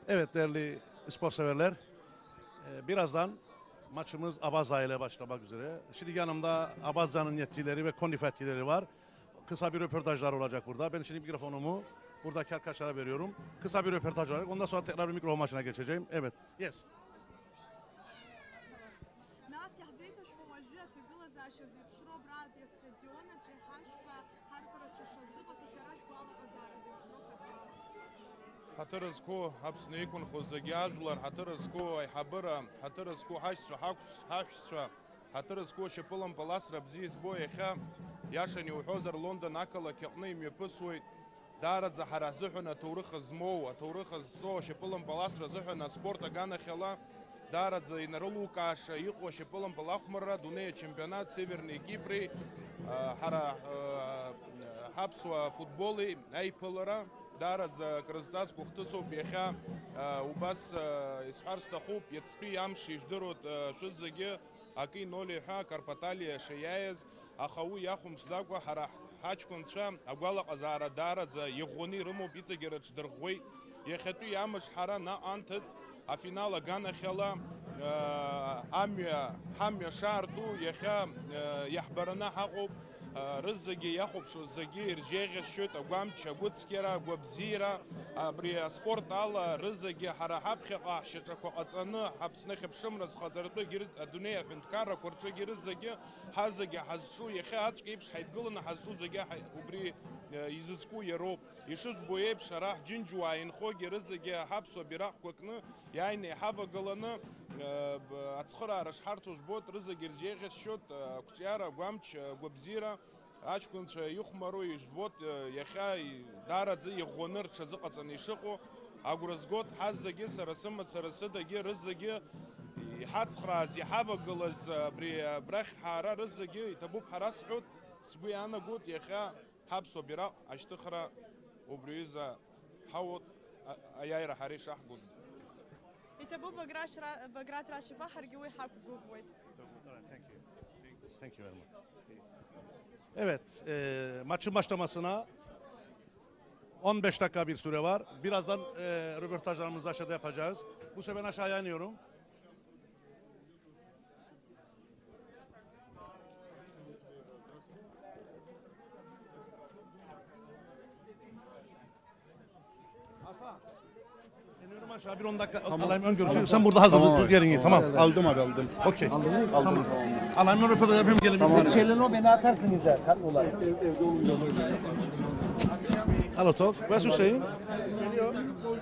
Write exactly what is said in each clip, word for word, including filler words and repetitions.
Evet değerli spor severler, birazdan maçımız Abazza ile başlamak üzere. Şimdi yanımda Abazza'nın yetkilileri ve Kondif yetkilileri var. Kısa bir röportajlar olacak burada. Ben şimdi mikrofonumu buradaki arkadaşlara veriyorum. Kısa bir röportaj olacak. Ondan sonra tekrar bir mikrofon maçına geçeceğim. Evet. Yes. حترزكو حبس نيكون خوزجاج ولا حترزكو حبرة حترزكو حشر حشر حترزكو شبلم بلاس ربزيز بوي خا ياشني وحوزر لندن أكل كقنيم يبسوي دارت زحرة زحنا تورخ زمو تورخ زو شبلم بلاس رزحنا سبورت جانا خلا دارت زي نرلو كاش يقوى شبلم بلاخ مرة دنيا شامبيونات سيفرني كيبري حرا حبس فوتبولي أي بلرا دارت ز كرزداز كختسو بيخا وبس إسحار استخوب يتسبي أمشي يجدروا شزجي أكي نولي حا كارباتاليا شيايز أخوي ياخم شزاقوا حرا حاج كنتشام أقول أزارة دارت ز يغوني رمو بيتزا جرتش درغوي يختو يامش حرا نا أنتز أفينال غانا خلا أميا حميا شاردو يخا يحبرنا حقوب رزقي ياخذ شو الزقير جيغ الشوت أقام تشغوتسكيرا وبزيرا بري سبورت على رزقي حرا حبخ قاحشة قطعنا حبسنا خبشمرز خزرتو جرد الدنيا فنتكارا كورشة رزقي حزقي حزشو يخي هاتش كيبش حيتقولنا حزشو زقي وبري يزسكو يروب يشوف بويب شراح جنجو عين خوجي رزقي حبسو براح كوكنا يعني حافظ قلنا أتخرى رشحرتوش بوت رزقي جيغ الشوت كتيارا قامتش وبزيرا أشكون يخمرو يجبوت يخاي دارت زي غونر شزقة نيشقو أقرزقوت حزقي سرسمة سرسدقي رزقي حد خراز يحافظ قلز بري برخ حارة رزقي تبوب حراس عود سبوي أنا قلت يخا حبسو براء أشتخرى وبريزا حوط أيايرا حريش أحجز يتبوب بقراش بقرات راشي بحر قوي حاب قوي. Thank you very much. Evet, e, maçın başlamasına on beş dakika bir süre var. Birazdan e, röportajlarımızı aşağıda yapacağız. Bu sefer ben aşağıya iniyorum. Hasan, iniyorum aşağı bir on dakika tamam. Alayım ön görüşürüz. Tamam. Sen burada hazırlık tamam, dur yerin tamam. tamam. Aldım abi aldım. Okey. Aldınız? Aldım. Aldım. Tamam. Alayım ön röportaj yapayım gelin. Tamam. Şeylerini o beni atarsın güzel. Kalk olay. Hello talk. Where's Hüseyin? Geliyor.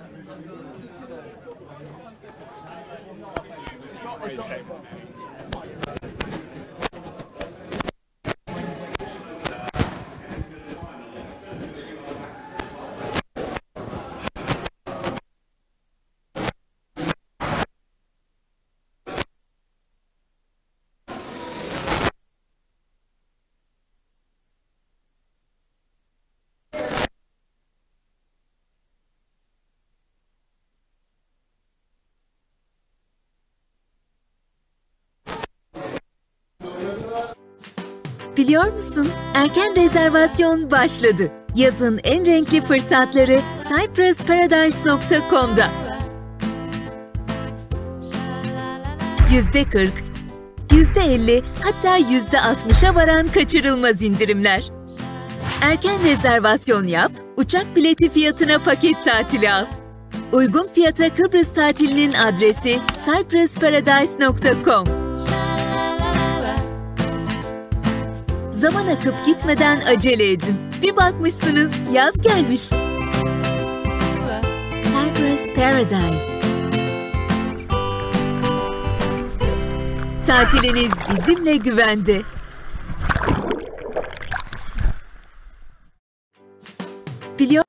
Biliyor musun? Erken rezervasyon başladı. Yazın en renkli fırsatları Cyprus Paradise nokta com'da. yüzde kırk, yüzde elli hatta yüzde altmışa varan kaçırılmaz indirimler. Erken rezervasyon yap, uçak bileti fiyatına paket tatili al. Uygun fiyata Kıbrıs tatilinin adresi Cyprus Paradise nokta com. Zaman akıp gitmeden acele edin. Bir bakmışsınız yaz gelmiş. Cyprus Paradise. Tatiliniz bizimle güvende. Biliyor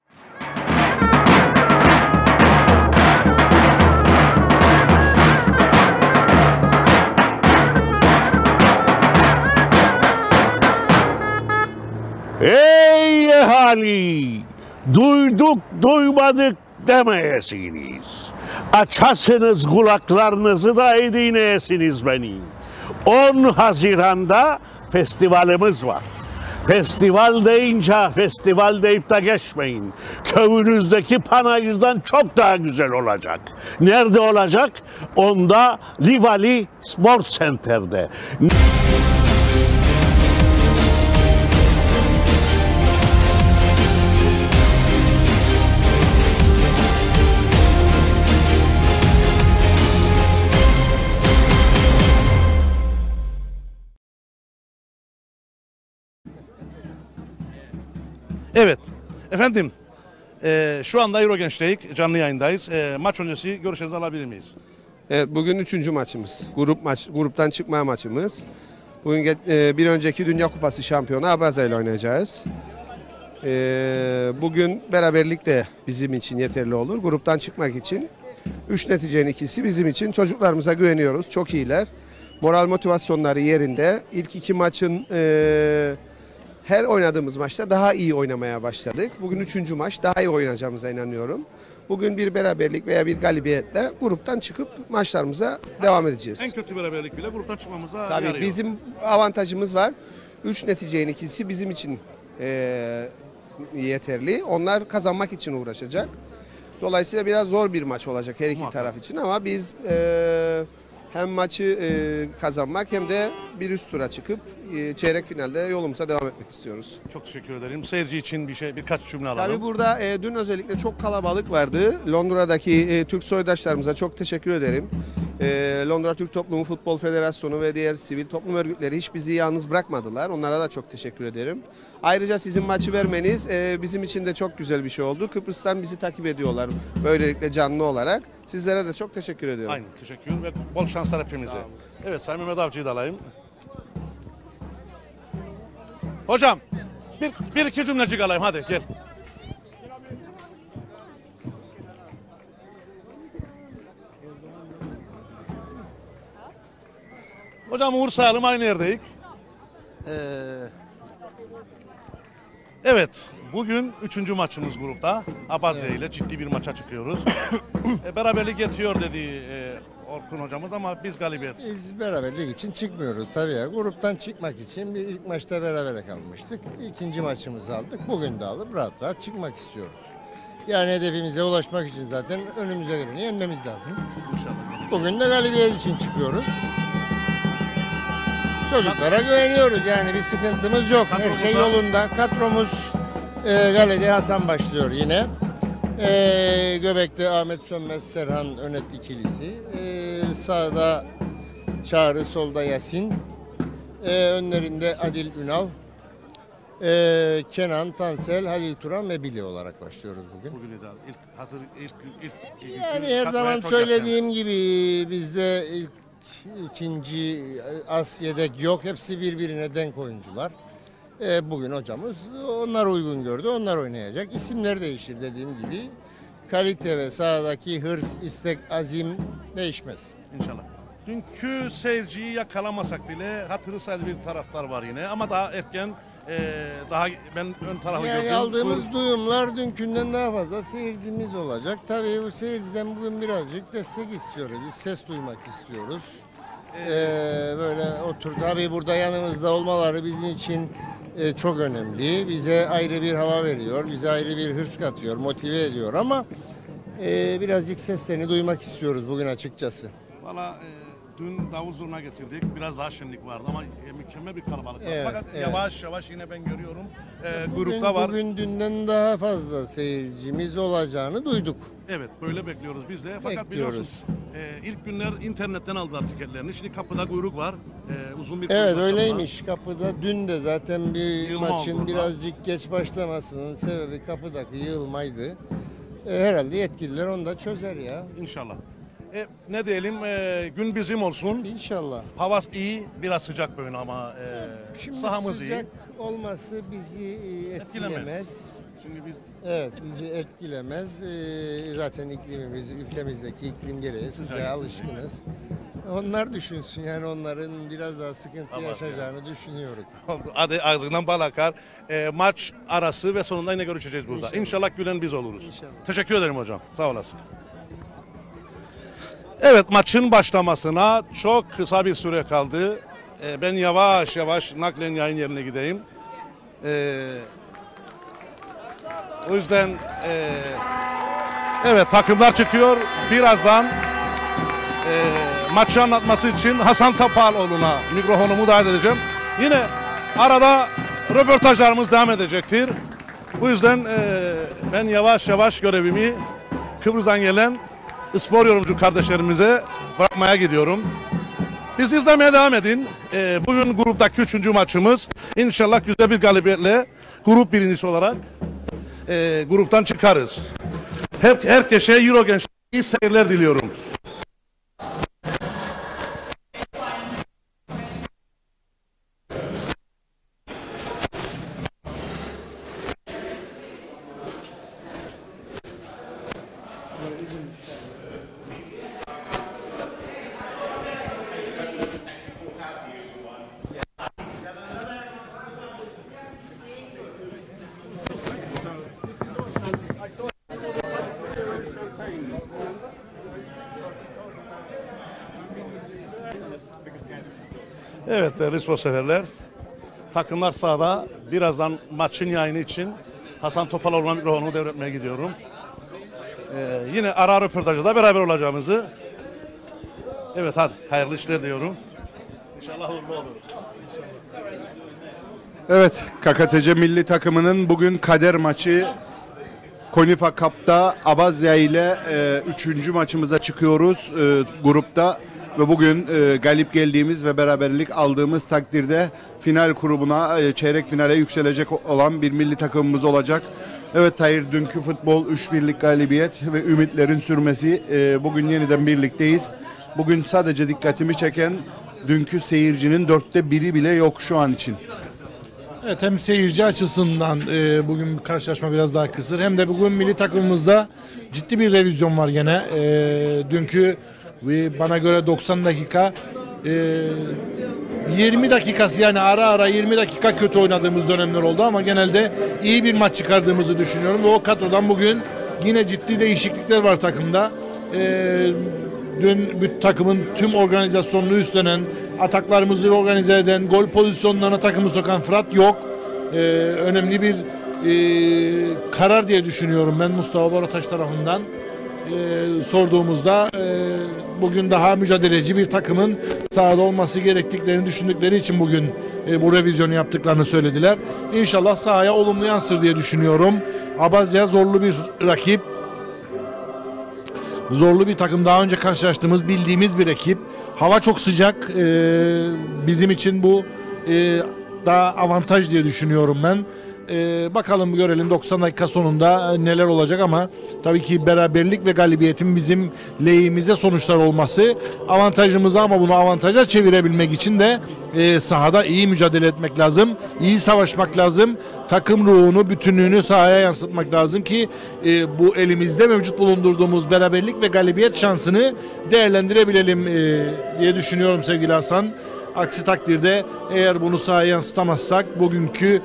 Ey ehali! Duyduk duymadık demeyesiniz. Açasınız kulaklarınızı da dinleyesiniz beni. on Haziran'da festivalimiz var. Festival deyince festival deyip de geçmeyin. köyünüzdeki panayırdan çok daha güzel olacak. Nerede olacak? Onda Livali Spor Center'de. Evet. Efendim, e, şu anda Euro Gençlik canlı yayındayız. E, maç öncesi görüşlerinizi alabilir miyiz? Evet, bugün üçüncü maçımız. Grup maç, gruptan çıkma maçımız. Bugün ge- e, bir önceki Dünya Kupası şampiyonu Abaza ile oynayacağız. E, bugün beraberlik de bizim için yeterli olur. Gruptan çıkmak için. Üç neticenin ikisi bizim için. Çocuklarımıza güveniyoruz. Çok iyiler. Moral motivasyonları yerinde. İlk iki maçın e, her oynadığımız maçta daha iyi oynamaya başladık. Bugün üçüncü maç, daha iyi oynayacağımıza inanıyorum. Bugün bir beraberlik veya bir galibiyetle gruptan çıkıp maçlarımıza devam edeceğiz. En kötü beraberlik bile gruptan çıkmamıza Tabii yarıyor. bizim avantajımız var. Üç neticenin ikisi bizim için e, yeterli. Onlar kazanmak için uğraşacak. Dolayısıyla biraz zor bir maç olacak her iki Muhakkak. taraf için ama biz e, hem maçı e, kazanmak hem de bir üst tura çıkıp e, çeyrek finalde yolumuza devam etmek istiyoruz. Çok teşekkür ederim. Seyirci için bir şey, birkaç cümle alalım. Tabii burada e, dün özellikle çok kalabalık vardı. Londra'daki e, Türk soydaşlarımıza çok teşekkür ederim. E, Londra Türk Toplumu Futbol Federasyonu ve diğer sivil toplum örgütleri hiç bizi yalnız bırakmadılar. Onlara da çok teşekkür ederim. Ayrıca sizin maçı vermeniz e, bizim için de çok güzel bir şey oldu. Kıbrıs'tan bizi takip ediyorlar böylelikle canlı olarak. Sizlere de çok teşekkür ediyorum. Aynen, teşekkür ve bol şanslar hepimize. Evet, Sayın Mehmet Avcı'yı da alayım. Hocam, bir, bir iki cümlecik alayım, hadi gel. Hocam Uğur sayalım, aynı yerdeyiz. Ee, evet, bugün üçüncü maçımız grupta. Abazya ile ciddi bir maça çıkıyoruz. e, beraberlik yetiyor dedi e, Orkun hocamız ama biz galibiyet. Biz beraberlik için çıkmıyoruz tabii ya. Gruptan çıkmak için bir ilk maçta berabere kalmıştık. İkinci maçımızı aldık. Bugün de alıp rahat rahat çıkmak istiyoruz. Yani hedefimize ulaşmak için zaten önümüze geleni yenmemiz lazım. İnşallah. Bugün de galibiyet için çıkıyoruz. Çocuklara güveniyoruz yani bir sıkıntımız yok. Her şey yolunda. Kadromuz e, Gale'de Hasan başlıyor yine. E, Göbek'te Ahmet Sönmez, Serhan Önet ikilisi. E, sağda Çağrı, solda Yasin. E, önlerinde Adil Ünal. E, Kenan, Tansel, Halil Turan ve Bili olarak başlıyoruz bugün. Bugün ideal. İlk hazır ilk ilk, ilk Yani ilk her kadroya zaman çok söylediğim gibi bizde ilk, ikinci as yedek yok. Hepsi birbirine denk oyuncular. E, bugün hocamız onlar uygun gördü. Onlar oynayacak. İsimler değişir dediğim gibi. Kalite ve sahadaki hırs, istek, azim değişmez. yakın İnşallah. Dünkü seyirciyi yakalamasak bile hatırı sayılı bir taraftar var yine ama daha erken e, daha ben ön tarafı Yani gördüm. aldığımız Buyur. duyumlar dünkünden daha fazla seyircimiz olacak. Tabii bu seyirciden bugün birazcık destek istiyoruz. Biz ses duymak istiyoruz. Ee, böyle otur. Tabii burada yanımızda olmaları bizim için e, çok önemli. Bize ayrı bir hava veriyor. Bize ayrı bir hırs katıyor, motive ediyor ama e, birazcık seslerini duymak istiyoruz bugün açıkçası. Valla e, dün davul zurna getirdik. Biraz daha şenlik vardı ama e, mükemmel bir kalabalık var. Evet, Fakat evet. yavaş yavaş yine ben görüyorum. E, Bugün, grupta var. bugün dünden daha fazla seyircimiz olacağını duyduk. Evet, böyle bekliyoruz biz de. Fakat Bekliyoruz. biliyorsun e, ilk günler internetten aldılar tiketlerini. Şimdi kapıda kuyruk var. E, uzun bir Evet kuyruk var. öyleymiş. Kapıda dün de zaten bir Yığılma maçın oldu orada. birazcık geç başlamasının sebebi kapıdaki yığılmaydı. E, herhalde yetkililer onu da çözer ya. İnşallah. E, ne diyelim, e, gün bizim olsun. İnşallah. Hava iyi, biraz sıcak böyle ama e, Şimdi sahamız sıcak iyi. olması bizi e, Etkilemez. etkilemez. Şimdi biz Evet bizi etkilemez. E, zaten iklimimiz, ülkemizdeki iklim gereği sıcağa alışkınız. Onlar düşünsün yani onların biraz daha sıkıntı Ama yaşayacağını düşünüyorum. oldu. Hadi ağzından bal akar. E, maç arası ve sonunda yine görüşeceğiz burada. İnşallah, İnşallah. gülen biz oluruz. İnşallah. Teşekkür ederim hocam. Sağ olasın. Evet, maçın başlamasına çok kısa bir süre kaldı. E, ben yavaş yavaş naklen yayın yerine gideyim. E, O yüzden e, evet takımlar çıkıyor. Birazdan e, maçı anlatması için Hasan Topaloğlu'na mikrofonumu davet edeceğim. Yine arada röportajlarımız devam edecektir. Bu yüzden e, ben yavaş yavaş görevimi Kıbrıs'tan gelen spor yorumcu kardeşlerimize bırakmaya gidiyorum. Biz izlemeye devam edin. E, bugün gruptaki üçüncü maçımız. İnşallah güzel bir galibiyetle grup birincisi olarak e, gruptan çıkarız. Hep herkese Euro Gençler iyi seyirler diliyorum. Evet değerli spor severler, takımlar sahada. Birazdan maçın yayını için Hasan Topaloğlu'na mikrofonu devretmeye gidiyorum. Ee, yine ara röportajda beraber olacağımızı. Evet hadi hayırlı işler diyorum. İnşallah uğurlu olur. Evet, K K T C milli takımının bugün kader maçı Konifa Cup'ta Abazya ile e, üçüncü maçımıza çıkıyoruz e, grupta. Ve bugün e, galip geldiğimiz ve beraberlik aldığımız takdirde final grubuna, e, çeyrek finale yükselecek olan bir milli takımımız olacak. Evet Tahir, dünkü futbol üç birlik galibiyet ve ümitlerin sürmesi, e, bugün yeniden birlikteyiz. Bugün sadece dikkatimi çeken dünkü seyircinin dörtte biri bile yok şu an için. Evet, hem seyirci açısından e, bugün karşılaşma biraz daha kısır, hem de bugün milli takımımızda ciddi bir revizyon var gene. E, dünkü ve bana göre doksan dakika e, yirmi dakikası, yani ara ara yirmi dakika kötü oynadığımız dönemler oldu ama genelde iyi bir maç çıkardığımızı düşünüyorum ve o kadrodan bugün yine ciddi değişiklikler var takımda. E, dün bir takımın tüm organizasyonunu üstlenen, ataklarımızı organize eden, gol pozisyonlarına takımı sokan Fırat yok. E, önemli bir e, karar diye düşünüyorum ben Mustafa Borataş tarafından. Ee, sorduğumuzda e, bugün daha mücadeleci bir takımın sahada olması gerektiklerini düşündükleri için bugün e, bu revizyonu yaptıklarını söylediler. İnşallah sahaya olumlu yansır diye düşünüyorum. Abazya zorlu bir rakip. Zorlu bir takım. Daha önce karşılaştığımız, bildiğimiz bir ekip. Hava çok sıcak. Ee, bizim için bu e, daha avantaj diye düşünüyorum ben. Ee, bakalım görelim doksan dakika sonunda neler olacak ama tabii ki beraberlik ve galibiyetin bizim lehimize sonuçlar olması avantajımız, ama bunu avantaja çevirebilmek için de e, sahada iyi mücadele etmek lazım, iyi savaşmak lazım, takım ruhunu, bütünlüğünü sahaya yansıtmak lazım ki e, bu elimizde mevcut bulundurduğumuz beraberlik ve galibiyet şansını değerlendirebilelim e, diye düşünüyorum sevgili Hasan. Aksi takdirde eğer bunu sahaya yansıtamazsak bugünkü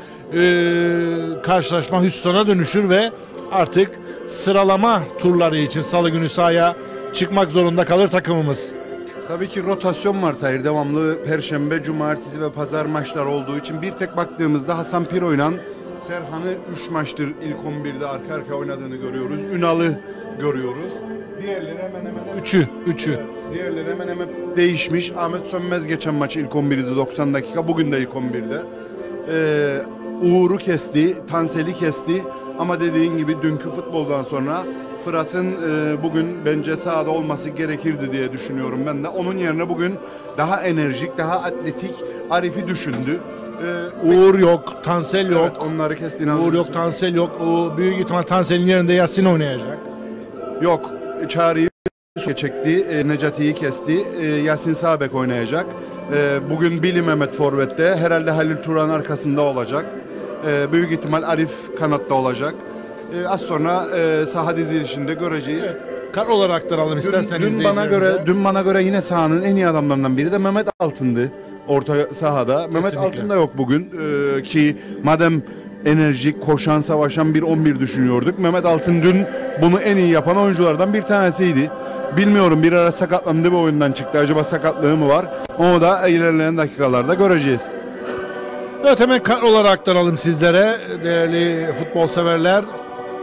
Ee, karşılaşma hüsrana dönüşür ve artık sıralama turları için salı günü sahaya çıkmak zorunda kalır takımımız. Tabii ki rotasyon var Tahir. Devamlı perşembe, cumartesi ve pazar maçlar olduğu için bir tek baktığımızda Hasan Piro'yla Serhan'ı üç maçtır ilk on birde arka arka oynadığını görüyoruz. Ünal'ı görüyoruz. Diğerleri hemen hemen üçü, üçü. Diğerleri hemen hemen değişmiş. Ahmet Sönmez geçen maçı ilk on birde doksan dakika. Bugün de ilk on birde. Ee, Uğur'u kesti, Tansel'i kesti ama dediğin gibi dünkü futboldan sonra Fırat'ın e, bugün bence sahada olması gerekirdi diye düşünüyorum ben de. Onun yerine bugün daha enerjik, daha atletik Arif'i düşündü. Ee, Uğur yok, Tansel yok. Evet, onları kestiğini Uğur anlıyorsun. yok, Tansel yok. O büyük ihtimal Tansel'in yerinde Yasin oynayacak. Yok, Çağrı'yı çekti, e, Necati'yi kesti, e, Yasin Sabek oynayacak. E, bugün Bili Mehmet forvette, herhalde Halil Turan arkasında olacak. E, büyük ihtimal Arif kanatta olacak. E, az sonra e, saha dizilişinde göreceğiz. Evet. Kadroları aktaralım isterseniz. Dün, dün bana göre, dün bana göre yine sahanın en iyi adamlarından biri de Mehmet Altın'dı orta sahada. Kesinlikle. Mehmet Altın da yok bugün e, ki madem enerjik, koşan, savaşan bir on bir düşünüyorduk. Mehmet Altın dün bunu en iyi yapan oyunculardan bir tanesiydi. Bilmiyorum, bir ara sakatlandı, bir oyundan çıktı. Acaba sakatlığı mı var? Onu da ilerleyen dakikalarda göreceğiz. Evet, hemen kadroları aktaralım sizlere değerli futbol severler.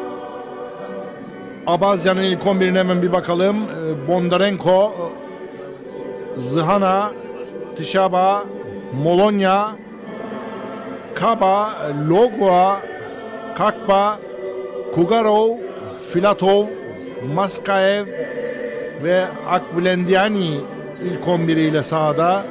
Abazya'nın ilk on birine hemen bir bakalım. Ee, Bondarenko, Zhana, Tishaba, Molonya, Kaba, Logua, Kakba, Kugarov, Filatov, Maskaev ve Akbulendiani ilk on biriyle sahada.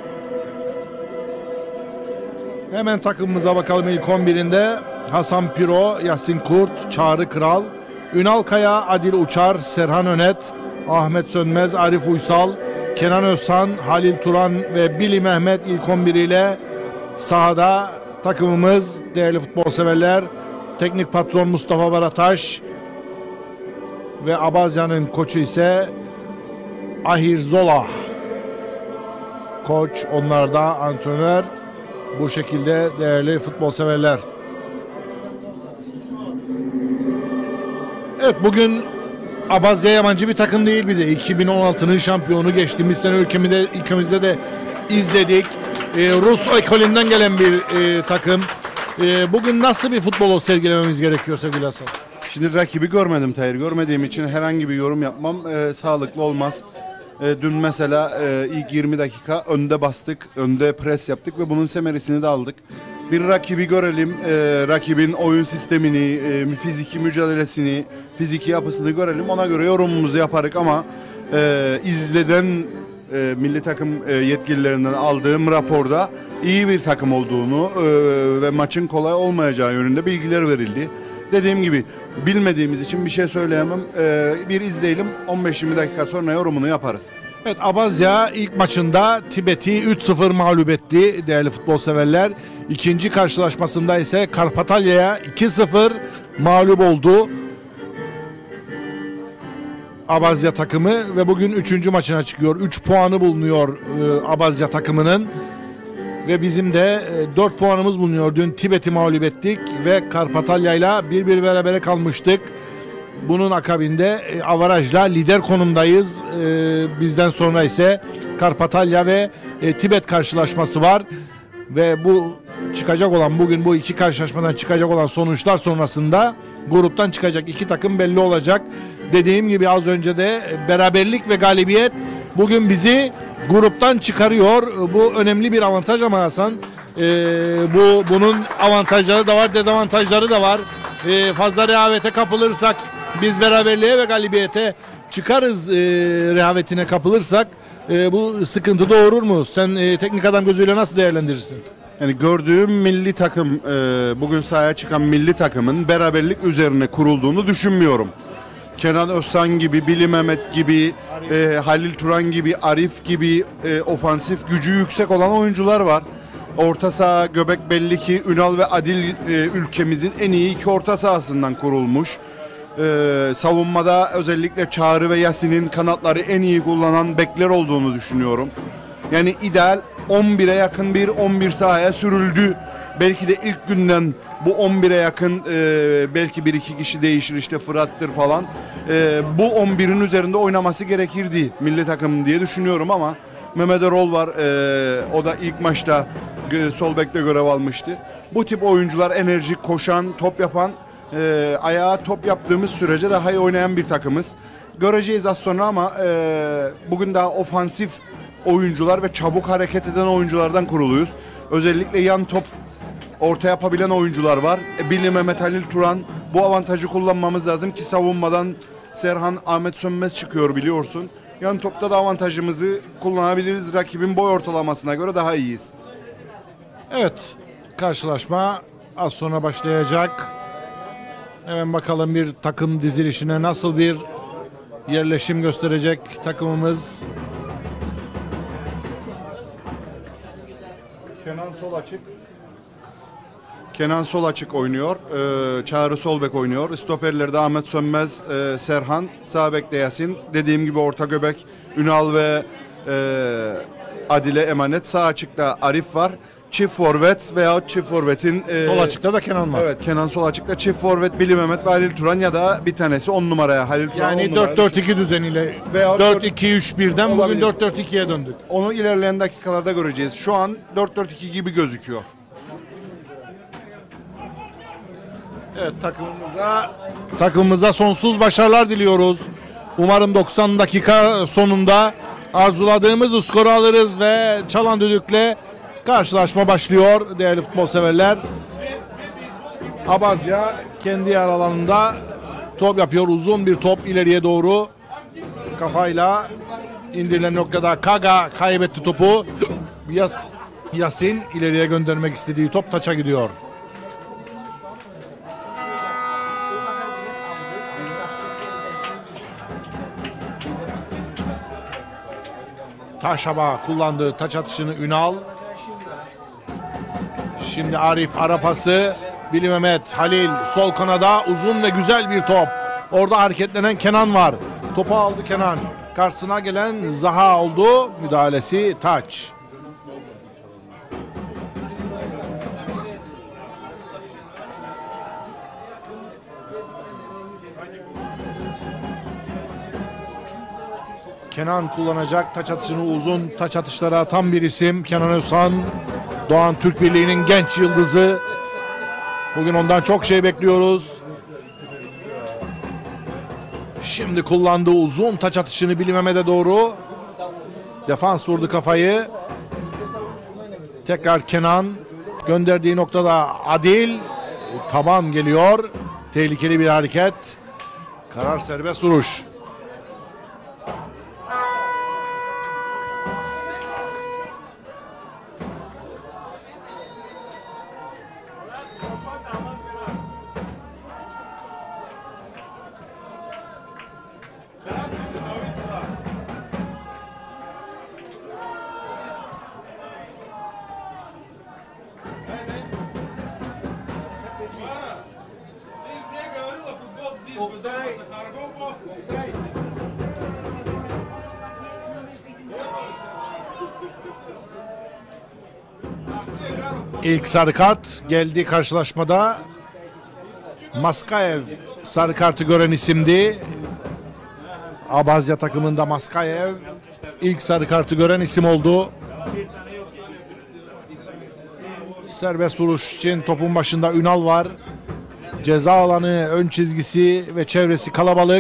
Hemen takımımıza bakalım ilk on birinde. Hasan Piro, Yasin Kurt, Çağrı Kral, Ünal Kaya, Adil Uçar, Serhan Önet, Ahmet Sönmez, Arif Uysal, Kenan Özhan, Halil Turan ve Billy Mehmet ilk on biriyle sahada. Takımımız değerli futbol severler. Teknik patron Mustafa Barataş ve Abazya'nın koçu ise Ahir Zola. Koç, onlar da antrenör. Bu şekilde değerli futbol severler. Evet, bugün Abazya yabancı bir takım değil bize. iki bin on altının şampiyonu, geçtiğimiz sene ülkemizde, ülkemizde de izledik. Ee, Rus ekolünden gelen bir e, takım. E, bugün nasıl bir futbol sergilememiz gerekiyor sevgili Hasan? Şimdi rakibi görmedim Tahir. Görmediğim için herhangi bir yorum yapmam e, sağlıklı olmaz. E, dün mesela e, ilk yirmi dakika önde bastık, önde pres yaptık ve bunun semeresini de aldık. Bir rakibi görelim, e, rakibin oyun sistemini, e, fiziki mücadelesini, fiziki yapısını görelim. Ona göre yorumumuzu yaparız ama e, izleden e, milli takım e, yetkililerinden aldığım raporda iyi bir takım olduğunu e, ve maçın kolay olmayacağı yönünde bilgiler verildi. Dediğim gibi bilmediğimiz için bir şey söyleyemem. E, bir izleyelim, on beş yirmi dakika sonra yorumunu yaparız. Evet, Abazya ilk maçında Tibet'i üç sıfır mağlup etti değerli futbol severler. İkinci karşılaşmasında ise Karpatalya'ya iki sıfır mağlup oldu Abazya takımı ve bugün üçüncü maçına çıkıyor. üç puanı bulunuyor e, Abazya takımının ve bizim de e, dört puanımız bulunuyor. Dün Tibet'i mağlup ettik ve Karpatalya'yla bir bir berabere kalmıştık. Bunun akabinde e, avarajla lider konumdayız. E, bizden sonra ise Karpatalya ve e, Tibet karşılaşması var. Ve bu çıkacak olan, bugün bu iki karşılaşmadan çıkacak olan sonuçlar sonrasında gruptan çıkacak iki takım belli olacak. Dediğim gibi az önce de beraberlik ve galibiyet bugün bizi gruptan çıkarıyor. Bu önemli bir avantaj ama Hasan, e, bu bunun avantajları da var, dezavantajları da var. E, fazla rehavete kapılırsak, biz beraberliğe ve galibiyete çıkarız, e, rehavetine kapılırsak e, bu sıkıntı doğurur mu? Sen e, teknik adam gözüyle nasıl değerlendirirsin? Yani gördüğüm milli takım, e, bugün sahaya çıkan milli takımın beraberlik üzerine kurulduğunu düşünmüyorum. Kenan Özhan gibi, Billy Mehmet gibi, e, Halil Turan gibi, Arif gibi e, ofansif gücü yüksek olan oyuncular var. Orta saha göbek belli ki Ünal ve Adil e, ülkemizin en iyi iki orta sahasından kurulmuş. E, savunmada özellikle Çağrı ve Yasin'in kanatları en iyi kullanan bekler olduğunu düşünüyorum. Yani ideal on bire yakın bir on bir sahaya sürüldü. Belki de ilk günden bu on bire yakın e, belki bir iki kişi değişir, işte Fırat'tır falan. E, bu on birin üzerinde oynaması gerekirdi milli takım diye düşünüyorum ama Mehmet Erol var. E, o da ilk maçta e, sol bekte görev almıştı. Bu tip oyuncular enerjik, koşan, top yapan, e, ayağa top yaptığımız sürece daha iyi oynayan bir takımız. Göreceğiz az sonra ama e, bugün daha ofansif oyuncular ve çabuk hareket eden oyunculardan kuruluyuz. Özellikle yan top orta yapabilen oyuncular var. E, Billy Mehmet, Halil Turan, bu avantajı kullanmamız lazım ki savunmadan Serhan, Ahmet Sönmez çıkıyor biliyorsun. Yan topta da avantajımızı kullanabiliriz. Rakibin boy ortalamasına göre daha iyiyiz. Evet, karşılaşma az sonra başlayacak. Hemen bakalım bir takım dizilişine nasıl bir yerleşim gösterecek takımımız. Kenan sol açık. Kenan sol açık oynuyor. Ee, Çağrı sol bek oynuyor. Stoperlerde Ahmet Sönmez, e, Serhan, sağ bekte Yasin. Dediğim gibi orta göbek Ünal ve e, Adile emanet. Sağ açıkta Arif var. Çift forvet veya çift forvetin e, Sol açıkta da Kenan var. Evet, Kenan sol açıkta. Çift forvet Billy Mehmet ve Halil Turan ya da bir tanesi on numaraya Halil Turan. Yani dört dört iki düzeniyle dört iki üç birden bugün dört dört ikiye döndük. Onu ilerleyen dakikalarda göreceğiz. Şu an dört dört iki gibi gözüküyor. Evet, takımımıza takımımıza sonsuz başarılar diliyoruz. Umarım doksan dakika sonunda arzuladığımız skoru alırız ve çalan düdükle karşılaşma başlıyor değerli futbol severler. Abazya kendi yer alanında top yapıyor. Uzun bir top ileriye doğru. Kafayla indirilen noktada Kaga kaybetti topu. Yas Yasin ileriye göndermek istediği top taça gidiyor. Taşaba kullandığı taç atışını Ünal. Şimdi Arif Arapası. Bili Mehmet, Halil sol kanada uzun ve güzel bir top. Orada hareketlenen Kenan var. Topu aldı Kenan. Karşısına gelen Zaha oldu. Müdahalesi taç. Kenan kullanacak taç atışını, uzun taç atışlara tam bir isim. Kenan Özhan, Doğan Türk Birliği'nin genç yıldızı. Bugün ondan çok şey bekliyoruz. Şimdi kullandığı uzun taç atışını Bili Mehmet'e doğru. Defans vurdu kafayı. Tekrar Kenan. Gönderdiği noktada Adil. Taban geliyor. Tehlikeli bir hareket. Karar serbest vuruş. İlk sarı kart geldi karşılaşmada. Maskayev sarı kartı gören isimdi. Abazya takımında Maskayev ilk sarı kartı gören isim oldu. Serbest vuruş için topun başında Ünal var. Ceza alanı ön çizgisi ve çevresi kalabalık.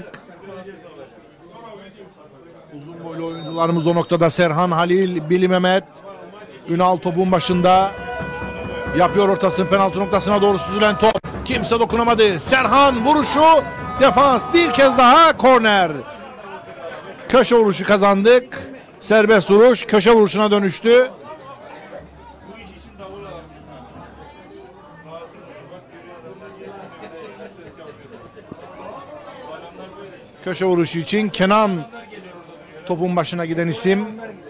Uzun boylu oyuncularımız o noktada Serhan, Halil, Bili Mehmet. Ünal topun başında. Yapıyor ortasını, penaltı noktasına doğru süzülen top. Kimse dokunamadı. Serhan vuruşu. Defans bir kez daha korner. Köşe vuruşu kazandık. Serbest vuruş köşe vuruşuna dönüştü. Köşe vuruşu için Kenan topun başına giden isim.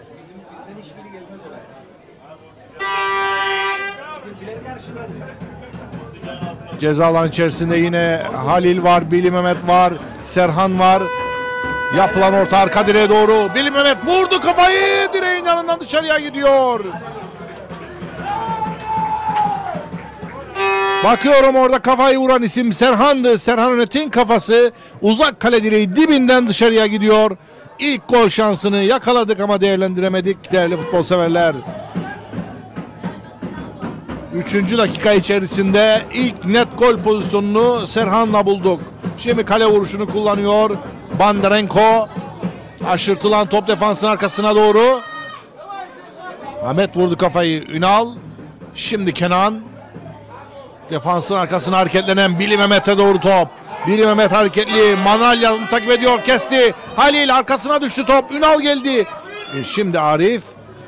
Ceza alanı içerisinde yine Halil var, Bili Mehmet var, Serhan var. Yapılan orta arka direğe doğru. Bili Mehmet vurdu kafayı. Direğin yanından dışarıya gidiyor. Bakıyorum orada kafayı vuran isim Serhan'dı. Serhan Önet'in kafası uzak kale direği dibinden dışarıya gidiyor. İlk gol şansını yakaladık ama değerlendiremedik değerli futbol severler. Üçüncü dakika içerisinde ilk net gol pozisyonunu Serhan'la bulduk. Şimdi kale vuruşunu kullanıyor Bandarenko. Aşırtılan top defansın arkasına doğru. Ahmet vurdu kafayı. Ünal. Şimdi Kenan. Defansın arkasına hareketlenen Bili Mehmet'e doğru top. Bili Mehmet hareketli. Manalya takip ediyor. Kesti. Halil arkasına düştü top. Ünal geldi. E şimdi Arif.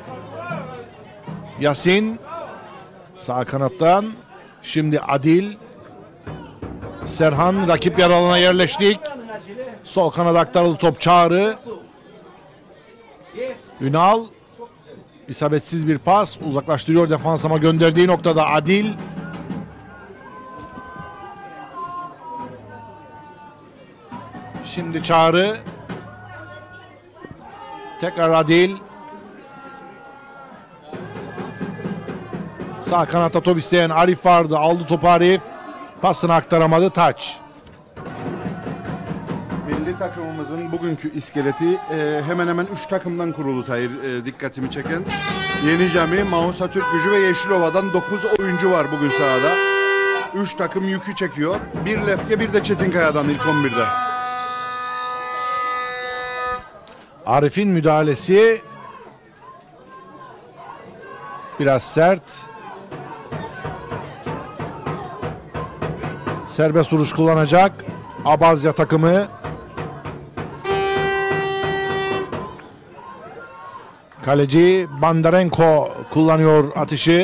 Yasin. Sağ kanattan. Şimdi Adil. Serhan rakip yer alanına yerleştik. Sol kanada aktarıldı top. Çağrı. Ünal. İsabetsiz bir pas. Uzaklaştırıyor defans ama gönderdiği noktada Adil. Şimdi Çağrı. Tekrar Adil. Sağ kanatta top isteyen Arif vardı. Aldı topu Arif. Pasını aktaramadı. Taç. Milli takımımızın bugünkü iskeleti e, hemen hemen üç takımdan kurulu Tahir, e, dikkatimi çeken. Yeni Cami, Mausa Türk Gücü ve Yeşilova'dan dokuz oyuncu var bugün sahada. Üç takım yükü çekiyor. Bir Lefke bir de Çetinkaya'dan ilk on birde. Arif'in müdahalesi biraz sert. Serbest vuruş kullanacak Abazya takımı. Kaleci Bandarenko kullanıyor atışı.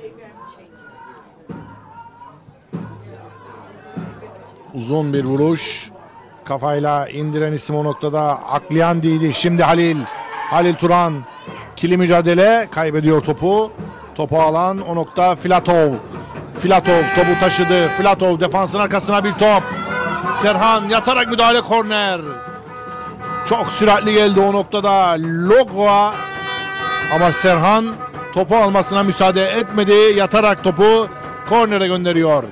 Uzun bir vuruş. Kafayla indiren isim o noktada Akliyandi'ydi. Şimdi Halil. Halil Turan. İkili mücadele. Kaybediyor topu. Topu alan o nokta Filatov. Filatov topu taşıdı. Filatov defansın arkasına bir top. Serhan yatarak müdahale, korner. Çok süratli geldi o noktada Logoa. Ama Serhan topu almasına müsaade etmedi. Yatarak topu kornere gönderiyor.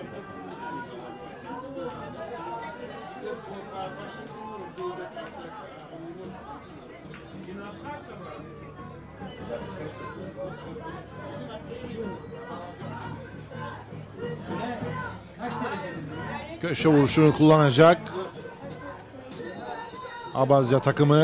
Köşe vuruşunu kullanacak Abazya takımı.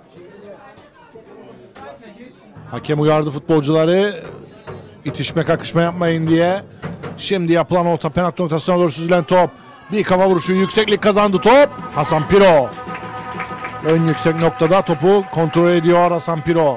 Hakem uyardı futbolcuları itişme kakışma yapmayın diye. Şimdi yapılan orta penaltı noktasına doğru süzülen top. Bir kafa vuruşu, yükseklik kazandı top. Hasan Piro ön yüksek noktada topu kontrol ediyor Hasan Piro.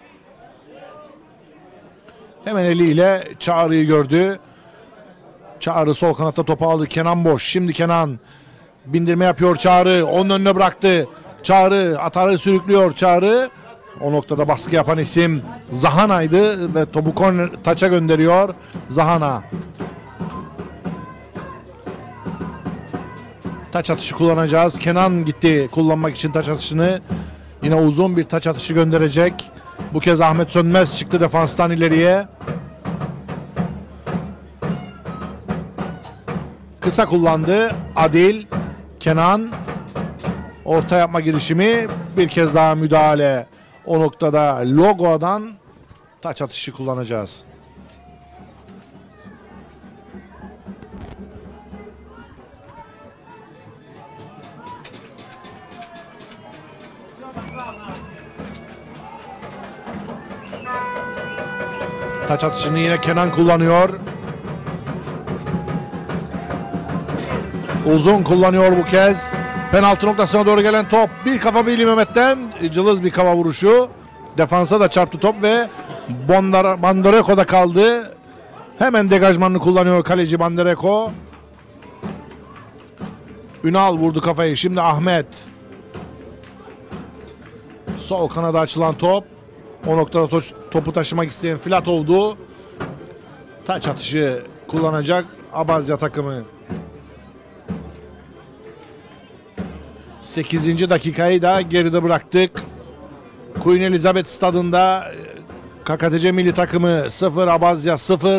Hemen eliyle Çağrı'yı gördü. Çağrı sol kanatta topu aldı. Kenan boş. Şimdi Kenan bindirme yapıyor Çağrı. Onun önüne bıraktı. Çağrı atarı sürüklüyor Çağrı. O noktada baskı yapan isim Zahana'ydı ve topu korner taça gönderiyor Zahana. Taç atışı kullanacağız. Kenan gitti kullanmak için taç atışını. Yine uzun bir taç atışı gönderecek. Bu kez Ahmet Sönmez çıktı defanstan ileriye. Kısa kullandı Adil. Kenan orta yapma girişimi, bir kez daha müdahale. O noktada Logo'dan taç atışı kullanacağız. Taç atışını yine Kenan kullanıyor. Uzun kullanıyor bu kez. Penaltı noktasına doğru gelen top. Bir kafa Bili Mehmet'ten. Cılız bir kafa vuruşu. Defansa da çarptı top ve Bandareko'da kaldı. Hemen degajmanını kullanıyor kaleci Bandareko. Ünal vurdu kafayı. Şimdi Ahmet. Sol kanada açılan top. O noktada to topu taşımak isteyen Filatov'du. Taç atışı kullanacak Abazya takımı. sekizinci dakikayı da geride bıraktık. Queen Elizabeth stadında K K T C milli takımı sıfır, Abazya sıfır.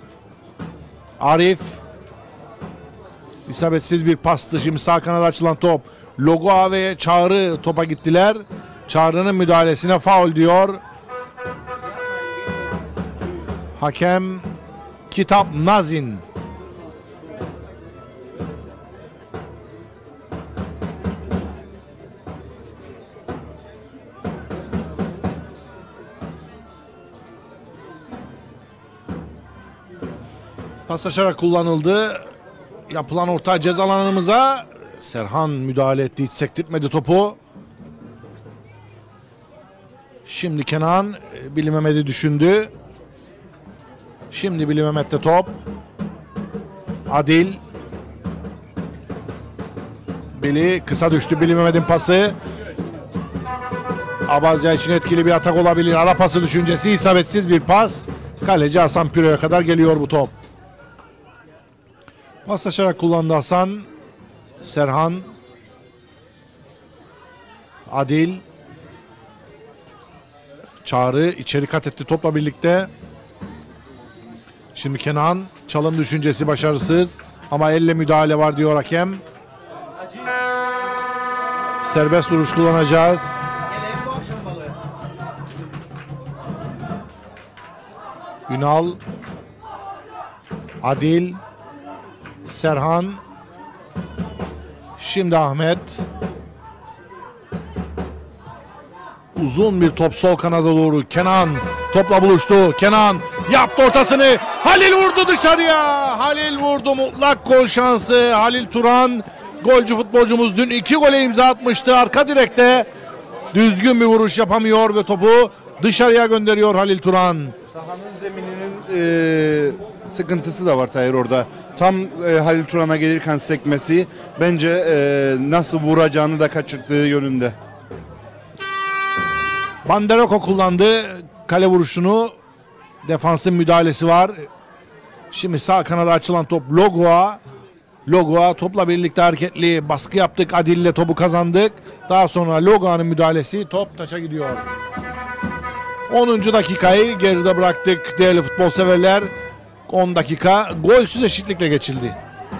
Arif isabetsiz bir pastı. Şimdi sağ kanada açılan top. Logoa ve Çağrı topa gittiler. Çağrı'nın müdahalesine faul diyor hakem Kitap Nazin. Paslaşarak kullanıldı. Yapılan orta ceza alanımıza Serhan müdahale etti. Hiç sektirtmedi topu. Şimdi Kenan Bili Mehmet'i düşündü. Şimdi Bili Mehmet'te top. Adil. Bili kısa düştü. Bili Mehmet'in pası. Abazya için etkili bir atak olabilir. Ara pası düşüncesi, isabetsiz bir pas. Kaleci Hasan Piro'ya kadar geliyor bu top. Paslaşarak kullandı Hasan. Serhan. Adil. Çağrı içeri kat etti topla birlikte. Şimdi Kenan. Çalım düşüncesi başarısız. Ama elle müdahale var diyor hakem. Serbest vuruş kullanacağız. Ünal. Adil. Serhan. Şimdi Ahmet. Uzun bir top sol kanada doğru. Kenan topla buluştu. Kenan yaptı ortasını. Halil vurdu dışarıya. Halil vurdu, mutlak gol şansı. Halil Turan, golcü futbolcumuz, dün iki gole imza atmıştı. Arka direkte düzgün bir vuruş yapamıyor ve topu dışarıya gönderiyor Halil Turan. Sahanın zemininin e, sıkıntısı da var Tahir orada. Tam e, Halil Turan'a gelirken sekmesi bence e, nasıl vuracağını da kaçırdığı yönünde. Banderoko kullandı kale vuruşunu. Defansın müdahalesi var. Şimdi sağ kanada açılan top Logoa. Logoa topla birlikte hareketli baskı yaptık. Adil'le topu kazandık. Daha sonra Logoa'nın müdahalesi, top taça gidiyor. onuncu dakikayı geride bıraktık değerli futbol severler. on dakika golsüz eşitlikle geçildi.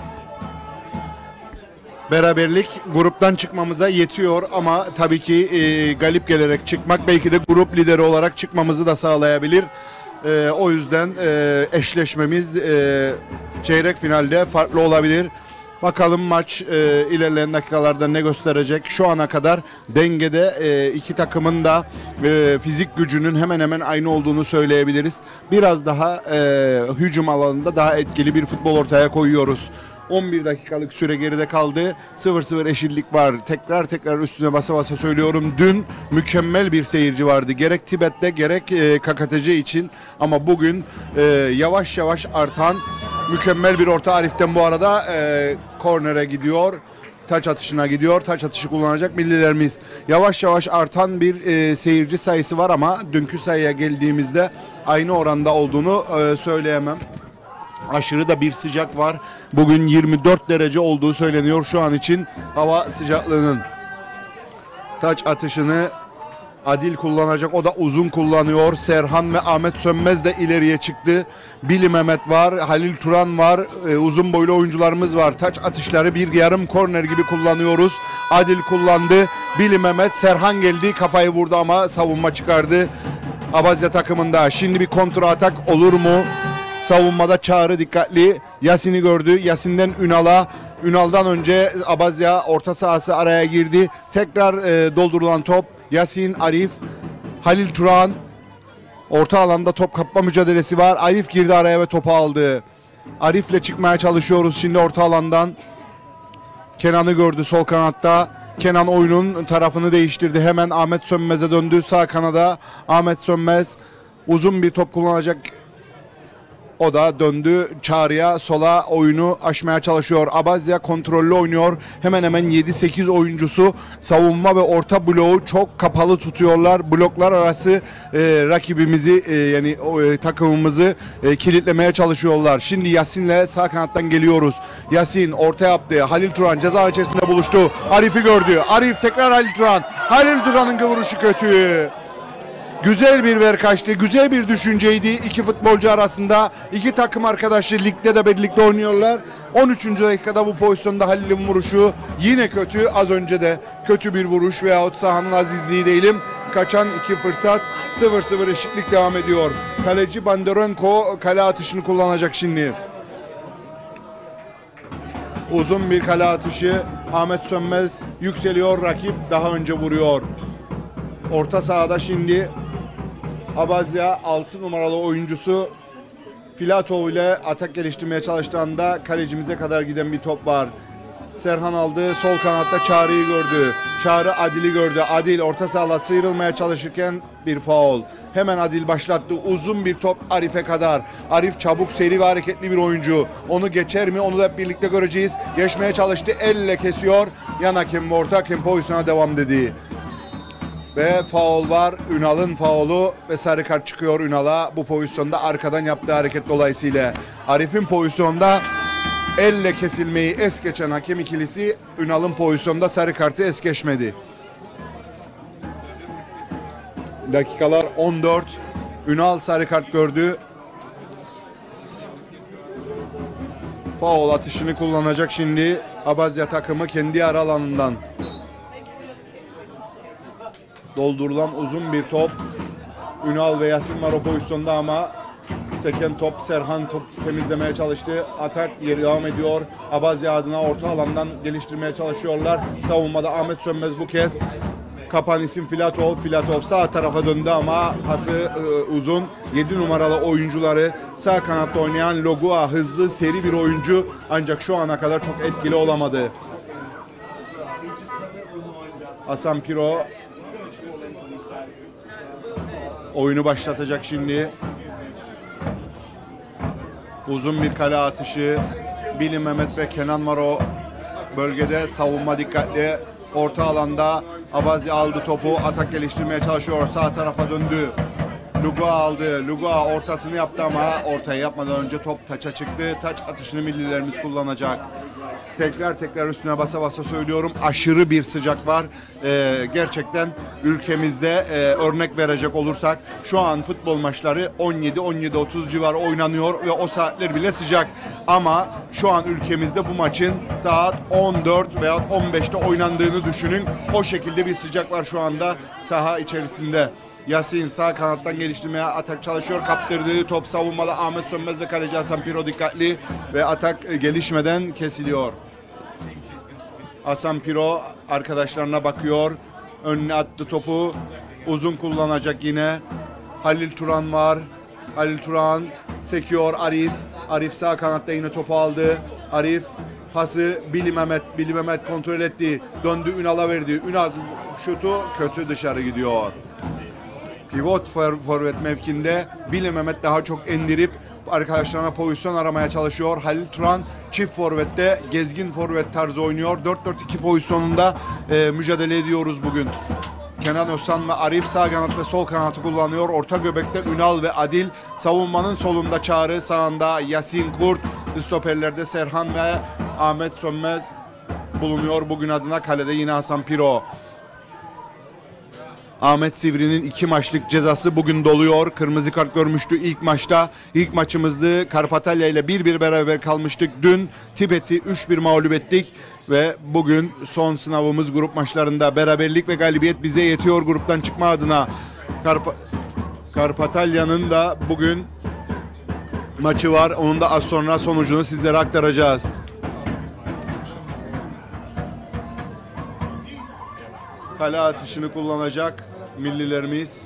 Beraberlik gruptan çıkmamıza yetiyor ama tabii ki e, galip gelerek çıkmak belki de grup lideri olarak çıkmamızı da sağlayabilir. E, o yüzden e, eşleşmemiz e, çeyrek finalde farklı olabilir. Bakalım maç e, ilerleyen dakikalarda ne gösterecek. Şu ana kadar dengede e, iki takımın da e, fizik gücünün hemen hemen aynı olduğunu söyleyebiliriz. Biraz daha e, hücum alanında daha etkili bir futbol ortaya koyuyoruz. on bir dakikalık süre geride kaldı. sıfır sıfır eşitlik var. Tekrar tekrar üstüne basa basa söylüyorum. Dün mükemmel bir seyirci vardı. Gerek Tibet'te gerek e, K K T C için. Ama bugün e, yavaş yavaş artan mükemmel bir orta. Arif'ten bu arada e, kornere gidiyor. Taç atışına gidiyor. Taç atışı kullanacak millilerimiz. Yavaş yavaş artan bir e, seyirci sayısı var ama dünkü sayıya geldiğimizde aynı oranda olduğunu e, söyleyemem. Aşırı da bir sıcak var. Bugün yirmi dört derece olduğu söyleniyor şu an için hava sıcaklığının. Taç atışını Adil kullanacak. O da uzun kullanıyor. Serhan ve Ahmet Sönmez de ileriye çıktı. Bili Mehmet var. Halil Turan var. Ee, uzun boylu oyuncularımız var. Taç atışları bir yarım korner gibi kullanıyoruz. Adil kullandı. Bili Mehmet, Serhan geldi. Kafayı vurdu ama savunma çıkardı. Abazya takımında. Şimdi bir kontra atak olur mu? Savunmada Çağrı dikkatli. Yasin'i gördü. Yasin'den Ünal'a. Ünal'dan önce Abazya orta sahası araya girdi. Tekrar e, doldurulan top. Yasin, Arif, Halil Turan. Orta alanda top kapma mücadelesi var. Arif girdi araya ve topu aldı. Arif'le çıkmaya çalışıyoruz şimdi orta alandan. Kenan'ı gördü sol kanatta. Kenan oyunun tarafını değiştirdi. Hemen Ahmet Sönmez'e döndü. Sağ kanada Ahmet Sönmez uzun bir top kullanacak. O da döndü Çağrı'ya, sola oyunu aşmaya çalışıyor. Abazya kontrollü oynuyor. Hemen hemen yedi sekiz oyuncusu savunma ve orta bloğu çok kapalı tutuyorlar. Bloklar arası e, rakibimizi e, yani e, takımımızı e, kilitlemeye çalışıyorlar. Şimdi Yasin'le sağ kanattan geliyoruz. Yasin orta yaptı. Halil Turan ceza içerisinde buluştu. Arif'i gördü. Arif tekrar Halil Turan. Halil Turan'ın vuruşu kötü. Güzel bir verkaçtı, güzel bir düşünceydi iki futbolcu arasında. İki takım arkadaşı ligde de birlikte oynuyorlar. on üçüncü dakikada bu pozisyonda Halil'in vuruşu yine kötü. Az önce de kötü bir vuruş veyahut sahanın azizliği değilim. Kaçan iki fırsat. sıfır sıfır eşitlik devam ediyor. Kaleci Banderenko kale atışını kullanacak şimdi. Uzun bir kale atışı. Ahmet Sönmez yükseliyor, rakip daha önce vuruyor. Orta sahada şimdi Abazya altı numaralı oyuncusu Filatov ile atak geliştirmeye çalıştığında kalecimize kadar giden bir top var. Serhan aldı. Sol kanatta Çağrı'yı gördü. Çağrı Adil'i gördü. Adil orta sahada sıyrılmaya çalışırken bir faul. Hemen Adil başlattı. Uzun bir top Arif'e kadar. Arif çabuk, seri ve hareketli bir oyuncu. Onu geçer mi? Onu da hep birlikte göreceğiz. Geçmeye çalıştı. Elle kesiyor. Yan hakem ve orta hakem pozisyona devam dedi. Ve faul var. Ünal'ın faulu ve sarı kart çıkıyor Ünal'a. Bu pozisyonda arkadan yaptığı hareket dolayısıyla. Arif'in pozisyonda elle kesilmeyi es geçen hakem ikilisi, Ünal'ın pozisyonda sarı kartı es geçmedi. Dakikalar on dört. Ünal sarı kart gördü. Faul atışını kullanacak şimdi Abazya takımı kendi ara alanından. Doldurulan uzun bir top. Ünal ve Yasin var o pozisyonda ama Seken top, Serhan top temizlemeye çalıştı. Atak yeri devam ediyor. Abazya adına orta alandan geliştirmeye çalışıyorlar. Savunmada Ahmet Sönmez bu kez. Kapan isim Filatov. Filatov sağ tarafa döndü ama pası e, uzun. yedi numaralı oyuncuları sağ kanatta oynayan Logua hızlı, seri bir oyuncu. Ancak şu ana kadar çok etkili olamadı. Hasan Piro oyunu başlatacak şimdi. Uzun bir kale atışı. Bilim Mehmet ve Kenan var o bölgede. Savunma dikkatli. Orta alanda Abazya aldı topu. Atak geliştirmeye çalışıyor. Sağ tarafa döndü. Lugua aldı. Lugua ortasını yaptı ama ortaya yapmadan önce top taça çıktı. Taç atışını millilerimiz kullanacak. Tekrar tekrar üstüne basa basa söylüyorum. Aşırı bir sıcak var. Ee, gerçekten ülkemizde e, örnek verecek olursak şu an futbol maçları on yedi on yedi otuz civarı oynanıyor ve o saatler bile sıcak. Ama şu an ülkemizde bu maçın saat on dört veya on beşte oynandığını düşünün. O şekilde bir sıcak var şu anda saha içerisinde. Yasin sağ kanattan geliştirmeye atak çalışıyor. Kaptırdığı top savunmada Ahmet Sönmez ve kaleci Hasan Piro dikkatli ve atak gelişmeden kesiliyor. Hasan Piro arkadaşlarına bakıyor. Önüne attı topu. Uzun kullanacak yine. Halil Turan var. Halil Turan sekiyor Arif. Arif sağ kanatta yine topu aldı. Arif pası Billy Mehmet. Billy Mehmet kontrol etti. Döndü Ünal'a verdi. Ünal şutu kötü dışarı gidiyor. Pivot forvet mevkinde Billy Mehmet daha çok indirip arkadaşlarına pozisyon aramaya çalışıyor. Halil Turan çift forvette gezgin forvet tarzı oynuyor. dört dört iki pozisyonunda e, mücadele ediyoruz bugün. Kenan Özsan ve Arif sağ kanat ve sol kanatı kullanıyor. Orta göbekte Ünal ve Adil. Savunmanın solunda Çağrı, sağında Yasin Kurt. Stoperlerde Serhan ve Ahmet Sönmez bulunuyor. Bugün adına kalede yine Hasan Piro. Ahmet Sivri'nin iki maçlık cezası bugün doluyor. Kırmızı kart görmüştü ilk maçta. İlk maçımızdı. Karpatalya ile bir bir beraber kalmıştık. Dün Tibet'i üç bir mağlup ettik. Ve bugün son sınavımız grup maçlarında. Beraberlik ve galibiyet bize yetiyor gruptan çıkma adına. Karpa Karpatalya'nın da bugün maçı var. Onun da az sonra sonucunu sizlere aktaracağız. Kale atışını kullanacak millilerimiz.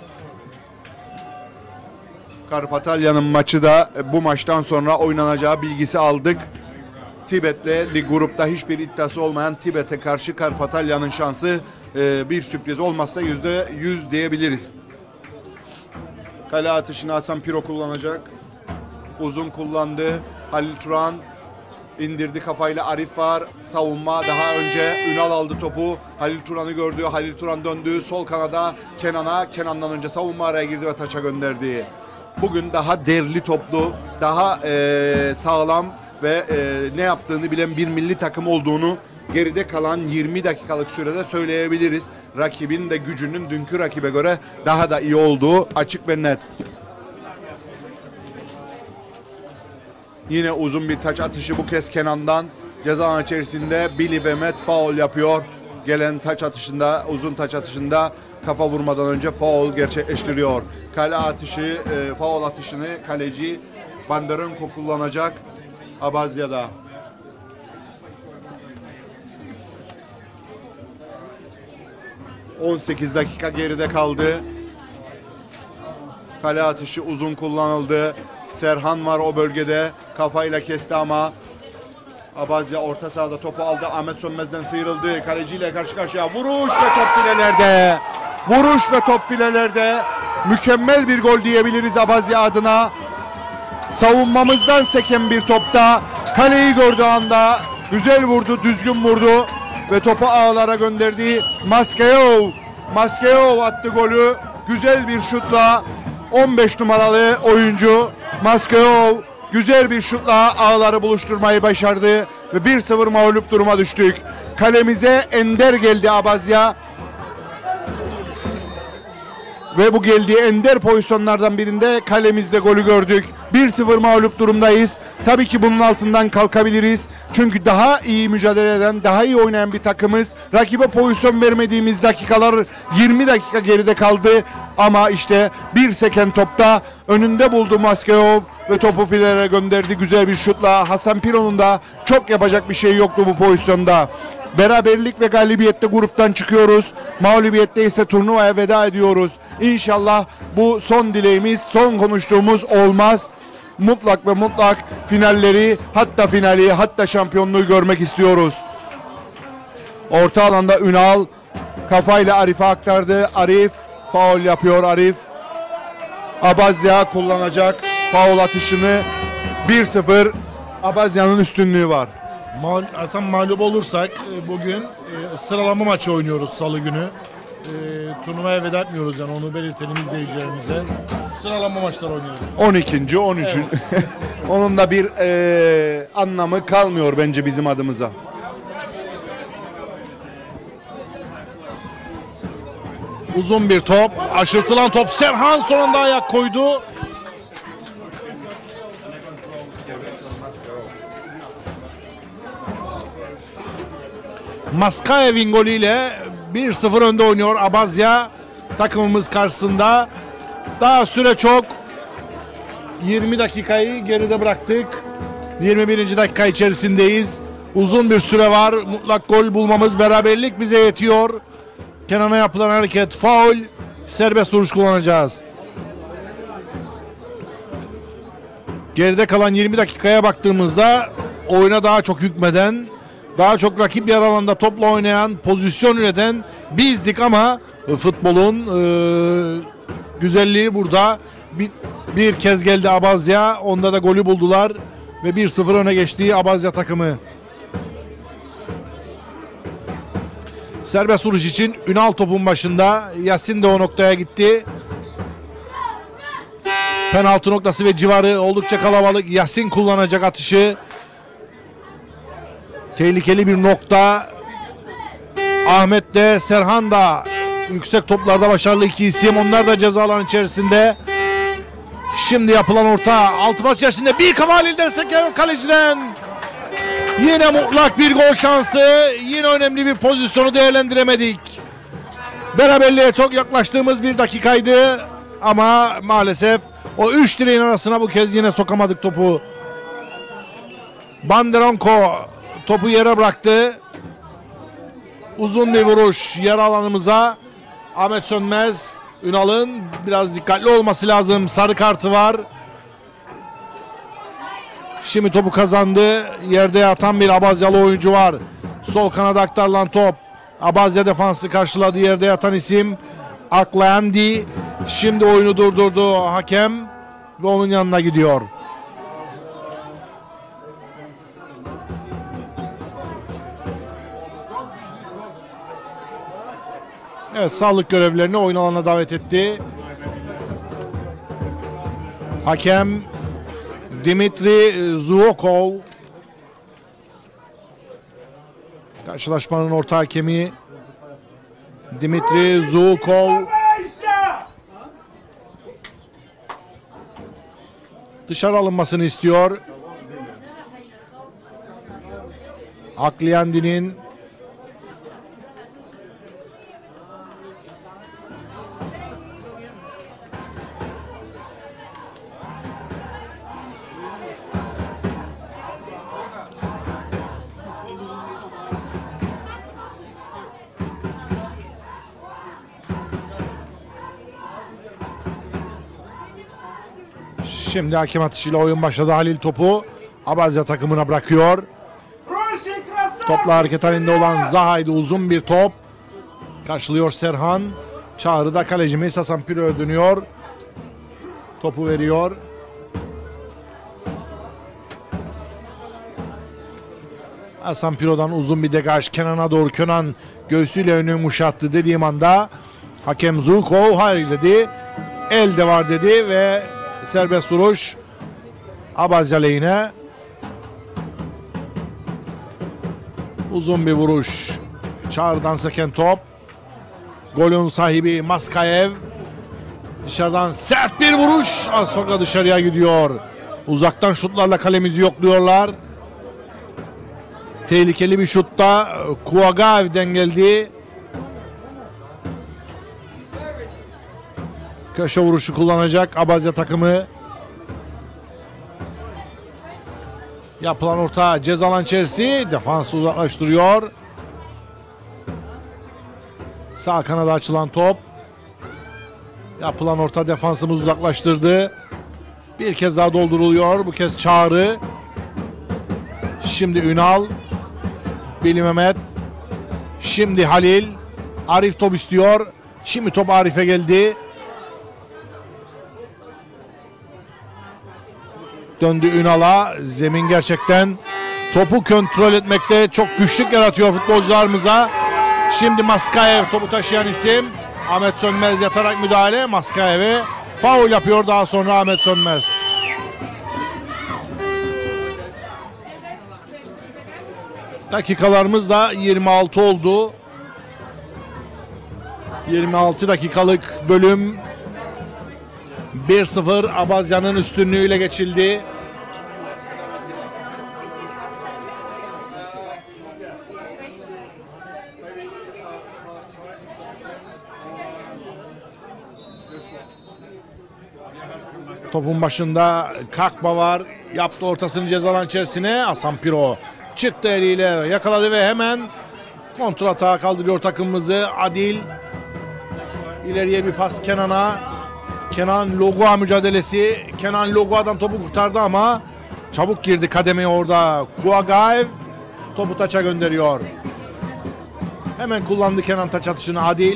Karpatalya'nın maçı da bu maçtan sonra oynanacağı bilgisi aldık. Tibet'le grupta hiçbir iddiası olmayan Tibet'e karşı Karpatalya'nın şansı e, bir sürpriz olmazsa yüzde yüz diyebiliriz. Kale atışını Hasan Piro kullanacak. Uzun kullandı. Halil Turan indirdi kafayla, Arif var. Savunma daha önce Ünal aldı topu. Halil Turan'ı gördü. Halil Turan döndü. Sol kanada Kenan'a. Kenan'dan önce savunma araya girdi ve taça gönderdi. Bugün daha derli toplu, daha e, sağlam ve e, ne yaptığını bilen bir milli takım olduğunu geride kalan yirmi dakikalık sürede söyleyebiliriz. Rakibin de gücünün dünkü rakibe göre daha da iyi olduğu açık ve net. Yine uzun bir taç atışı bu kez Kenan'dan. Ceza alanı içerisinde Billy ve Met faul yapıyor. Gelen taç atışında, uzun taç atışında kafa vurmadan önce faul gerçekleştiriyor. Kale atışı, e, faul atışını kaleci Bandarenko kullanacak Abazya'da. on sekiz dakika geride kaldı. Kale atışı uzun kullanıldı. Serhan var o bölgede. Kafayla kesti ama Abazya orta sahada topu aldı. Ahmet Sönmez'den sıyrıldı. Kaleciyle karşı karşıya. Vuruş ve top filelerde. Vuruş ve top filelerde. Mükemmel bir gol diyebiliriz Abazya adına. Savunmamızdan seken bir topta kaleyi gördüğü anda güzel vurdu, düzgün vurdu ve topu ağlara gönderdi. Maskeyov, Maskeyov attı golü. Güzel bir şutla on beş numaralı oyuncu Maskeyov güzel bir şutla ağları buluşturmayı başardı ve bir sıfır mağlup duruma düştük. Kalemize ender geldi Abazya ve bu geldiği ender pozisyonlardan birinde kalemizde golü gördük. bir sıfır mağlup durumdayız. Tabii ki bunun altından kalkabiliriz. Çünkü daha iyi mücadele eden, daha iyi oynayan bir takımız. Rakibe pozisyon vermediğimiz dakikalar yirmi dakika geride kaldı. Ama işte bir seken topta önünde buldu Maskayov ve topu filelere gönderdi güzel bir şutla. Hasan Piro'nun da çok yapacak bir şey yoktu bu pozisyonda. Beraberlik ve galibiyette gruptan çıkıyoruz. Mağlubiyette ise turnuvaya veda ediyoruz. İnşallah bu son dileğimiz, son konuştuğumuz olmaz. Mutlak ve mutlak finalleri, hatta finali, hatta şampiyonluğu görmek istiyoruz. Orta alanda Ünal kafayla Arif'e aktardı. Arif faul yapıyor Arif. Abazya kullanacak faul atışını. bir sıfır Abazya'nın üstünlüğü var. Mal, Hasan mağlup olursak e, bugün e, sıralama maçı oynuyoruz salı günü. E, turnuvaya veda etmiyoruz yani onu belirtelim izleyicilerimize. Sıralama maçları oynuyoruz. on ikinci on üçüncü Evet. Onun da bir e, anlamı kalmıyor bence bizim adımıza. Uzun bir top, aşırtılan top. Serhan sonunda ayak koydu. Maskayev'in golüyle bir sıfır önde oynuyor Abazya takımımız karşısında. Daha süre çok. yirmi dakikayı geride bıraktık. yirmi birinci dakika içerisindeyiz. Uzun bir süre var. Mutlak gol bulmamız, beraberlik bize yetiyor. Kenan'a yapılan hareket faul. Serbest vuruş kullanacağız. Geride kalan yirmi dakikaya baktığımızda oyuna daha çok hükmeden, daha çok rakip yer alanda topla oynayan, pozisyon üreten bizdik ama futbolun e, güzelliği burada. Bir, bir kez geldi Abazya, onda da golü buldular ve bir sıfır öne geçtiği Abazya takımı. Serbest vuruş için Ünal topun başında. Yasin de o noktaya gitti. Penaltı noktası ve civarı oldukça kalabalık. Yasin kullanacak atışı. Tehlikeli bir nokta. Ahmet de Serhan da yüksek toplarda başarılı iki isim. Onlar da ceza alanı içerisinde. Şimdi yapılan orta. Altı maç içerisinde bir kafa Halil'den seker kaleciden. Yine mutlak bir gol şansı. Yine önemli bir pozisyonu değerlendiremedik. Beraberliğe çok yaklaştığımız bir dakikaydı. Ama maalesef o üç direğin arasına bu kez yine sokamadık topu. Banderonko topu yere bıraktı. Uzun bir vuruş yer alanımıza. Ahmet Sönmez, Ünal'ın biraz dikkatli olması lazım. Sarı kartı var. Şimdi topu kazandı. Yerde yatan bir Abazyalı oyuncu var. Sol kanada aktarılan top. Abazya defansı karşıladı. Yerde yatan isim Aklayandi. Şimdi oyunu durdurdu hakem ve onun yanına gidiyor. Evet, sağlık görevlilerini oyun alanına davet etti. Hakem Dimitri Zuokov. Karşılaşmanın orta hakemi Dimitri Zuokov. Dışarı alınmasını istiyor. Akliyandi'nin Şimdi hakem atışıyla oyun başladı. Halil topu Abazya takımına bırakıyor. Topla hareket halinde olan Zaha'ydı. Uzun bir top. Karşılıyor Serhan. Çağrı'da kalecimiz Hasan Piro'ya dönüyor. Topu veriyor. Hasan Piro'dan uzun bir degaj Kenan'a doğru. Kenan göğsüyle önünü yumuşattı dediğim anda hakem Zukov hayır dedi. El de var dedi ve serbest vuruş Abazya lehine. Uzun bir vuruş. Çağrı'dan seken top. Golün sahibi Maskayev. Dışarıdan sert bir vuruş. Az sonra dışarıya gidiyor. Uzaktan şutlarla kalemizi yokluyorlar. Tehlikeli bir şutta Kuagaev'den geldi. Köşe vuruşu kullanacak Abazya takımı. Yapılan orta ceza alan içerisi, defansı uzaklaştırıyor. Sağ kanada açılan top. Yapılan orta defansımız uzaklaştırdı. Bir kez daha dolduruluyor. Bu kez Çağrı. Şimdi Ünal. Bili Mehmet. Şimdi Halil. Arif top istiyor. Şimdi top Arif'e geldi. Döndü Ünal'a. Zemin gerçekten topu kontrol etmekte çok güçlük yaratıyor futbolcularımıza. Şimdi Maskayev topu taşıyan isim. Ahmet Sönmez yatarak müdahale. Maskayev'e faul yapıyor daha sonra Ahmet Sönmez. Dakikalarımız da yirmi altı oldu. yirmi altı dakikalık bölüm bir sıfır Abazya'nın üstünlüğüyle geçildi. Topun başında Kakba var. Yaptı ortasını ceza alan içerisine. Hasan Piro çıktı eliyle yakaladı ve hemen kontratağa kaldırıyor takımımızı. Adil ileriye bir pas Kenan'a. Kenan Logua mücadelesi. Kenan Logua'dan topu kurtardı ama çabuk girdi kademeye orada. Kuagaev topu taça gönderiyor. Hemen kullandı Kenan taç atışını Adil.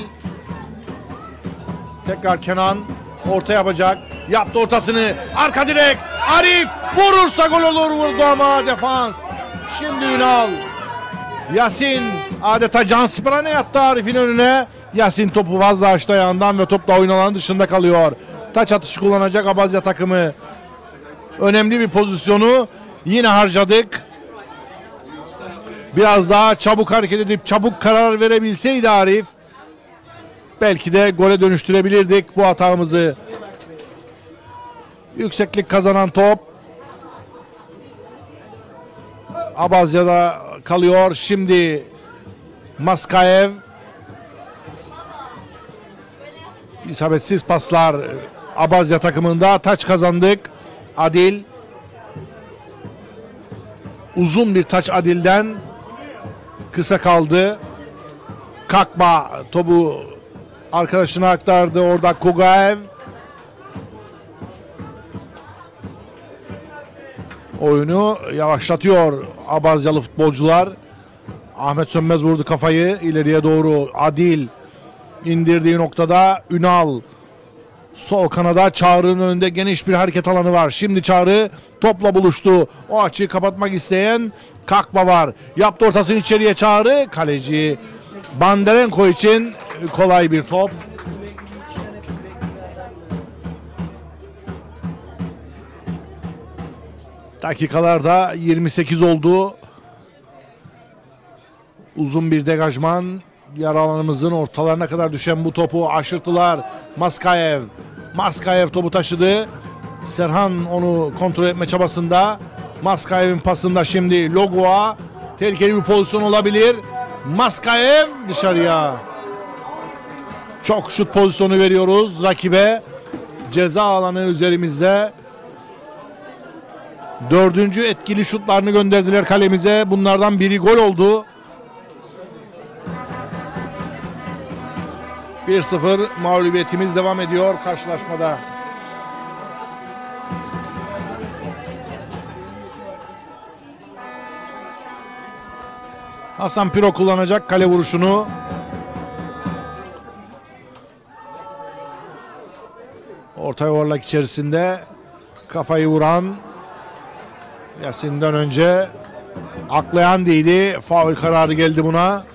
Tekrar Kenan orta yapacak. Yaptı ortasını. Arka direk. Arif vurursa gol olur, vurdu ama defans. Şimdi Ünal. Yasin adeta can sprane yattı Arif'in önüne. Yasin topu fazla açtı ayağından ve top da oyun alanı dışında kalıyor. Taç atışı kullanacak Abazya takımı. Önemli bir pozisyonu yine harcadık. Biraz daha çabuk hareket edip çabuk karar verebilseydi Arif, belki de gole dönüştürebilirdik bu hatamızı. Yükseklik kazanan top Abazya'da kalıyor. Şimdi Maskayev. İsabetsiz paslar Abazya takımında. Taç kazandık. Adil. Uzun bir taç Adil'den. Kısa kaldı. Kakba topu arkadaşına aktardı. Orada Kugaev. Oyunu yavaşlatıyor Abazyalı futbolcular. Ahmet Sönmez vurdu kafayı ileriye doğru. Adil indirdiği noktada Ünal sol kanada, Çağrı'nın önünde geniş bir hareket alanı var. Şimdi Çağrı topla buluştu. O açığı kapatmak isteyen Kakba var. Yaptı ortasını içeriye Çağrı. Kaleci Banderenko için kolay bir top. Dakikalarda yirmi sekiz oldu. Uzun bir degajman. Yer alanımızın ortalarına kadar düşen bu topu aşırttılar. Maskayev. Maskayev topu taşıdı. Serhan onu kontrol etme çabasında. Maskayev'in pasında şimdi Logua. Tehlikeli bir pozisyon olabilir. Maskayev dışarıya. Çok şut pozisyonu veriyoruz rakibe. Ceza alanı üzerimizde. Dördüncü etkili şutlarını gönderdiler kalemize. Bunlardan biri gol oldu. bir sıfır mağlubiyetimiz devam ediyor karşılaşmada. Hasan Piro kullanacak kale vuruşunu. Orta yuvarlak içerisinde kafayı vuran Yasin'den önce aklayan değildi. Faul kararı geldi buna.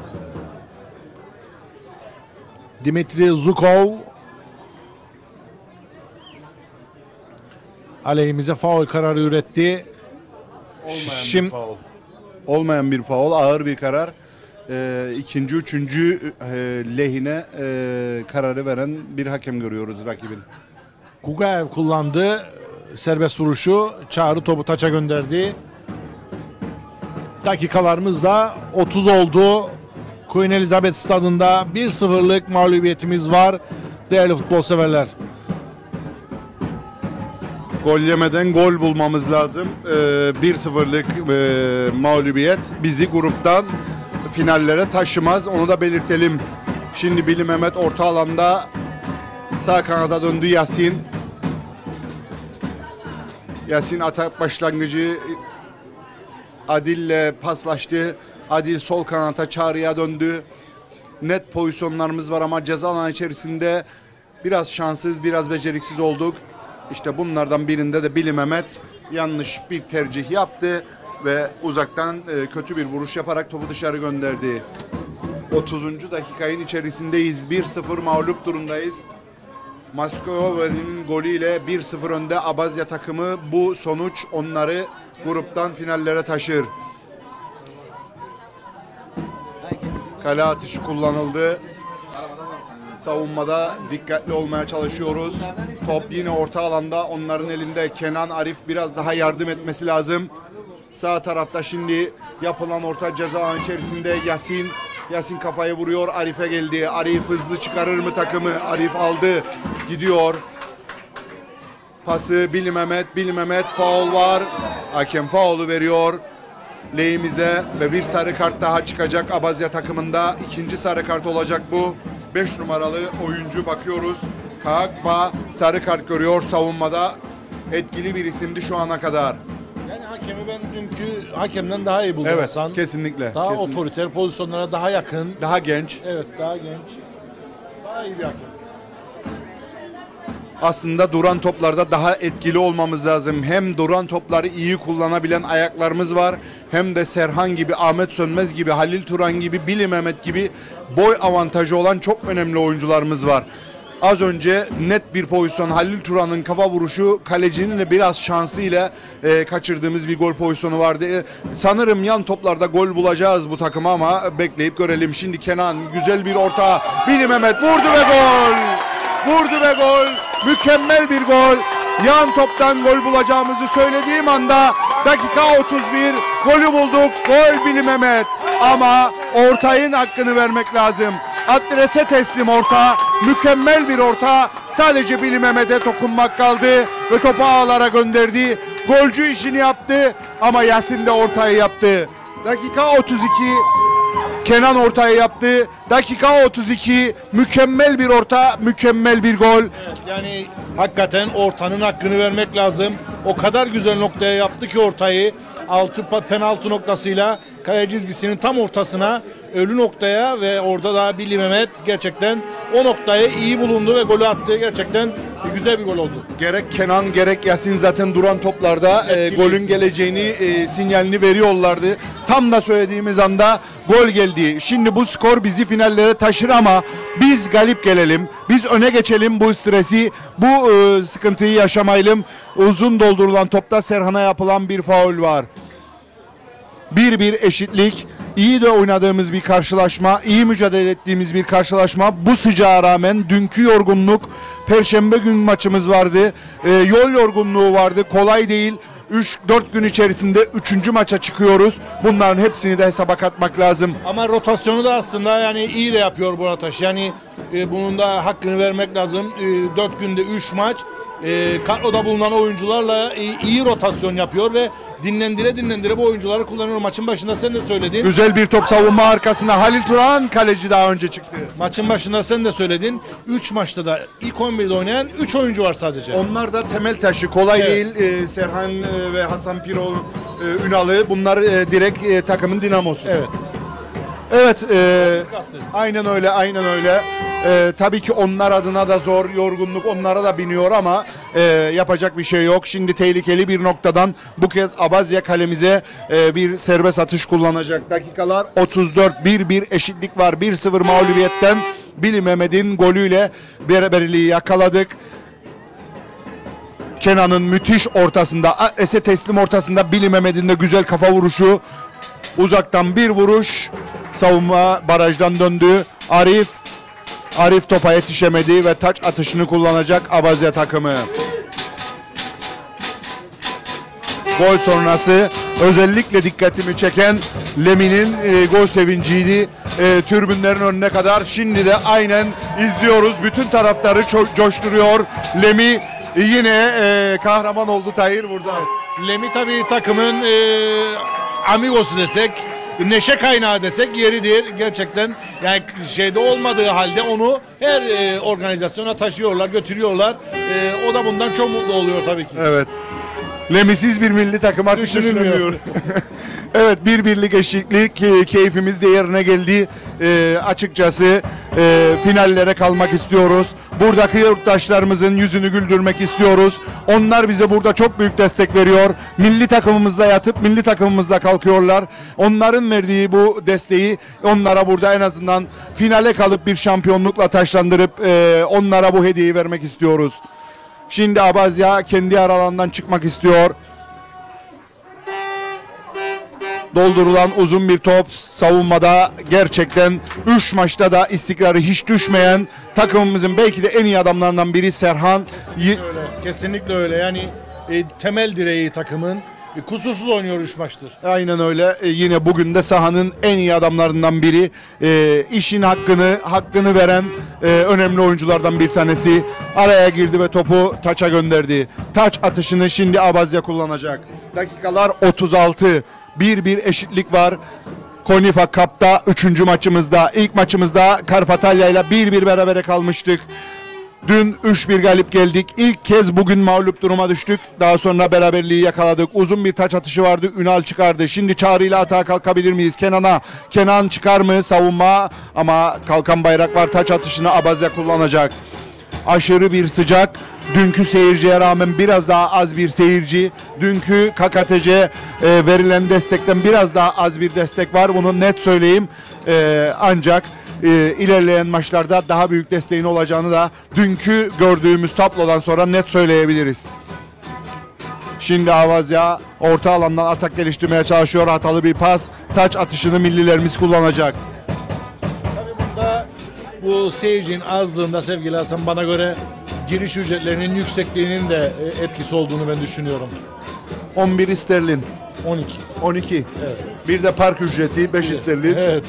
Dimitri Zukov aleyhimize faul kararı üretti. Olmayan Şimdi bir faul. Olmayan bir faul, ağır bir karar. Ee, ikinci, üçüncü e, lehine e, kararı veren bir hakem görüyoruz rakibin. Kugaev kullandı. serbest vuruşu. Çağrı topu taça gönderdi. Dakikalarımız da otuz oldu. Queen Elizabeth Stadında bir sıfırlık mağlubiyetimiz var. Değerli futbol severler. Gol yemeden gol bulmamız lazım. Ee, bir sıfırlık e, mağlubiyet bizi gruptan finallere taşımaz. Onu da belirtelim. Şimdi Billy Mehmet orta alanda sağ kanada döndü Yasin. Yasin atak başlangıcı Adil'le paslaştı. Adil sol kanata Çağrı'ya döndü. Net pozisyonlarımız var ama ceza alanı içerisinde biraz şanssız, biraz beceriksiz olduk. İşte bunlardan birinde de Billy Mehmet yanlış bir tercih yaptı ve uzaktan e, kötü bir vuruş yaparak topu dışarı gönderdi. otuzuncu dakikanın içerisindeyiz. bir sıfır mağlup durumdayız. Moskovya'nın golüyle bir sıfır önde Abazya takımı. Bu sonuç onları gruptan finallere taşır. Kale atışı kullanıldı. Savunmada dikkatli olmaya çalışıyoruz. Top yine orta alanda, onların elinde. Kenan, Arif biraz daha yardım etmesi lazım. Sağ tarafta şimdi yapılan orta ceza alanı içerisinde Yasin. Yasin kafayı vuruyor, Arif'e geldi. Arif hızlı çıkarır mı takımı? Arif aldı, gidiyor. Pası Billy Mehmet, Billy Mehmet faul var. Hakem faulu veriyor lehimize ve bir sarı kart daha çıkacak Abazya takımında. İkinci sarı kart olacak bu. beş numaralı oyuncu bakıyoruz. Kaakba sarı kart görüyor savunmada. Etkili bir isimdi şu ana kadar. Yani hakemi ben dünkü hakemden daha iyi buldum. Evet, Hasan. kesinlikle. Daha kesinlikle. otoriter pozisyonlara daha yakın. Daha genç. Evet, daha genç. Daha iyi bir hakem. Aslında duran toplarda daha etkili olmamız lazım. Hem duran topları iyi kullanabilen ayaklarımız var. Hem de Serhan gibi, Ahmet Sönmez gibi, Halil Turan gibi, Billy Mehmet gibi boy avantajı olan çok önemli oyuncularımız var. Az önce net bir pozisyon Halil Turan'ın kafa vuruşu, kalecinin de biraz şansıyla e, kaçırdığımız bir gol pozisyonu vardı. E, sanırım yan toplarda gol bulacağız bu takıma ama bekleyip görelim. Şimdi Kenan güzel bir orta. Billy Mehmet vurdu ve gol. Vurdu ve gol. Mükemmel bir gol. Yan toptan gol bulacağımızı söylediğim anda dakika otuz bir golü bulduk. Gol Billy Mehmet. Ama ortayın hakkını vermek lazım. Adrese teslim orta. Mükemmel bir orta. Sadece Billy Mehmet'e dokunmak kaldı ve topu ağlara gönderdi. Golcü işini yaptı ama Yasin de ortayı yaptı. Dakika otuz iki. Kenan ortayı yaptı. Dakika otuz iki. Mükemmel bir orta, mükemmel bir gol. Evet, yani hakikaten ortanın hakkını vermek lazım. O kadar güzel noktaya yaptı ki ortayı. Altı penaltı noktasıyla kale çizgisinin tam ortasına, ölü noktaya ve orada da Billy Mehmet gerçekten o noktaya iyi bulundu ve golü attı. Gerçekten güzel bir gol oldu. Gerek Kenan gerek Yasin zaten duran toplarda e, golün geleceğini e, sinyalini veriyorlardı. Tam da söylediğimiz anda gol geldi. Şimdi bu skor bizi finallere taşır ama biz galip gelelim. Biz öne geçelim, bu stresi, bu e, sıkıntıyı yaşamayalım. Uzun doldurulan topta Serhan'a yapılan bir faul var. bir bir eşitlik. İyi de oynadığımız bir karşılaşma, iyi mücadele ettiğimiz bir karşılaşma. Bu sıcağa rağmen dünkü yorgunluk, Perşembe gün maçımız vardı, e, yol yorgunluğu vardı, kolay değil. üç dört gün içerisinde üçüncü maça çıkıyoruz. Bunların hepsini de hesaba katmak lazım. Ama rotasyonu da aslında yani iyi de yapıyor Borataş. Yani e, bunun da hakkını vermek lazım. E, dört günde üç maç. E, kadroda bulunan oyuncularla e, iyi rotasyon yapıyor ve dinlendire dinlendire bu oyuncuları kullanıyor. Maçın başında sen de söyledin. Güzel bir top savunma arkasına Halil Turan, kaleci daha önce çıktı. Maçın başında sen de söyledin. üç maçta da ilk on birde oynayan üç oyuncu var sadece. Onlar da temel taşı. Kolay Evet. değil. Ee, Serhan e, ve Hasan Piro e, Ünalı. Bunlar e, direkt e, takımın dinamosu. Evet. Evet. E, aynen öyle. Aynen öyle. E, tabii ki onlar adına da zor. Yorgunluk onlara da biniyor ama e, yapacak bir şey yok. Şimdi tehlikeli bir noktadan bu kez Abazya kalemize e, bir serbest atış kullanacak. Dakikalar otuz dört. bir bir eşitlik var. bir sıfır mağlubiyetten Billy Mehmet'in golüyle beraberliği yakaladık. Kenan'ın müthiş ortasında, Ese teslim ortasında Billy Mehmet'in de güzel kafa vuruşu. Uzaktan bir vuruş. Savunma barajdan döndü. Arif Arif topa yetişemedi ve taç atışını kullanacak Abazya takımı. Gol sonrası özellikle dikkatimi çeken Lemi'nin e, gol sevinciydi. E, tribünlerin önüne kadar. Şimdi de aynen izliyoruz. Bütün taraftarı ço- coşturuyor. Lemi yine e, kahraman oldu Tahir burada. Lemi tabii takımın e, amigosu desek, neşe kaynağı desek yeridir. Gerçekten yani şeyde olmadığı halde onu her e, organizasyona taşıyorlar, götürüyorlar. E, o da bundan çok mutlu oluyor tabii ki. Evet. Lemisiz bir milli takım artık düşünülmüyor. Evet, bir birlik eşitlik e, keyfimiz de yerine geldi. E, açıkçası e, finallere kalmak istiyoruz. Buradaki yurttaşlarımızın yüzünü güldürmek istiyoruz. Onlar bize burada çok büyük destek veriyor. Milli takımımızda yatıp milli takımımızda kalkıyorlar. Onların verdiği bu desteği onlara burada en azından finale kalıp bir şampiyonlukla taşlandırıp e, onlara bu hediyeyi vermek istiyoruz. Şimdi Abazya kendi aralarından çıkmak istiyor. Doldurulan uzun bir top savunmada gerçekten üç maçta da istikrarı hiç düşmeyen takımımızın belki de en iyi adamlarından biri Serhan. Kesinlikle öyle. Kesinlikle öyle. Yani e, temel direği takımın e, kusursuz oynuyor üç maçtır. Aynen öyle. E, yine bugün de sahanın en iyi adamlarından biri. E, işin hakkını hakkını veren e, önemli oyunculardan bir tanesi. Araya girdi ve topu taça gönderdi. Taç atışını şimdi Abazya kullanacak. Dakikalar otuz altı. bir bir eşitlik var. Konifa Cup'ta üçüncü maçımızda. İlk maçımızda Karpatalya ile bir bir berabere kalmıştık. Dün üç bir galip geldik. İlk kez bugün mağlup duruma düştük. Daha sonra beraberliği yakaladık. Uzun bir taç atışı vardı. Ünal çıkardı. Şimdi Çağrı ile atağa kalkabilir miyiz? Kenan'a. Kenan çıkar mı? Savunma. Ama kalkan bayrak var. Taç atışını Abazya kullanacak. Aşırı bir sıcak. Dünkü seyirciye rağmen biraz daha az bir seyirci. Dünkü K K T C e, verilen destekten biraz daha az bir destek var. Bunu net söyleyeyim. E, ancak e, ilerleyen maçlarda daha büyük desteğin olacağını da dünkü gördüğümüz tablodan sonra net söyleyebiliriz. Şimdi Avazya orta alandan atak geliştirmeye çalışıyor. Hatalı bir pas. Taç atışını millilerimiz kullanacak. Tabii burada bu seyircinin azlığında sevgili Hasan bana göre giriş ücretlerinin yüksekliğinin de etkisi olduğunu ben düşünüyorum. on bir sterlin. on iki. on iki. Evet. Bir de park ücreti beş sterlin. Evet.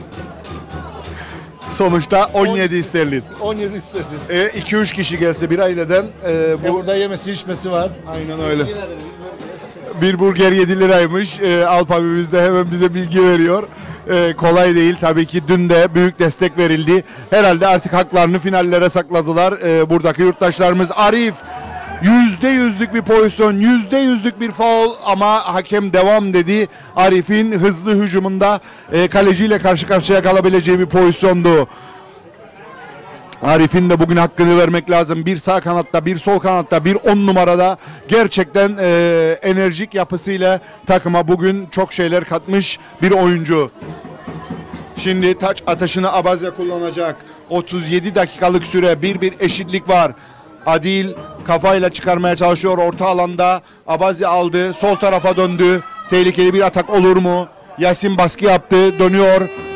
Sonuçta on yedi sterlin. on yedi sterlin. E, iki üç kişi gelse bir aileden e, bu... E burada yemesi içmesi var. Aynen öyle. Bir burger yedi liraymış. E, Alp abimiz de hemen bize bilgi veriyor. E, kolay değil tabii ki. Dün de büyük destek verildi. Herhalde artık haklarını finallere sakladılar. E, buradaki yurttaşlarımız. Arif yüzde yüzlük bir pozisyon, yüzde yüzlük bir faul ama hakem devam dedi. Arif'in hızlı hücumunda e, kaleciyle karşı karşıya kalabileceği bir pozisyondu. Arif'in de bugün hakkını vermek lazım. Bir sağ kanatta, bir sol kanatta, bir on numarada gerçekten e, enerjik yapısıyla takıma bugün çok şeyler katmış bir oyuncu. Şimdi taç atışını Abazya kullanacak. otuz yedi dakikalık süre, bir bir eşitlik var. Adil kafayla çıkarmaya çalışıyor orta alanda. Abazya aldı, sol tarafa döndü. Tehlikeli bir atak olur mu? Yasin baskı yaptı, dönüyor.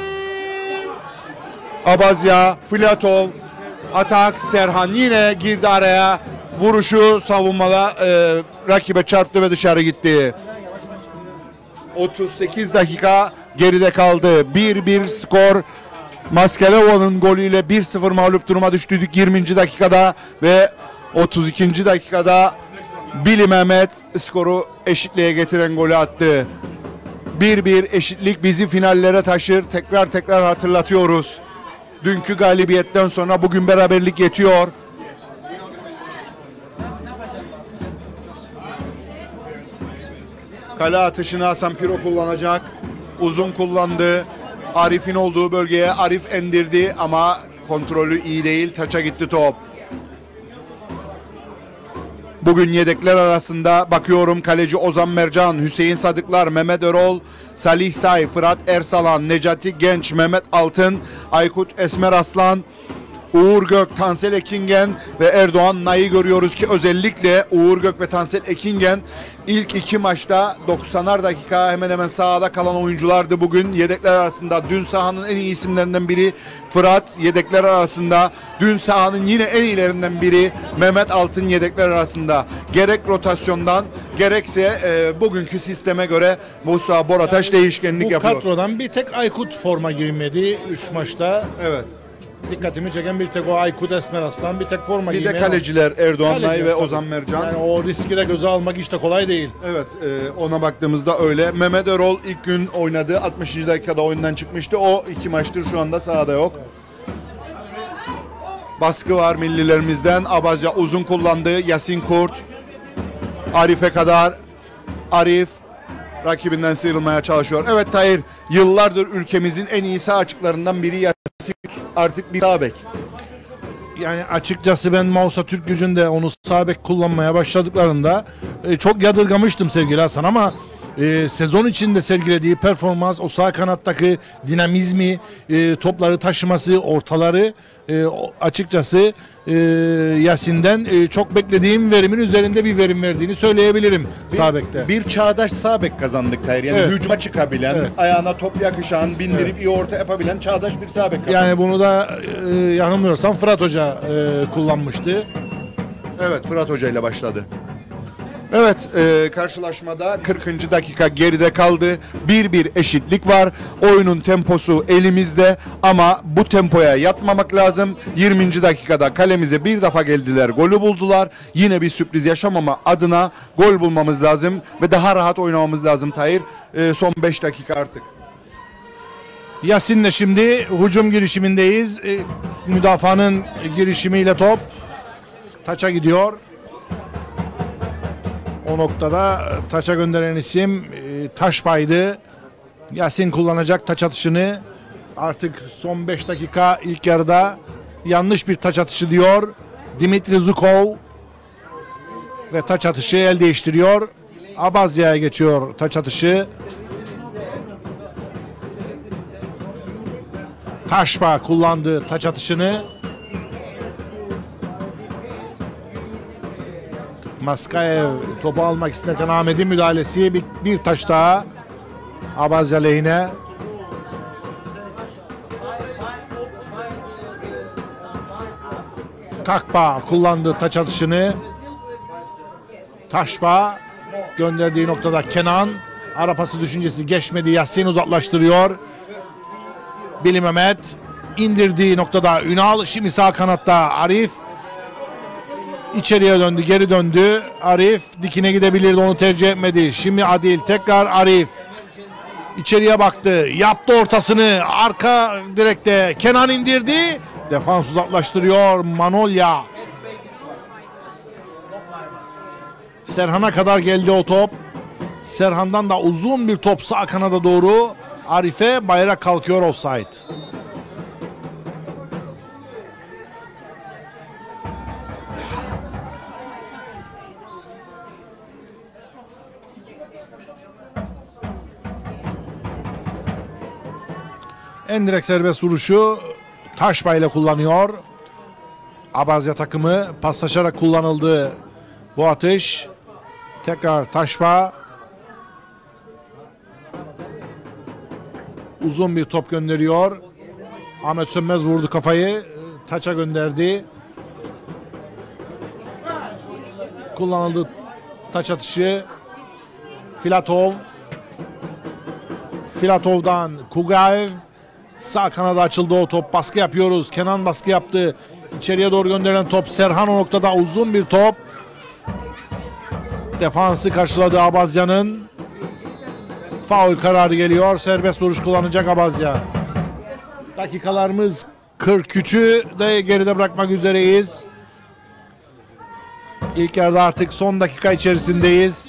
Abazya, Filatov, atak, Serhan yine girdi araya. Vuruşu savunmada e, rakibe çarptı ve dışarı gitti. otuz sekiz dakika geride kaldı. bir bir skor. Maskelova'nın golüyle bir sıfır mağlup duruma düştük yirminci dakikada ve otuz ikinci dakikada Billy Mehmet skoru eşitliğe getiren golü attı. bir bir eşitlik bizi finallere taşır. Tekrar tekrar hatırlatıyoruz. Dünkü galibiyetten sonra bugün beraberlik yetiyor. Kale atışını Hasan Piro kullanacak. Uzun kullandı. Arif'in olduğu bölgeye Arif endirdi ama kontrolü iyi değil. Taça gitti top. Bugün yedekler arasında bakıyorum kaleci Ozan Mercan, Hüseyin Sadıklar, Mehmet Erol, Salih Say, Fırat Ersalan, Necati Genç, Mehmet Altın, Aykut Esmer Aslan, Uğur Gök, Tansel Ekingen ve Erdoğan Nay'ı görüyoruz ki özellikle Uğur Gök ve Tansel Ekingen ilk iki maçta doksanar dakika hemen hemen sahada kalan oyunculardı bugün. Yedekler arasında dün sahanın en iyi isimlerinden biri Fırat, yedekler arasında dün sahanın yine en iyilerinden biri Mehmet Altın yedekler arasında. Gerek rotasyondan gerekse e, bugünkü sisteme göre Musa Borataş değişkenlik Bu yapıyor. kadrodan bir tek Aykut forma giymedi üç maçta. Evet. Dikkatimi çeken bir tek o Aykut Esmeraslan bir tek forma Bir giymedi. de kaleciler Erdoğan Nay Kaleci, ve tabii. Ozan Mercan. Yani o riski de göze almak hiç de kolay değil. Evet, e, ona baktığımızda öyle. Mehmet Erol ilk gün oynadı. altmışıncı dakikada oyundan çıkmıştı. O iki maçtır şu anda sahada yok. Baskı var millilerimizden. Abazya uzun kullandı. Yasin Kurt. Arif'e kadar. Arif rakibinden sıyrılmaya çalışıyor. Evet Tahir, yıllardır ülkemizin en iyi sağ açıklarından biri Yasin Kurt. Artık bir sağ bek. Yani açıkçası ben Mausa Türk Gücü'nde onu sağ bek kullanmaya başladıklarında e, çok yadırgamıştım sevgili Hasan ama e, sezon içinde sergilediği performans, o sağ kanattaki dinamizmi, e, topları taşıması, ortaları e, o- açıkçası e, Yasin'den e, çok beklediğim verimin üzerinde bir verim verdiğini söyleyebilirim sağ bekte. Bir çağdaş sağ bek kazandık Tahir. Yani Evet. hücuma çıkabilen, Evet. ayağına top yakışan, bindirip Evet. iyi orta yapabilen çağdaş bir sağ bek kazandık. Yani bunu da e, yanılmıyorsam Fırat Hoca e, kullanmıştı. Evet, Fırat Hoca ile başladı. Evet, e, karşılaşmada kırkıncı dakika geride kaldı. bir bir eşitlik var. Oyunun temposu elimizde ama bu tempoya yatmamak lazım. yirminci dakikada kalemize bir defa geldiler, golü buldular. Yine bir sürpriz yaşamama adına gol bulmamız lazım ve daha rahat oynamamız lazım Tahir. E, son beş dakika artık. Yasin'le şimdi hücum girişimindeyiz. E, müdafaanın girişimiyle top taça gidiyor. O noktada e, taça gönderen isim e, Taşbay'dı. Yasin kullanacak taç atışını. Artık son beş dakika ilk yarıda yanlış bir taç atışı diyor. Dimitri Zukov ve taç atışı el değiştiriyor. Abazya'ya geçiyor taç atışı. Taşba kullandı taç atışını. Maskayev topu almak isterken Ahmet'in müdahalesi, bir, bir taş daha Abazya lehine. Kakba kullandı taç atışını. Taşba gönderdiği noktada Kenan. Arapası düşüncesi geçmedi. Yasin uzaklaştırıyor. Bili Mehmet indirdiği noktada Ünal. Şimdi sağ kanatta Arif. İçeriye döndü, geri döndü. Arif dikine gidebilirdi, onu tercih etmedi. Şimdi Adil, tekrar Arif. İçeriye baktı, yaptı ortasını. Arka direkte Kenan indirdi. Defans uzaklaştırıyor Manolya. Serhan'a kadar geldi o top. Serhan'dan da uzun bir top sağ kanada doğru. Arif'e bayrak kalkıyor, offside. En direkt serbest vuruşu Taşba ile kullanıyor. Abazya takımı paslaşarak kullanıldı bu atış. Tekrar Taşba. Uzun bir top gönderiyor. Ahmet Sönmez vurdu kafayı. Taça gönderdi. Kullanıldı taç atışı. Filatov. Filatov'dan Kugaev. Sağ kanada açıldı o top. Baskı yapıyoruz. Kenan baskı yaptı. İçeriye doğru gönderilen top. Serhan o noktada uzun bir top. Defansı karşıladı Abazya'nın. Faul kararı geliyor. Serbest vuruş kullanacak Abazya. Dakikalarımız kırk üçü de geride bırakmak üzereyiz. İlk yarıda artık son dakika içerisindeyiz.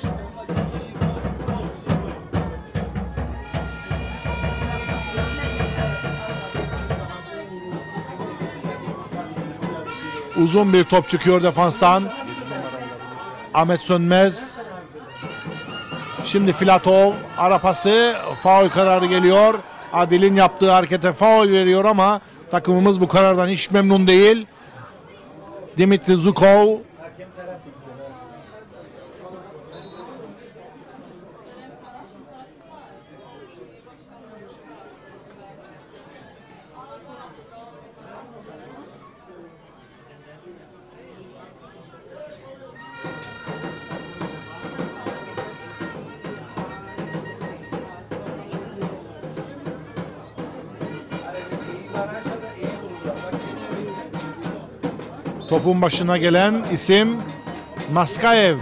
Uzun bir top çıkıyor defanstan. Ahmet Sönmez. Şimdi Filatov. Ara pası. Faul kararı geliyor. Adil'in yaptığı harekete faul veriyor ama takımımız bu karardan hiç memnun değil. Dimitri Zukov topun başına gelen isim Maskayev.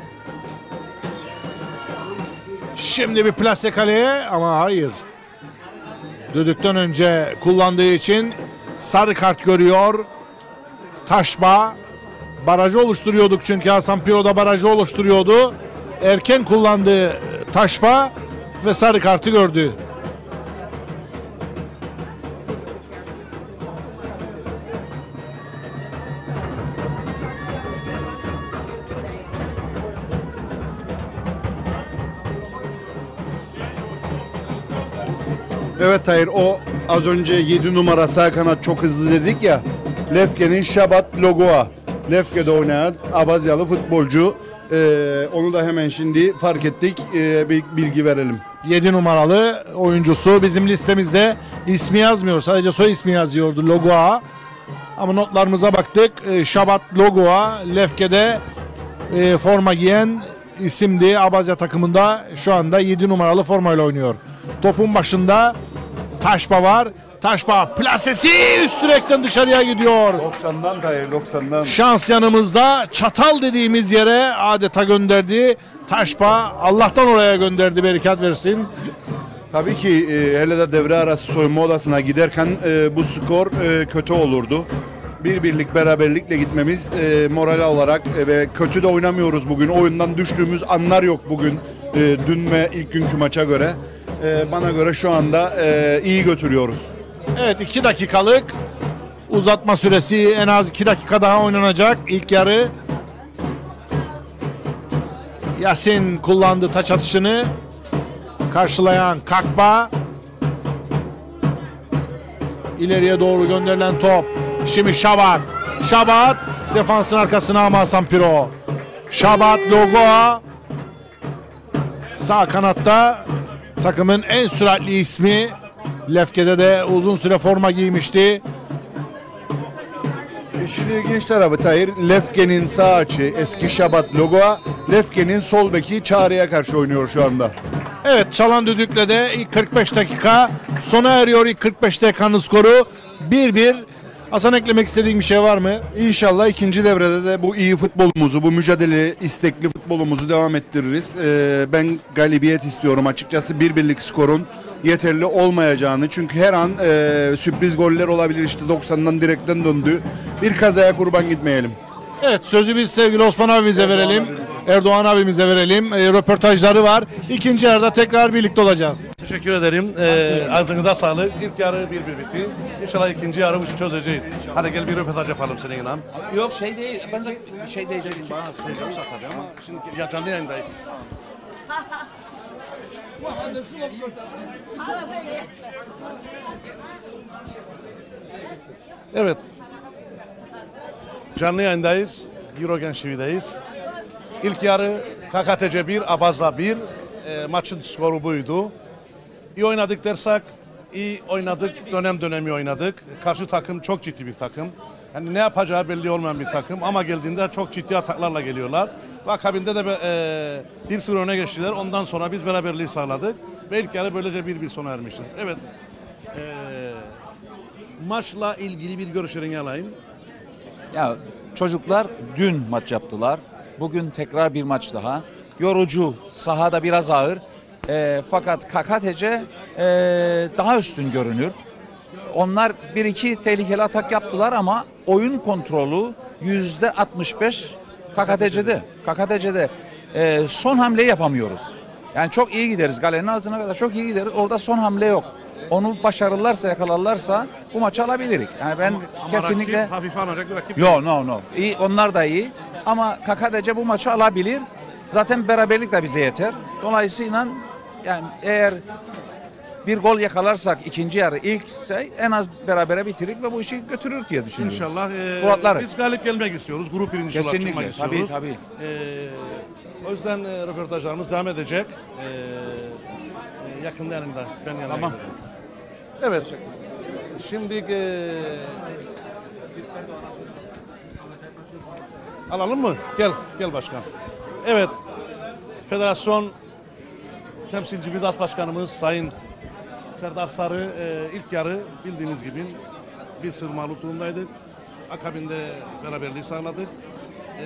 Şimdi bir plase kaleye ama hayır. Düdükten önce kullandığı için sarı kart görüyor. Taşba. Barajı oluşturuyorduk çünkü Hasan Piro da barajı oluşturuyordu. Erken kullandı Taşba ve sarı kartı gördü. Evet Tahir, o az önce yedi numara sağ kanat çok hızlı dedik ya. Lefke'nin Şabat Logoa. Lefke'de oynayan Abazyalı futbolcu. Ee, onu da hemen şimdi fark ettik. Ee, bir bilgi verelim. yedi numaralı oyuncusu bizim listemizde ismi yazmıyor. Sadece soy ismi yazıyordu Logoa. Ama notlarımıza baktık. Ee, Şabat Logoa Lefke'de e, forma giyen isimdi. Abazya takımında şu anda yedi numaralı formayla oynuyor. Topun başında Taşba var. Taşba plasesi üst direkten dışarıya gidiyor. doksandan Tahir, doksandan. Şans yanımızda, çatal dediğimiz yere adeta gönderdi. Taşba Allah'tan oraya gönderdi, bereket versin. Tabii ki e, hele de devre arası soyunma odasına giderken e, bu skor e, kötü olurdu. Bir birlik beraberlikle gitmemiz e, moral olarak e, ve kötü de oynamıyoruz bugün. Oyundan düştüğümüz anlar yok bugün. E, dün ve ilk günkü maça göre. E, bana göre şu anda e, iyi götürüyoruz. Evet, iki dakikalık uzatma süresi, en az iki dakika daha oynanacak ilk yarı. Yasin kullandı taç atışını. Karşılayan Kakba. İleriye doğru gönderilen top. Şimdi Şabat. Şabat defansın arkasına ama Hasan Piro. Şabat Logoa. Sağ kanatta takımın en süratli ismi. Lefke'de de uzun süre forma giymişti. İşin ilginç tarafı Tahir, Lefke'nin sağ açı eski Şabat Logoa, Lefke'nin sol beki Çağrı'ya karşı oynuyor şu anda. Evet, çalan düdükle de ilk kırk beş dakika sona eriyor. İlk kırk beş dakikanın skoru bir bir. Hasan, eklemek istediğin bir şey var mı? İnşallah ikinci devrede de bu iyi futbolumuzu, bu mücadele istekli futbolumuzu devam ettiririz. Ee, ben galibiyet istiyorum açıkçası, bir birlik skorun yeterli olmayacağını. Çünkü her an e, sürpriz goller olabilir. İşte doksandan direkten döndü. Bir kazaya kurban gitmeyelim. Evet, sözü biz sevgili Osman abimize verelim. Erdoğan abimize verelim. E, röportajları var. İkinci yarıda tekrar birlikte olacağız. Teşekkür ederim. Ee, ağzınıza sağlık. İlk yarı bir bir bitti. İnşallah ikinci yarı bu işi çözeceğiz. Hadi gel bir röportaj yapalım seninle. Yok şey değil. Ben de şey diyeceğim. Bana diyeceğim tabii ama şimdi ya canlı yayındayım. Evet. Canlı yayındayız. Eurogen T V'deyiz. İlk yarı K K T C bir, Abazya bir. E, maçın skoru buydu. İyi oynadık dersek, iyi oynadık, dönem dönemi oynadık. Karşı takım çok ciddi bir takım. Yani ne yapacağı belli olmayan bir takım ama geldiğinde çok ciddi ataklarla geliyorlar. Ve akabinde de e, bir sıfır öne geçtiler. Ondan sonra biz beraberliği sağladık. Ve ilk yarı böylece bir bir sona ermiştir. Evet. E, maçla ilgili bir görüşlerini alayım. Ya çocuklar dün maç yaptılar. Bugün tekrar bir maç daha. Yorucu, sahada biraz ağır. E, fakat K K T C e, daha üstün görünür. Onlar bir iki tehlikeli atak yaptılar ama oyun kontrolü yüzde altmış beş K K T C'de. K K T C'de e, son hamleyi yapamıyoruz. Yani çok iyi gideriz. Galenin ağzına kadar çok iyi gideriz. Orada son hamle yok. Onu başarırlarsa, yakalarlarsa bu maçı alabiliriz. Yani ben ama, ama kesinlikle rakip, hafif alacak bir rakip. Yo, no, no. İyi, onlar da iyi. Ama K K T C bu maçı alabilir. Zaten beraberlik de bize yeter. Dolayısıyla yani eğer bir gol yakalarsak ikinci yarı ilk şey en az berabere bitirir ve bu işi götürür diye düşünüyorum. İnşallah. E, Fıratlar. biz galip gelmek istiyoruz. Grup birincisi olarak çıkmak Kesinlikle. istiyoruz. Tabii tabii. E, o yüzden e, röportajlarımız devam edecek. E, e, yakında yanında. Ben yanına Tamam. giderim. Evet. Şimdi e, alalım mı? Gel, gel başkan. Evet. Federasyon temsilcimiz, as başkanımız Sayın Serdar Sarı e, ilk yarı bildiğiniz gibi bir sıfır mağlup durumdaydı. Akabinde beraberliği sağladık. E,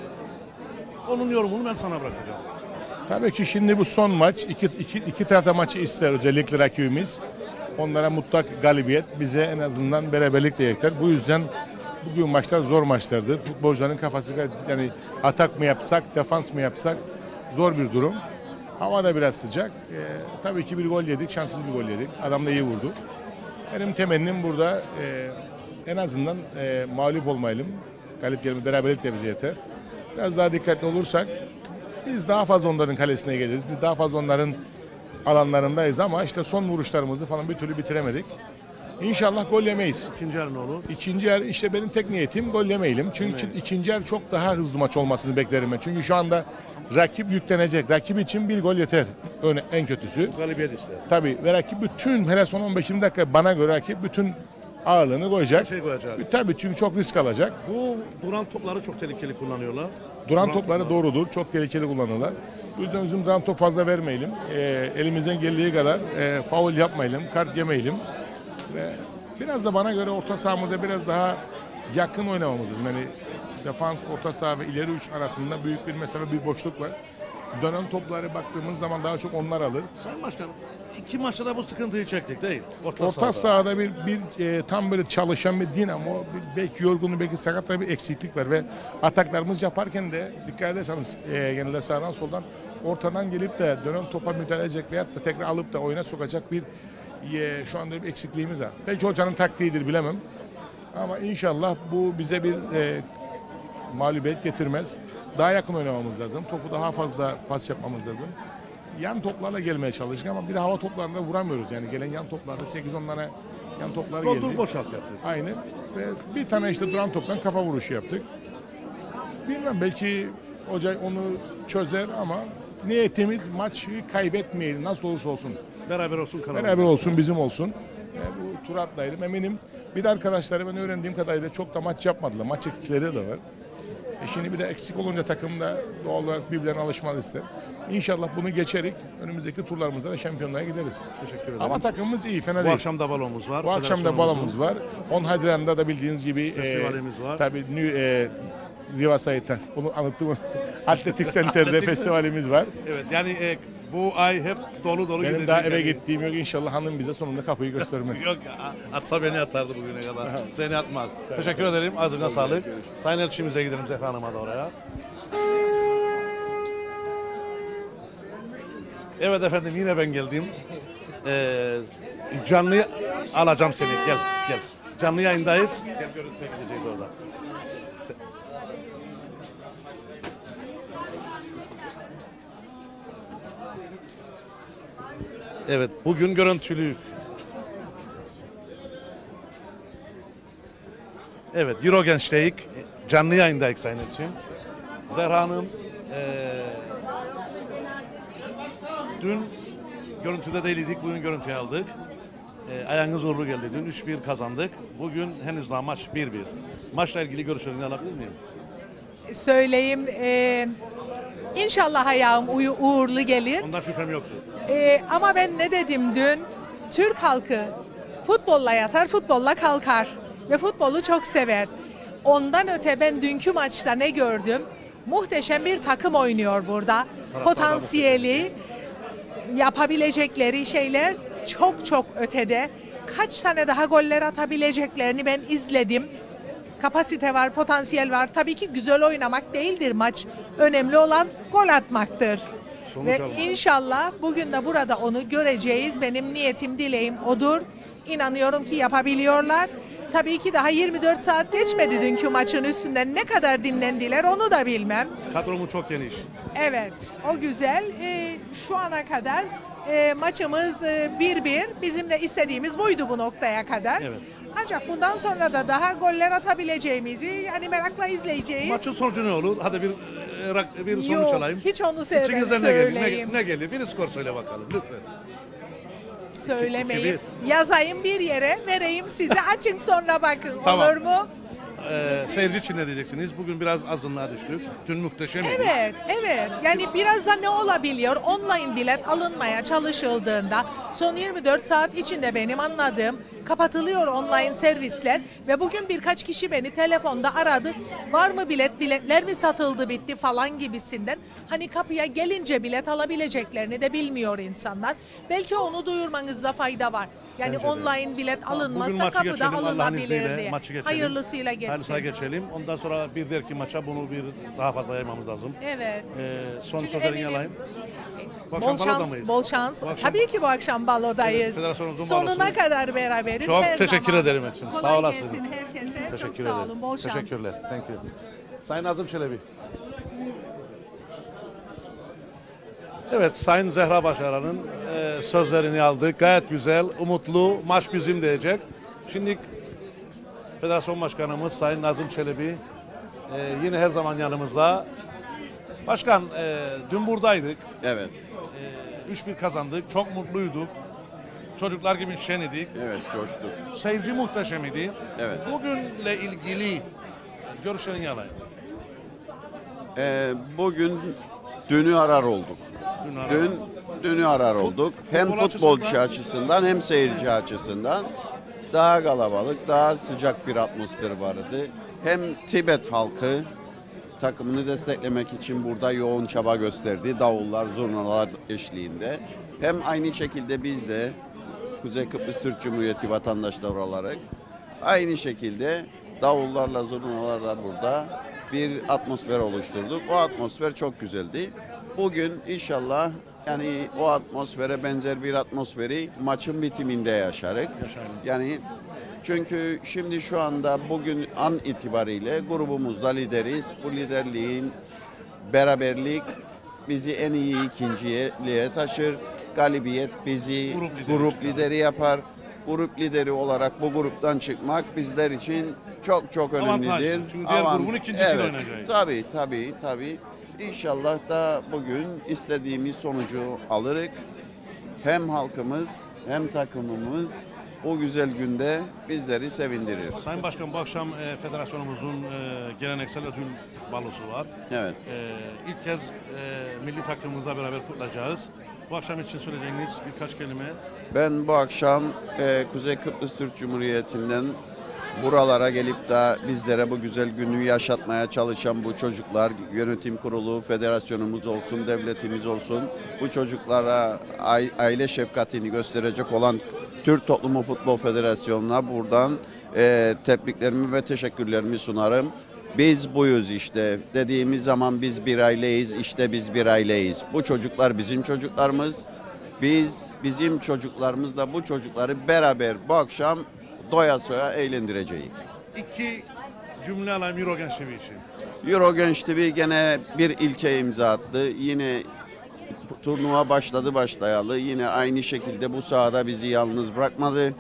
onun yorumunu ben sana bırakacağım. Tabii ki şimdi bu son maç. İki, iki, iki tarafta maçı ister özellikle rakibimiz. Onlara mutlak galibiyet, bize en azından beraberlik diyecekler. Bu yüzden bugün maçlar zor maçlardır. Futbolcuların kafası yani atak mı yapsak, defans mı yapsak zor bir durum. Hava da biraz sıcak. Ee, tabii ki bir gol yedik, şanssız bir gol yedik. Adam da iyi vurdu. Benim temennim burada e, en azından e, mağlup olmayalım. Galip gelme, beraberlik de bize yeter. Biraz daha dikkatli olursak biz daha fazla onların kalesine geliriz. Biz daha fazla onların alanlarındayız ama işte son vuruşlarımızı falan bir türlü bitiremedik. İnşallah gol yemeyiz. İkinci yarı ne olur? İkinci yarı işte benim tek niyetim gol yemeyelim. Çünkü Evet. ikinci yarı çok daha hızlı maç olmasını beklerim ben. Çünkü şu anda rakip yüklenecek. Rakip için bir gol yeter. Öne, en kötüsü. Galibiyet ister. Tabii ve rakip bütün hele son on beş yirmi dakika bana göre rakip bütün ağırlığını koyacak. Her şey koyacak. Tabii çünkü çok risk alacak. Bu duran topları çok tehlikeli kullanıyorlar. Duran topları doğrudur. Çok tehlikeli kullanırlar. Bu yüzden bizim duran top fazla vermeyelim. Ee, elimizden geldiği kadar e, faul yapmayalım, kart yemeyelim. Ve biraz da bana göre orta sahamıza biraz daha yakın oynamamız lazım. Yani defans, orta saha ve ileri uç arasında büyük bir mesafe, bir boşluk var. Dönen topları baktığımız zaman daha çok onlar alır. Sayın Başkanım, iki maçta da bu sıkıntıyı çektik değil. Orta, Orta sahada. sahada bir, bir e, tam böyle çalışan bir dinamo, bir, belki yorgunluğu, belki sakatlığı bir eksiklik var ve ataklarımız yaparken de dikkat ederseniz e, genelde sağdan soldan ortadan gelip de dönen topa müdahale edecek veyahut da tekrar alıp da oyuna sokacak bir e, şu anda bir eksikliğimiz var. Belki hocanın taktiğidir bilemem ama inşallah bu bize bir e, mağlubiyet getirmez. Daha yakın oynamamız lazım. Topu daha fazla pas yapmamız lazım. Yan toplarla gelmeye çalıştık ama bir de hava toplarında vuramıyoruz. Yani gelen yan toplarda sekiz on tane yan toplar geldi. Doldur boşalt yaptık. Aynen. Ve bir tane işte duran toptan kafa vuruşu yaptık. Bilmem belki hoca onu çözer ama niyetimiz maçı kaybetmeyelim. Nasıl olursa olsun. Beraber olsun. Karar Beraber olsun, bizim olsun. Yani bu tur atlayalım. Eminim bir de arkadaşları ben öğrendiğim kadarıyla çok da maç yapmadılar. Maç eksikleri de var. E şimdi bir de eksik olunca takım da doğal olarak birbirlerine alışmalı ister. İnşallah bunu geçerik. Önümüzdeki turlarımızda da şampiyonluğa gideriz. Teşekkür ederim. Ama takımımız iyi, fena Bu değil. akşam da balonumuz var. Bu akşam da balonumuz var. on Haziran'da da bildiğiniz gibi Festivalimiz e, var. Tabii New, e, Rivasayt'ta bunu anlattım. Atletik Center'de festivalimiz var. Evet yani e, bu ay hep dolu dolu Benim gidecek. daha eve yani. gittiğim yok. İnşallah hanım bize sonunda kapıyı göstermez. Yok atsa beni atardı bugüne kadar. Seni atmaz. Teşekkür ederim. Ağzına sağlık. Sayın elçimize gidelim Zehra Hanım'a da oraya. Evet efendim yine ben geldim. Ee, canlı alacağım seni. Gel gel. Canlı yayındayız. Gel görüntüye gideceğiz orada. Evet bugün görüntülü. Evet Eurogenç'teyik. Canlı yayındayız sayın için. Zehra Hanım ee, dün görüntüde değildik, bugün görüntüye aldık. E, ayağınız uğurlu geldi dün, üç bir kazandık. Bugün henüz daha maç bir bir. Maçla ilgili görüşlerini alabilir miyim? Söyleyeyim, e, inşallah ayağım uyu- uğurlu gelir. Ondan şüphem yoktu. E, ama ben ne dedim dün? Türk halkı futbolla yatar, futbolla kalkar ve futbolu çok sever. Ondan öte ben dünkü maçta ne gördüm? Muhteşem bir takım oynuyor burada. Potansiyeli, yapabilecekleri şeyler çok çok ötede. Kaç tane daha goller atabileceklerini ben izledim. Kapasite var, potansiyel var. Tabii ki güzel oynamak değildir maç. Önemli olan gol atmaktır. Sonuç Ve almak. inşallah bugün de burada onu göreceğiz. Benim niyetim, dileğim odur. İnanıyorum ki yapabiliyorlar. Tabii ki daha yirmi dört saat geçmedi dünkü maçın üstünden. Ne kadar dinlendiler onu da bilmem. Kadromu çok geniş. Evet, o güzel. Ee, şu ana kadar E, maçımız bir bir. Bizim de istediğimiz buydu bu noktaya kadar. Evet. Ancak bundan sonra da daha goller atabileceğimizi yani merakla izleyeceğiz. Maçın sonucu ne olur? Hadi bir e, rak- bir sonuç Yok, alayım. hiç onu söyle- İçinizden ne geliyor? söyleyeyim. Ne, ne geliyor? Bir skor söyle bakalım lütfen. Söylemeyeyim. İki, Yazayım bir yere, vereyim size. Açın sonra bakın. Tamam. Olur mu? Ee, seyirci için ne diyeceksiniz? Bugün biraz azınlığa düştük. Dün muhteşem idi. Evet, evet. Yani biraz da ne olabiliyor? Online bilet alınmaya çalışıldığında son yirmi dört saat içinde benim anladığım kapatılıyor online servisler ve bugün birkaç kişi beni telefonda aradı. Var mı bilet, biletler mi satıldı bitti falan gibisinden. Hani kapıya gelince bilet alabileceklerini de bilmiyor insanlar. Belki onu duyurmanızda fayda var. Yani Bence de. online bilet Bugün alınmasa maçı kapıda geçelim, Allah'ın alınabilir izniyle diye. maçı geçelim. Hayırlısıyla geçsin. Hayırlısıyla geçelim. Ondan sonra bir derki maça bunu bir daha fazla yaymamız lazım. Evet. Ee, son Çünkü sözlerini eminim- yalayım. Bu akşam Bol baloda şans, mıyız? bol şans. Bu akşam- Tabii ki bu akşam balodayız. Federasyonumuzun Sonuna balosu. kadar beraberiz. Çok her teşekkür zaman. ederim Eçim. Kolay Sağ olasın. gelsin herkese. Teşekkür Çok sağ ederim. olun. Bol şans. Teşekkürler. Thank you. Sayın Nazım Çelebi. Evet, Sayın Zehra Başaran'ın e, sözlerini aldık. Gayet güzel, umutlu, maç bizim diyecek. Şimdi Federasyon Başkanımız Sayın Nazım Çelebi e, yine her zaman yanımızda. Başkan, e, dün buradaydık. Evet. E, üç bir kazandık, çok mutluyduk. Çocuklar gibi şen idik. Evet, coştuk. Seyirci muhteşem idi. Evet. Bugünle ilgili görüşlerini yalayın. Ee, bugün dünü arar olduk. Dün arar. Dün dünü arar olduk. Hem futbol futbolcu açısından- açısından hem seyirci açısından daha kalabalık, daha sıcak bir atmosfer vardı. Hem Tibet halkı takımını desteklemek için burada yoğun çaba gösterdi. Davullar, zurnalar eşliğinde. Hem aynı şekilde biz de Kuzey Kıbrıs Türk Cumhuriyeti vatandaşları olarak aynı şekilde davullarla, zurnalarla burada bir atmosfer oluşturduk. O atmosfer çok güzeldi. Bugün inşallah yani o atmosfere benzer bir atmosferi maçın bitiminde yaşarız. Yani çünkü şimdi şu anda bugün an itibariyle grubumuzda lideriz. Bu liderliğin beraberlik bizi en iyi ikinciliğe taşır. Galibiyet bizi Grup lideri grup çıkar. lideri yapar. Grup lideri olarak bu gruptan çıkmak bizler için çok çok önemlidir. Avantajlı. Çünkü diğer grubun ikincisiyle evet, oynayacağız. Tabii tabii tabii. İnşallah da bugün istediğimiz sonucu alırız. Hem halkımız hem takımımız o güzel günde bizleri sevindirir. Sayın Başkan, bu akşam e, federasyonumuzun e, geleneksel ödül balosu var. Evet. E, ilk kez e, milli takımımızla beraber kutlayacağız. Bu akşam için söyleyeceğiniz birkaç kelime. Ben bu akşam e, Kuzey Kıbrıs Türk Cumhuriyeti'nden buralara gelip de bizlere bu güzel günü yaşatmaya çalışan bu çocuklar, yönetim kurulu, federasyonumuz olsun, devletimiz olsun, bu çocuklara aile şefkatini gösterecek olan Türk Toplumu Futbol Federasyonu'na buradan e, tebriklerimi ve teşekkürlerimi sunarım. Biz buyuz işte. Dediğimiz zaman biz bir aileyiz, işte biz bir aileyiz. Bu çocuklar bizim çocuklarımız. Biz, bizim çocuklarımızla bu çocukları beraber bu akşam doya soya eğlendireceğiz. İki cümle alayım Euro Genç T V için. Euro Genç T V gene bir ilke imza attı. Yine turnuva başladı başlayalı. Yine aynı şekilde bu sahada bizi yalnız bırakmadı.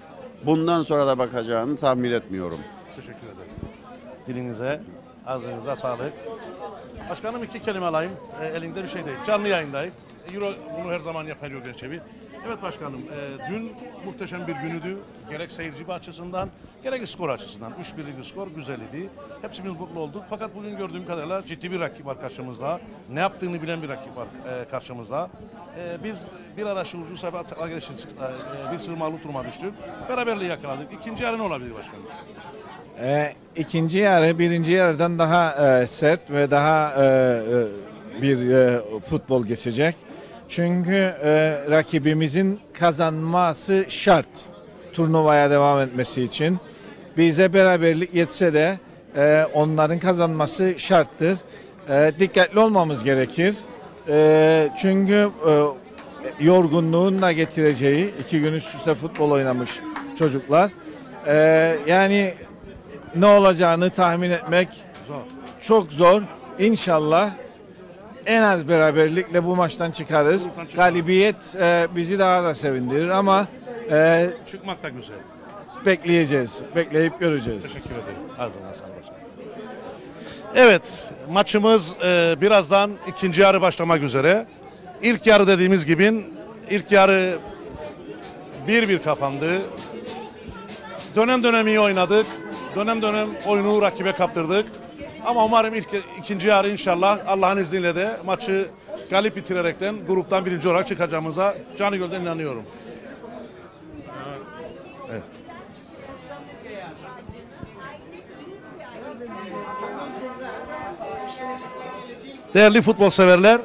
Bundan sonra da bakacağını tahmin etmiyorum. Teşekkür ederim. Dilinize, ağzınıza sağlık. Başkanım iki kelime alayım. E, elinde bir şey değil. Canlı yayındayız. Euro bunu her zaman yapar Euro Genç T V. Evet başkanım, e, dün muhteşem bir günüydü. Gerek seyirci açısından, gerek skor açısından. üç birlik bir skor güzel idi. Hepsimiz mutlu olduk. Fakat bugün gördüğüm kadarıyla ciddi bir rakip var karşımızda. Ne yaptığını bilen bir rakip var e, karşımızda. E, biz bir ara şuurcu sahibi atakla geliştik. E, bir sığmalı turuma düştük. Beraberliği yakaladık. İkinci yarı ne olabilir başkanım? E, ikinci yarı birinci yarıdan daha e, sert ve daha e, e, bir e, futbol geçecek. Çünkü e, rakibimizin kazanması şart turnuvaya devam etmesi için. Bize beraberlik yetse de e, onların kazanması şarttır. E, dikkatli olmamız gerekir. E, çünkü e, yorgunluğun da getireceği iki gün üst üste futbol oynamış çocuklar. E, yani ne olacağını tahmin etmek zor. Çok zor. İnşallah en az beraberlikle bu maçtan çıkarız. Galibiyet e, bizi daha da sevindirir ama e, çıkmak da güzel. Bekleyeceğiz. Bekleyip göreceğiz. Teşekkür ederim. Ağzına sağlık. Evet, maçımız e, birazdan ikinci yarı başlamak üzere. İlk yarı dediğimiz gibi ilk yarı bir bir kapandı. Dönem dönem iyi oynadık. Dönem dönem oyunu rakibe kaptırdık. Ama umarım ilk ikinci yarı inşallah Allah'ın izniyle de maçı galip bitirerekten gruptan birinci olarak çıkacağımıza canı gönülden inanıyorum. Evet. Değerli futbol severler,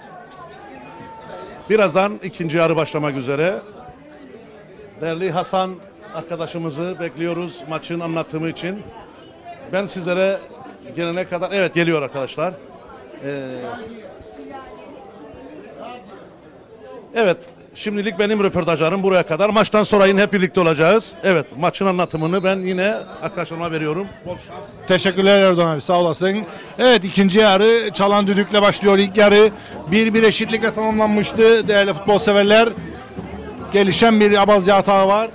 birazdan ikinci yarı başlamak üzere. Değerli Hasan arkadaşımızı bekliyoruz maçın anlatımı için. Ben sizlere gelene kadar, evet geliyor arkadaşlar. Ee, evet, şimdilik benim röportajlarım buraya kadar. Maçtan sonra yine hep birlikte olacağız. Evet, maçın anlatımını ben yine arkadaşlarıma veriyorum. Bol şans. Teşekkürler Erdoğan abi, sağ olasın. Evet, ikinci yarı çalan düdükle başlıyor. İlk yarı bir bir eşitlikle tamamlanmıştı değerli futbol severler. Gelişen bir Abazya hata var.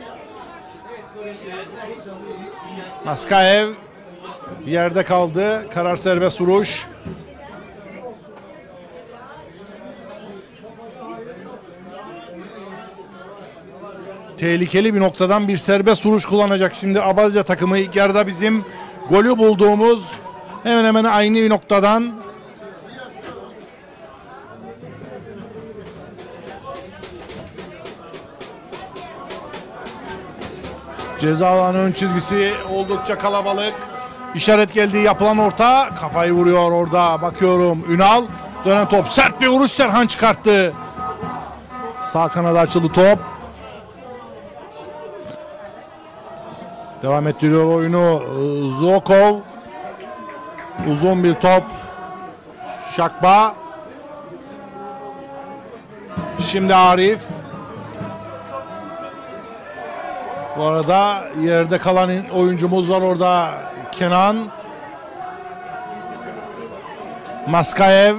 Maskaev yerde kaldı. Karar serbest vuruş. Tehlikeli bir noktadan bir serbest vuruş kullanacak şimdi Abazya takımı. İlk yarıda bizim golü bulduğumuz hemen hemen aynı bir noktadan. Ceza alanı ön çizgisi oldukça kalabalık. İşaret geldiği yapılan orta, kafayı vuruyor orada, bakıyorum Ünal. Dönen top, sert bir vuruş, Serhan çıkarttı. Sağ kanada açıldı top. Devam ettiriyor oyunu Zokov. Uzun bir top. Şakba. Şimdi Arif. Bu arada yerde kalan oyuncumuz var orada, Kenan. Maskaev.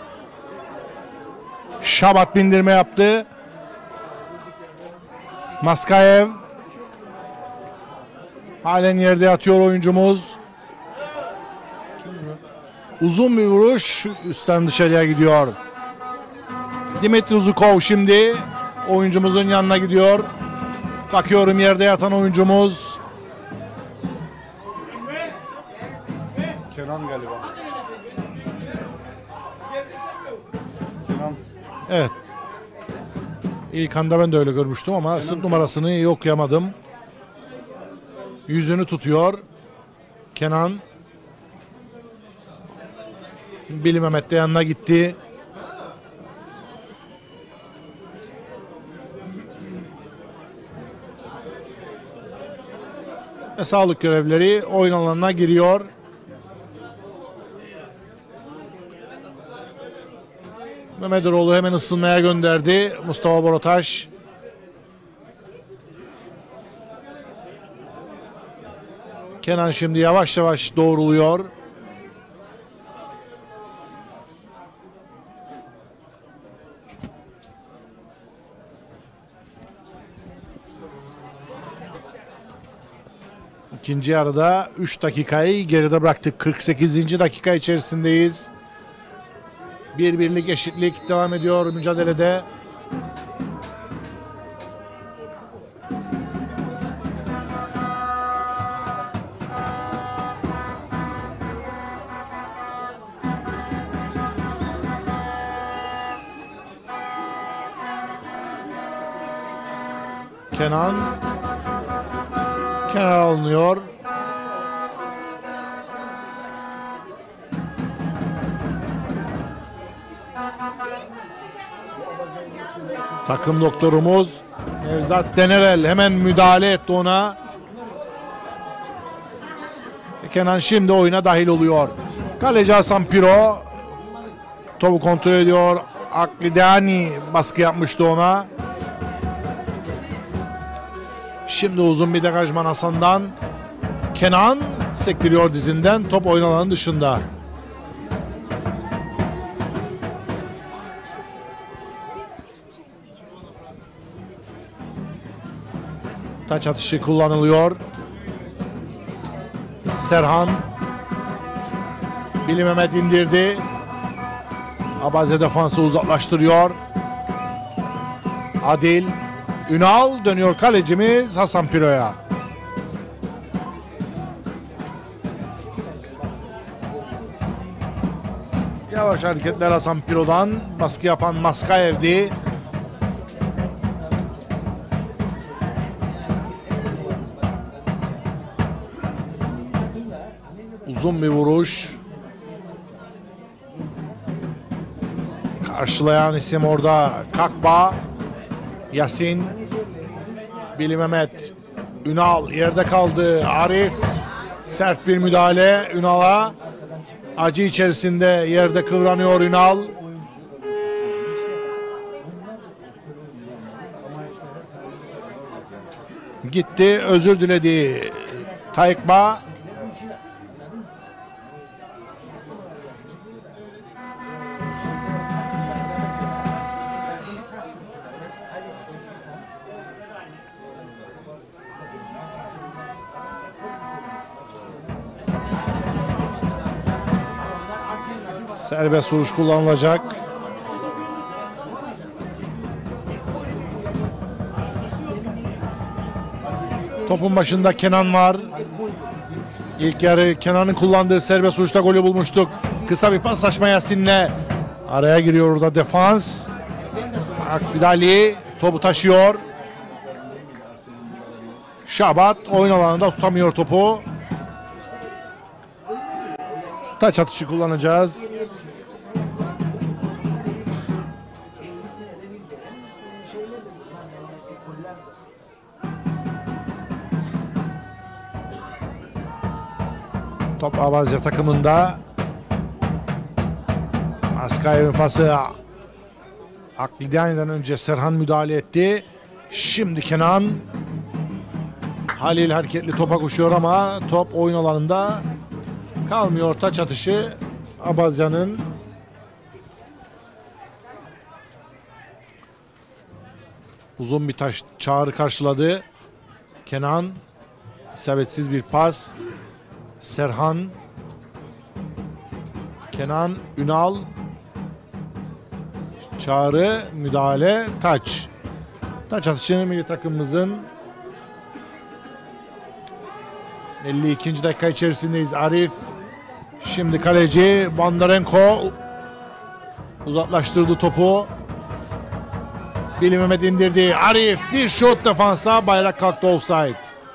Şabat bindirme yaptı. Maskaev. Halen yerde yatıyor oyuncumuz. Uzun bir vuruş üstten dışarıya gidiyor. Dimitri Zukov şimdi oyuncumuzun yanına gidiyor. Bakıyorum yerde yatan oyuncumuz. Kenan galiba. Kenan. Evet. İlk anda ben de öyle görmüştüm ama Kenan, sırt numarasını iyi okuyamadım. Yüzünü tutuyor Kenan. Billy Mehmet de yanına gitti. Ve sağlık görevlileri oyun alanına giriyor. Mehmet Eroğlu hemen ısınmaya gönderdi Mustafa Borotaş. Kenan şimdi yavaş yavaş doğruluyor. İkinci yarıda üç dakikayı geride bıraktık. kırk sekizinci dakika içerisindeyiz. Bir birlik eşitlik devam ediyor mücadelede. Kenan kenar alınıyor. Takım doktorumuz Nevzat Denerel hemen müdahale etti ona. Kenan şimdi oyuna dahil oluyor. Kaleci Hasan Piro topu kontrol ediyor. Aklideani baskı yapmıştı ona. Şimdi uzun bir degajman Hasan'dan. Kenan sektiriyor dizinden. Top oyun alanının dışında. Taç atışı kullanılıyor. Serhan. Billy Mehmet indirdi. Abaze defansı uzaklaştırıyor. Adil. Ünal dönüyor kalecimiz Hasan Piro'ya. Yavaş hareketler Hasan Piro'dan. Baskı yapan Maskayev'di. Uzun bir vuruş. Karşılayan isim orada Kakba. Yasin. Billy Mehmet. Ünal yerde kaldı. Arif. Sert bir müdahale Ünal'a. Acı içerisinde yerde kıvranıyor Ünal. Gitti, özür diledi Taykba. Serbest vuruş kullanılacak. Topun başında Kenan var. İlk yarı Kenan'ın kullandığı serbest vuruşta golü bulmuştuk. Kısa bir paslaşma Yasin'le. Araya giriyor orada defans. Akbidali topu taşıyor. Şabat oyun alanında tutamıyor topu. Taç atışı kullanacağız. Top Abazya takımında. Maskayev'in pası. Aklidiani'den önce Serhan müdahale etti. Şimdi Kenan. Halil hareketli topa koşuyor ama top oyun alanında kalmıyor. Taç atışı Abazya'nın. Uzun bir taş Çağrı karşıladı. Kenan isabetsiz bir pas. Serhan. Kenan, Ünal. Çağrı, müdahale, taç. Taç atışı milli takımımızın. elli ikinci dakika içerisindeyiz. Arif. Şimdi kaleci Bondarenko uzaklaştırdı topu. Billy Mehmet indirdi. Arif bir şut defansa, bayrak kalktı, offside.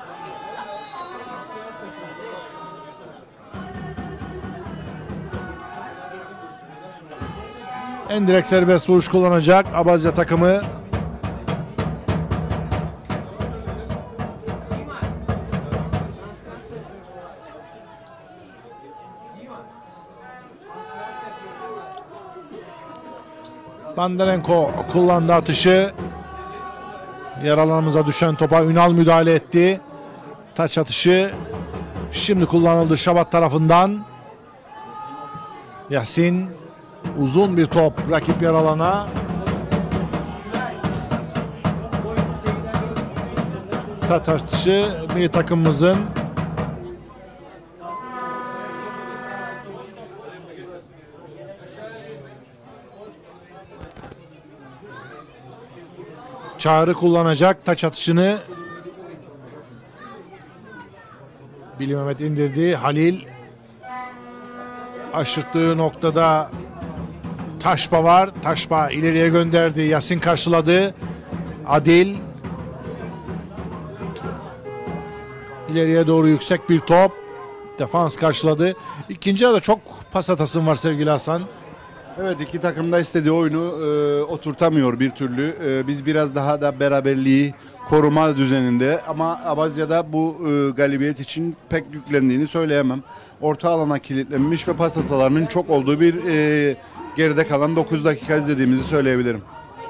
Endirekt serbest vuruş kullanacak Abazya takımı. Bondarenko kullandı atışı. Yer alanımıza düşen topa Ünal müdahale etti. Taç atışı şimdi kullanıldı Şabat tarafından. Yasin, uzun bir top rakip yer alana. Taç atışı milli takımımızın. Çağrı kullanacak taç atışını. Billy Mehmet indirdi. Halil aşırttığı noktada Taşba var. Taşba ileriye gönderdi. Yasin karşıladı. Adil ileriye doğru yüksek bir top. Defans karşıladı. İkinci yarıda çok pas atasım var sevgili Hasan. Evet, iki takım da istediği oyunu e, oturtamıyor bir türlü. E, biz biraz daha da beraberliği koruma düzeninde ama Abazya'da bu e, galibiyet için pek yüklendiğini söyleyemem. Orta alana kilitlenmiş ve pas hatalarının çok olduğu bir e, geride kalan dokuz dakika izlediğimizi söyleyebilirim.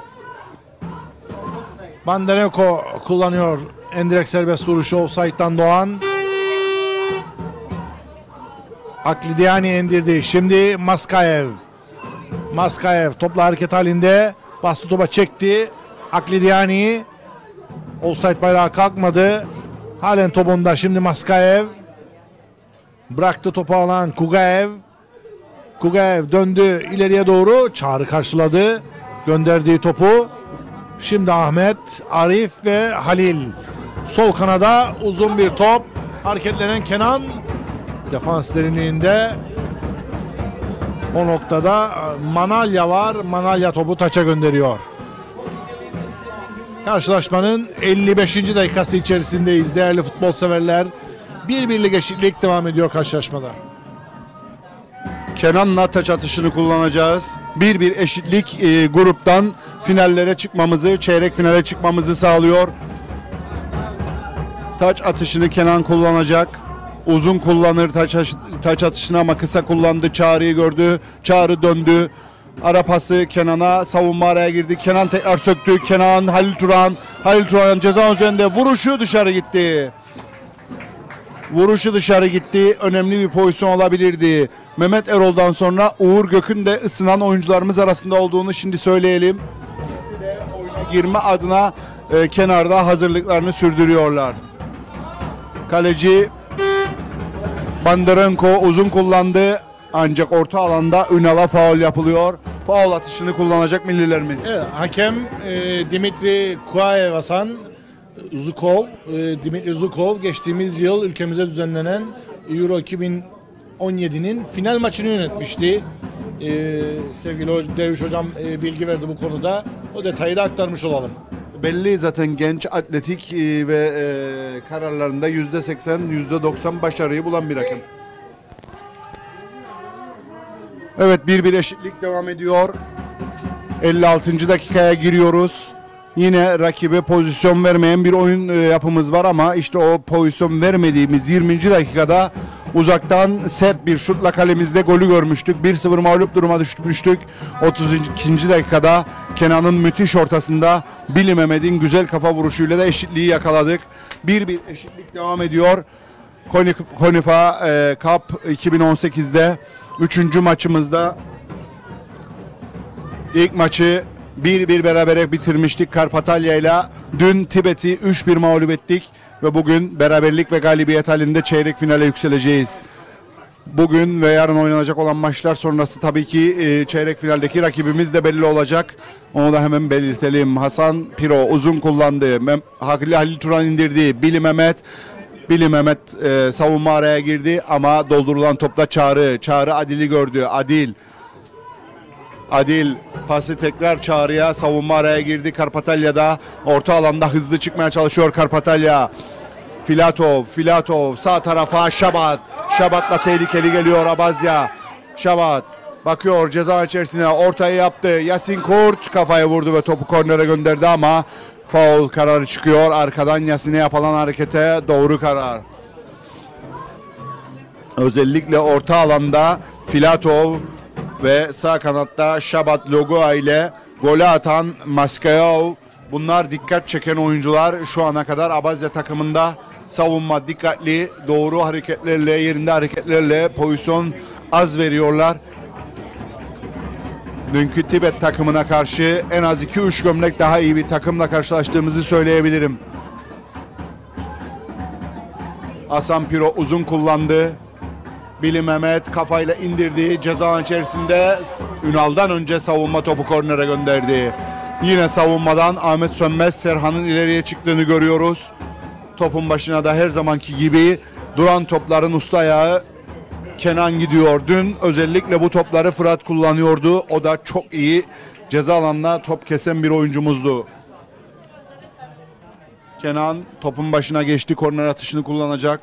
Bondarenko kullanıyor endirekt serbest vuruşu offside'dan doğan. Aklidiani indirdi. Şimdi Maskayev. Maskayev topla hareket halinde. Bastı topa çekti. Aklidiani Offside bayrağı kalkmadı. Halen top onda. Şimdi Maskaev. Bıraktı topu alan Kugaev. Kugaev döndü ileriye doğru. Çağrı karşıladı. Gönderdiği topu. Şimdi Ahmet, Arif ve Halil. Sol kanada uzun bir top. Hareketlenen Kenan. Defans derinliğinde. O noktada Manalya var. Manalya topu taça gönderiyor. Karşılaşmanın elli beşinci dakikası içerisindeyiz değerli futbol severler. Bir birlik eşitlik devam ediyor karşılaşmada. Kenan'la taç atışını kullanacağız. Bir bir eşitlik e, gruptan finallere çıkmamızı, çeyrek finale çıkmamızı sağlıyor. Taç atışını Kenan kullanacak. Uzun kullanır taç, taç atışını ama kısa kullandı. Çağrı'yı gördü. Çağrı döndü. Ara pası Kenan'a, savunma araya girdi. Kenan tekrar söktü. Kenan, Halil Turan. Halil Turan ceza üzerinde vuruşu dışarı gitti. Vuruşu dışarı gitti. Önemli bir pozisyon olabilirdi. Mehmet Erol'dan sonra Uğur Gök'ün de ısınan oyuncularımız arasında olduğunu şimdi söyleyelim. İkisi de oyuna girme adına e, kenarda hazırlıklarını sürdürüyorlar. Kaleci Bandarenko uzun kullandı. Ancak orta alanda Ünal'a faul yapılıyor. Faul atışını kullanacak millilerimiz. Evet, hakem e, Dimitri Kuayevasan Zukov, e, Dimitri Zukov geçtiğimiz yıl ülkemize düzenlenen Euro iki bin on yedi'nin final maçını yönetmişti. E, sevgili Derviş Hocam e, bilgi verdi bu konuda. O detayı da aktarmış olalım. Belli zaten genç, atletik e, ve e, kararlarında yüzde seksen, yüzde doksan başarıyı bulan bir hakem. Evet, bir bir eşitlik devam ediyor. elli altıncı dakikaya giriyoruz. Yine rakibe pozisyon vermeyen bir oyun e, yapımız var ama işte o pozisyon vermediğimiz yirminci dakikada uzaktan sert bir şutla kalemizde golü görmüştük. bir sıfır mağlup duruma düşmüştük. otuz ikinci dakikada Kenan'ın müthiş ortasında Billy Mehmet'in güzel kafa vuruşuyla da eşitliği yakaladık. bir bir eşitlik devam ediyor. Konifa e, Cup iki bin on sekiz'de üçüncü maçımızda ilk maçı bir bir berabere bitirmiştik Karpatalya ile. Dün Tibet'i üç bir mağlup ettik ve bugün beraberlik ve galibiyet halinde çeyrek finale yükseleceğiz. Bugün ve yarın oynanacak olan maçlar sonrası tabii ki e, çeyrek finaldeki rakibimiz de belli olacak. Onu da hemen belirtelim. Hasan Piro uzun kullandı. Mem Halil, Halil Turan indirdi. Billy Mehmet Billy Mehmet e, savunma araya girdi ama doldurulan topla Çağrı. Çağrı Adil'i gördü. Adil Adil pası tekrar Çağrı'ya, savunma araya girdi. Karpatalya'da orta alanda hızlı çıkmaya çalışıyor Karpatalya. Filatov, Filatov sağ tarafa Şabat. Şabat'la tehlikeli geliyor Abazya. Şabat bakıyor ceza içerisine, ortayı yaptı. Yasin Kurt kafaya vurdu ve topu kornere gönderdi ama faul kararı çıkıyor. Arkadan Yasin'e yapılan harekete doğru karar. Özellikle orta alanda Filatov ve sağ kanatta Şabat Logoa ile golü atan Maskaev, bunlar dikkat çeken oyuncular. Şu ana kadar Abazya takımında savunma dikkatli, doğru hareketlerle, yerinde hareketlerle pozisyon az veriyorlar. Dünkü Tibet takımına karşı en az iki üç gömlek daha iyi bir takımla karşılaştığımızı söyleyebilirim. Hasan Piro uzun kullandı. Billy Mehmet kafayla indirdi. Ceza alanı içerisinde Ünal'dan önce savunma topu kornere gönderdi. Yine savunmadan Ahmet Sönmez Serhan'ın ileriye çıktığını görüyoruz. Topun başına da her zamanki gibi duran topların usta ayağı Kenan gidiyor. Dün özellikle bu topları Fırat kullanıyordu. O da çok iyi ceza alanına top kesen bir oyuncumuzdu. Kenan topun başına geçti. Korner atışını kullanacak.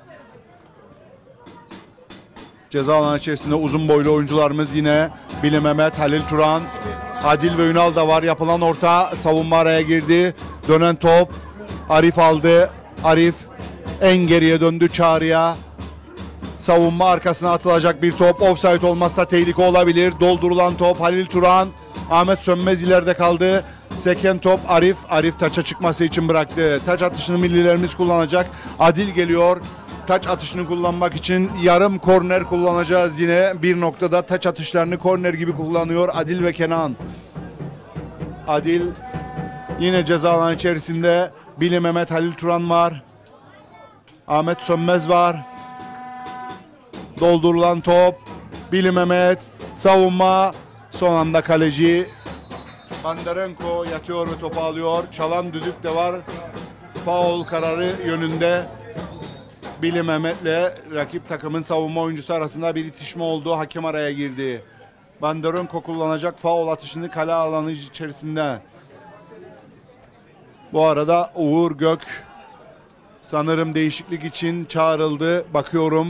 Ceza alanı içerisinde uzun boylu oyuncularımız yine Billy Mehmet, Halil Turan, Adil ve Ünal da var. Yapılan orta, savunma araya girdi. Dönen top Arif aldı. Arif en geriye döndü Çağrı'ya. Savunma arkasına atılacak bir top. Offside olmazsa tehlike olabilir. Doldurulan top Halil Turan. Ahmet Sönmez ileride kaldı. Seken top Arif. Arif taça çıkması için bıraktı. Taç atışını millilerimiz kullanacak. Adil geliyor. Taç atışını kullanmak için yarım korner kullanacağız yine. Bir noktada taç atışlarını korner gibi kullanıyor Adil ve Kenan. Adil yine ceza alanı içerisinde Billy Mehmet, Halil Turan var. Ahmet Sönmez var. Doldurulan top. Billy Mehmet savunma. Son anda kaleci Bandarenko yatıyor ve topu alıyor. Çalan düdük de var. Faul kararı yönünde. Billy Mehmet'le rakip takımın savunma oyuncusu arasında bir itişme oldu. Hakem araya girdi. Bandarenko kullanacak faul atışını kale alanı içerisinde. Bu arada Uğur Gök sanırım değişiklik için çağrıldı. Bakıyorum.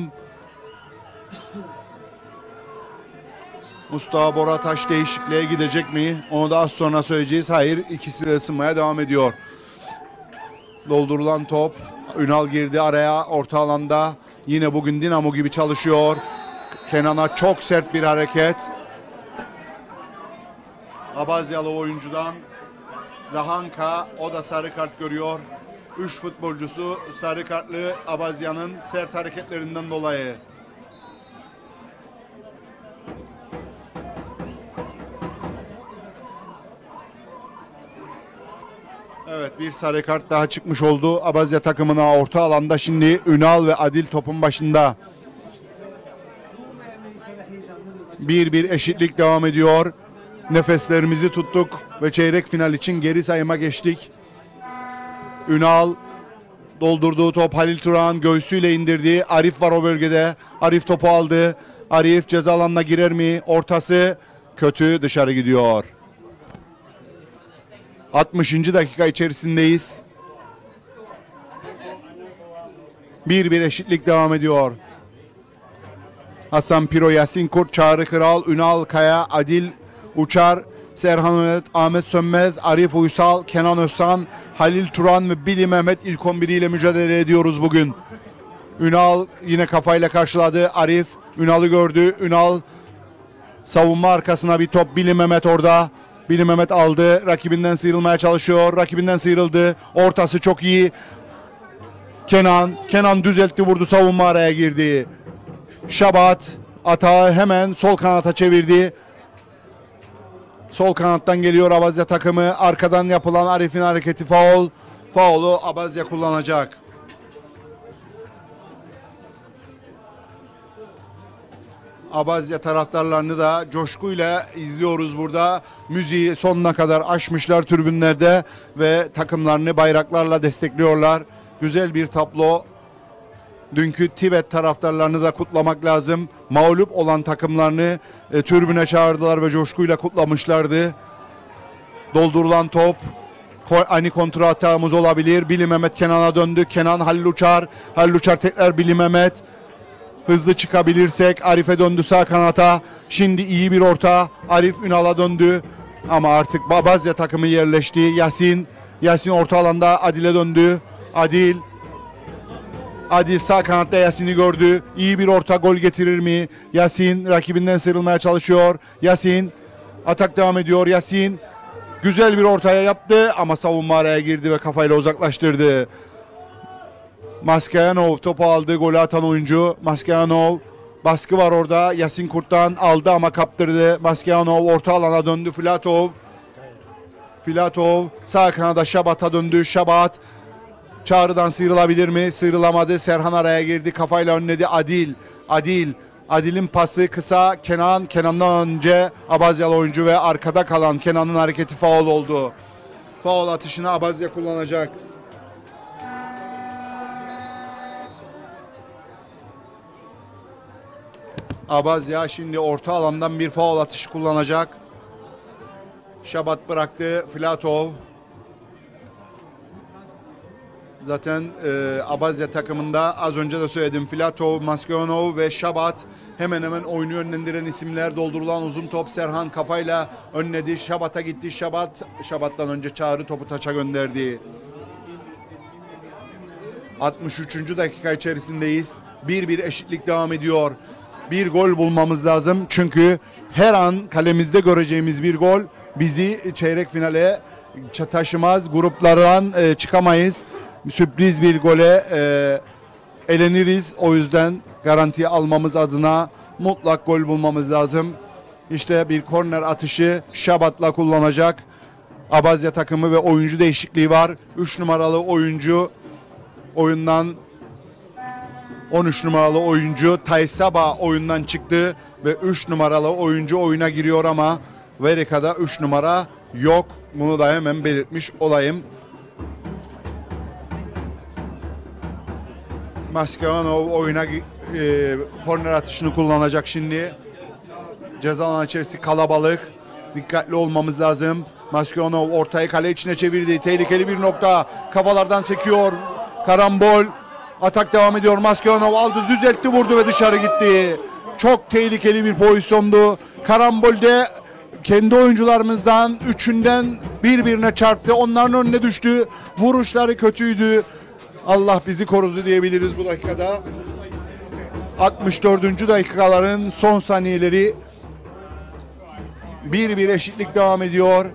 Mustafa Borataş değişikliğe gidecek mi? Onu da az sonra söyleyeceğiz. Hayır, ikisi de ısınmaya devam ediyor. Doldurulan top. Ünal girdi araya, orta alanda. Yine bugün Dinamo gibi çalışıyor. Kenan'a çok sert bir hareket. Abazyalı oyuncudan Zahanka, o da sarı kart görüyor. Üç futbolcusu sarı kartlı Abazya'nın sert hareketlerinden dolayı. Evet, bir sarı kart daha çıkmış oldu Abazya takımına orta alanda. Şimdi Ünal ve Adil topun başında. Bir bir eşitlik devam ediyor. Nefeslerimizi tuttuk ve çeyrek final için geri sayıma geçtik. Ünal doldurduğu top, Halil Turan göğsüyle indirdi. Arif var o bölgede. Arif topu aldı. Arif ceza alanına girer mi? Ortası kötü, dışarı gidiyor. altmışıncı dakika içerisindeyiz. Bir bir eşitlik devam ediyor. Hasan Piro, Yasin Kurt, Çağrı Kral, Ünal Kaya, Adil Uçar, Serhan Önet, Ahmet Sönmez, Arif Uysal, Kenan Özsan, Halil Turan ve Billy Mehmet ilk on biriyle mücadele ediyoruz bugün. Ünal yine kafayla karşıladı. Arif Ünal'ı gördü. Ünal savunma arkasına bir top. Billy Mehmet orada. Billy Mehmet aldı. Rakibinden sıyrılmaya çalışıyor. Rakibinden sıyrıldı. Ortası çok iyi. Kenan. Kenan düzeltti, vurdu. Savunma araya girdi. Şabat atağı hemen sol kanata çevirdi. Sol kanattan geliyor Abazya takımı. Arkadan yapılan Arif'in hareketi faul. Faulu Abazya kullanacak. Abazya taraftarlarını da coşkuyla izliyoruz burada. Müziği sonuna kadar açmışlar tribünlerde ve takımlarını bayraklarla destekliyorlar. Güzel bir tablo. Dünkü Tibet taraftarlarını da kutlamak lazım. Mağlup olan takımlarını e, tribüne çağırdılar ve coşkuyla kutlamışlardı. Doldurulan top. Ani kontra atağımız olabilir. Billy Mehmet Kenan'a döndü. Kenan Halil Uçar. Halil Uçar tekrar Billy Mehmet. Hızlı çıkabilirsek Arif'e döndü sağ kanata. Şimdi iyi bir orta. Arif Ünal'a döndü. Ama artık Babazya takımı yerleşti. Yasin. Yasin orta alanda Adil'e döndü. Adil. Adil sağ kanatta Yasin'i gördü. İyi bir orta, gol getirir mi? Yasin rakibinden sıyrılmaya çalışıyor. Yasin atak devam ediyor. Yasin güzel bir ortaya yaptı ama savunma araya girdi ve kafayla uzaklaştırdı. Maskeyanov topu aldı, golü atan oyuncu. Maskeyanov, baskı var orada. Yasin Kurt'tan aldı ama kaptırdı. Maskeyanov orta alana döndü. Filatov. Filatov sağ kanada Şabat'a döndü. Şabat Çağrı'dan sıyrılabilir mi? Sıyrılamadı. Serhan araya girdi. Kafayla önledi. Adil. Adil. Adil'in pası kısa. Kenan. Kenan'dan önce Abazyalı oyuncu ve arkada kalan Kenan'ın hareketi faul oldu. Faul atışını Abazya kullanacak. Abazya şimdi orta alandan bir faul atışı kullanacak. Şabat bıraktı. Filatov. Zaten e, Abazya takımında az önce de söyledim. Filatov, Maskeyanov ve Şabat hemen hemen oyunu yönlendiren isimler. Doldurulan uzun top Serhan kafayla önledi. Şabat'a gitti. Şabat, Şabat'tan önce Çağrı topu taça gönderdi. altmış üçüncü dakika içerisindeyiz. bir bir eşitlik devam ediyor. Bir gol bulmamız lazım. Çünkü her an kalemizde göreceğimiz bir gol bizi çeyrek finale taşımaz. Gruplardan e, çıkamayız. Sürpriz bir gole e, eleniriz. O yüzden garantiye almamız adına mutlak gol bulmamız lazım. İşte bir korner atışı Şabat'la kullanacak Abazya takımı ve oyuncu değişikliği var. üç numaralı oyuncu oyundan on üç numaralı oyuncu Taysaba oyundan çıktı ve üç numaralı oyuncu oyuna giriyor ama Verika'da üç numara yok. Bunu da hemen belirtmiş olayım. Maskeranov oyuna e, korner atışını kullanacak şimdi. Ceza alanı içerisi kalabalık. Dikkatli olmamız lazım. Maskeranov ortayı kale içine çevirdi. Tehlikeli bir nokta. Kafalardan sekiyor. Karambol. Atak devam ediyor. Maskeranov aldı, düzeltti, vurdu ve dışarı gitti. Çok tehlikeli bir pozisyondu. Karambolde kendi oyuncularımızdan üçünden birbirine çarptı. Onların önüne düştü. Vuruşları kötüydü. Allah bizi korudu diyebiliriz bu dakikada. altmış dördüncü dakikaların son saniyeleri. Bir bir eşitlik devam ediyor.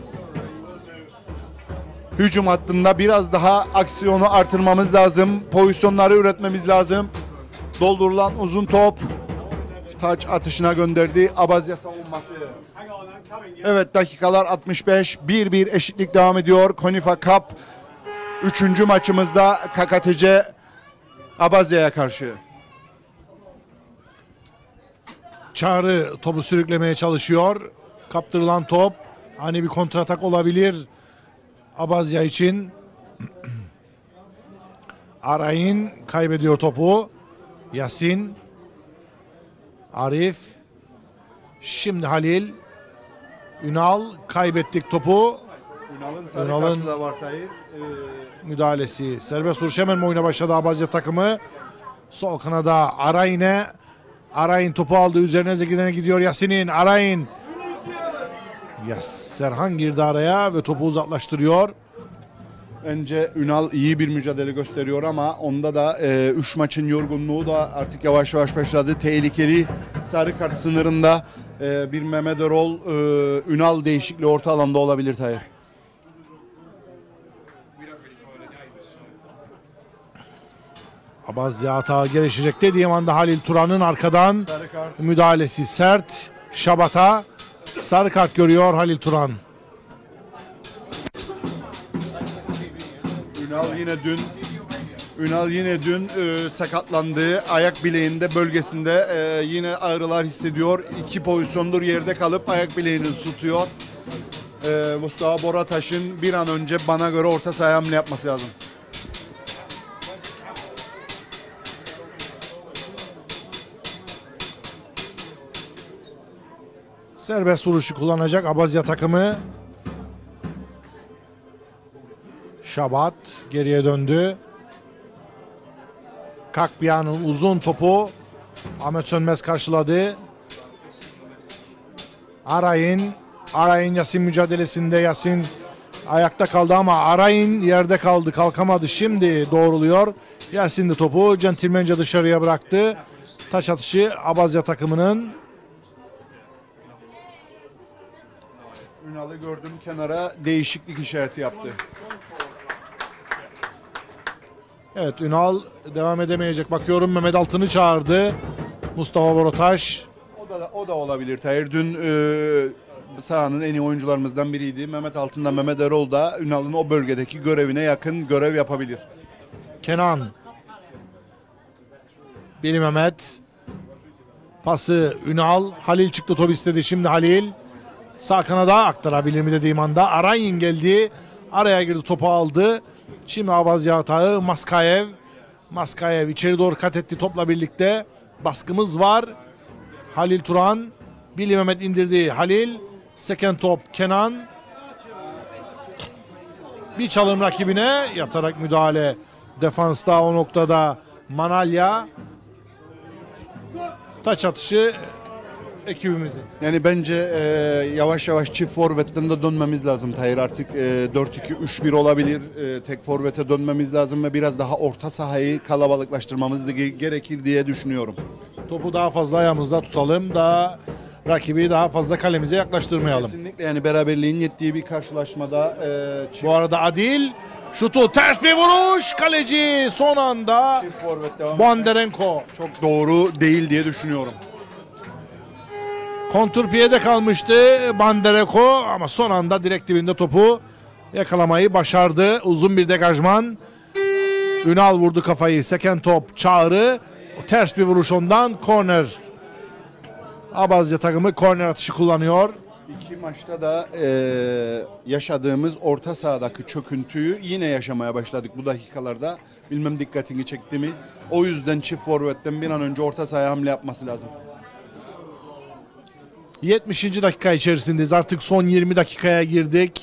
Hücum hattında biraz daha aksiyonu artırmamız lazım. Pozisyonları üretmemiz lazım. Doldurulan uzun top. Taç atışına gönderdi. Abazya savunması. Evet, dakikalar altmış beş. bir bir eşitlik devam ediyor. Konifa Cup üçüncü maçımızda K K T C Abazya'ya karşı. Çağrı topu sürüklemeye çalışıyor. Kaptırılan top. Hani bir kontratak olabilir Abazya için. Arayın kaybediyor topu. Yasin. Arif. Şimdi Halil. Ünal, kaybettik topu. Ünal'ın sarı Ünal'ın kartı da var Tahir. Ee, müdahalesi. Serbest vuruş hemen oyuna başladı Abazya takımı. Sol kanada Arayin'e. Arayın topu aldı. Üzerine Zeki'den gidiyor Yasin'in. Arayın. Yas Serhan girdi araya ve topu uzaklaştırıyor. Bence Ünal iyi bir mücadele gösteriyor ama onda da üç e, maçın yorgunluğu da artık yavaş yavaş başladı. Tehlikeli sarı kart sınırında e, bir Mehmet Erol e, Ünal değişikliği orta alanda olabilir Tahir. Abazya hata gelişecek dediği anda Halil Turan'ın arkadan müdahalesi sert. Şabat'a sarı kart görüyor Halil Turan. Ünal yine dün Ünal yine dün e, sakatlandı. Ayak bileğinde bölgesinde e, yine ağrılar hissediyor. İki pozisyondur yerde kalıp ayak bileğini tutuyor. E, Mustafa Borataş'ın bir an önce bana göre orta saha hamle yapması lazım. Serbest vuruşu kullanacak Abazya takımı. Şabat geriye döndü. Kakbiyan'ın uzun topu Ahmet Sönmez karşıladı. Arayın. Arayın Yasin mücadelesinde Yasin ayakta kaldı ama Arayın yerde kaldı, kalkamadı. Şimdi doğruluyor. Yasin de topu centilmence dışarıya bıraktı. Taç atışı Abazya takımının. Ünal'ı gördüm kenara, değişiklik işareti yaptı. Evet, Ünal devam edemeyecek. Bakıyorum Mehmet Altın'ı çağırdı. Mustafa Borotaş. O da o da olabilir Tahir. Dün e, sahanın en iyi oyuncularımızdan biriydi. Mehmet Altın'da Mehmet Erol da Ünal'ın o bölgedeki görevine yakın görev yapabilir. Kenan. Bili Mehmet. Pası Ünal. Halil çıktı, top istedi. Şimdi Halil. Sağ kanada aktarabilir mi dediğim anda Arayın geldi. Araya girdi, topu aldı. Şimdi Abazya hatağı Maskayev. Maskayev içeri doğru kat etti topla birlikte. Baskımız var. Halil Turan. Bili Mehmet indirdi. Halil. Seken top Kenan. Bir çalım rakibine yatarak müdahale. Defansta o noktada Manalya. Taç atışı ekibimizin. Yani bence e, yavaş yavaş çift forvetten de dönmemiz lazım Tahir. Artık e, dört iki üç bir olabilir. E, tek forvete dönmemiz lazım ve biraz daha orta sahayı kalabalıklaştırmamız gerekir diye düşünüyorum. Topu daha fazla ayağımızda tutalım. Daha rakibi daha fazla kalemize yaklaştırmayalım. Kesinlikle, yani beraberliğin yettiği bir karşılaşmada. E, çift... Bu arada Adil şutu, ters bir vuruş. Kaleci son anda Bondarenko. Çok doğru değil diye düşünüyorum. Kontrpiyede kalmıştı Bandereko ama son anda direkt dibinde topu yakalamayı başardı. Uzun bir degajman. Ünal vurdu kafayı. Seken top Çağrı. Ters bir vuruş ondan. Korner. Abazya takımı korner atışı kullanıyor. İki maçta da e, yaşadığımız orta sahadaki çöküntüyü yine yaşamaya başladık bu dakikalarda. Bilmem dikkatini çekti mi? O yüzden çift forvetten bir an önce orta sahaya hamle yapması lazım. yetmişinci dakika içerisindeyiz. Artık son yirmi dakikaya girdik.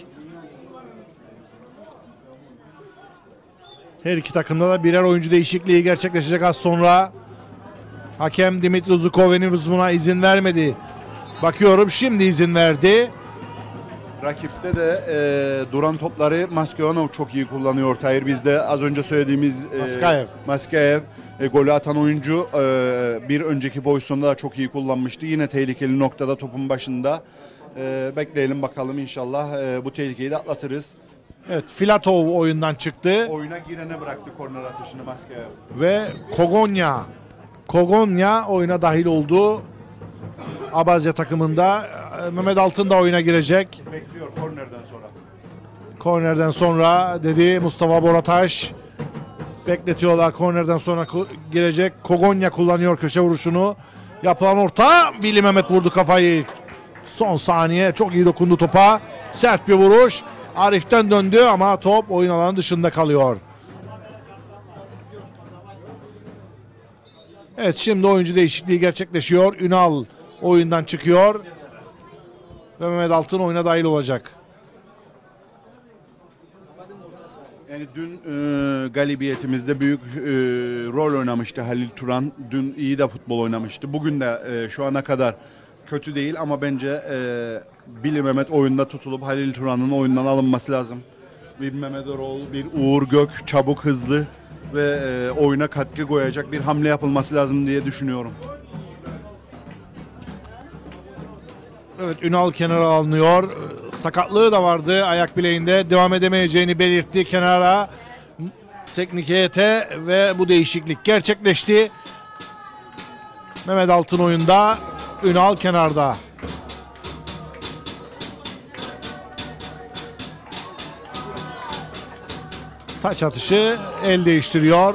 Her iki takımda da birer oyuncu değişikliği gerçekleşecek az sonra. Hakem Dimitri Zukove'nin buna izin vermedi. Bakıyorum şimdi izin verdi. Rakipte de e, duran topları Maskeonov çok iyi kullanıyor Tahir. Bizde az önce söylediğimiz e, Maskayev. Maskayev e, golü atan oyuncu e, bir önceki pozisyonda da çok iyi kullanmıştı. Yine tehlikeli noktada topun başında. E, bekleyelim bakalım inşallah e, bu tehlikeyi de atlatırız. Evet, Filatov oyundan çıktı. Oyuna girene bıraktı korner atışını Maskeyev. Ve Kogonya. Kogonya oyuna dahil oldu. Abazya takımında. Mehmet Altın da oyuna girecek. Bekliyor kornerden sonra. Kornerden sonra dedi Mustafa Borataş. Bekletiyorlar, kornerden sonra girecek. Kogonya kullanıyor köşe vuruşunu. Yapılan orta. Billy Mehmet vurdu kafayı. Son saniye çok iyi dokundu topa. Sert bir vuruş. Arif'ten döndü ama top oyun alanı dışında kalıyor. Evet, şimdi oyuncu değişikliği gerçekleşiyor. Ünal oyundan çıkıyor. Ve Mehmet Altın oyuna dahil olacak. Yani dün e, galibiyetimizde büyük e, rol oynamıştı Halil Turan. Dün iyi de futbol oynamıştı. Bugün de e, şu ana kadar kötü değil ama bence e, Billy Mehmet oyunda tutulup Halil Turan'ın oyundan alınması lazım. Bir Mehmet Erol, bir Uğur Gök, çabuk, hızlı ve e, oyuna katkı koyacak bir hamle yapılması lazım diye düşünüyorum. Evet, Ünal kenara alınıyor. Sakatlığı da vardı ayak bileğinde. Devam edemeyeceğini belirtti kenara. Teknik heyete ve bu değişiklik gerçekleşti. Mehmet Altın oyunda. Ünal kenarda. Taç atışı el değiştiriyor.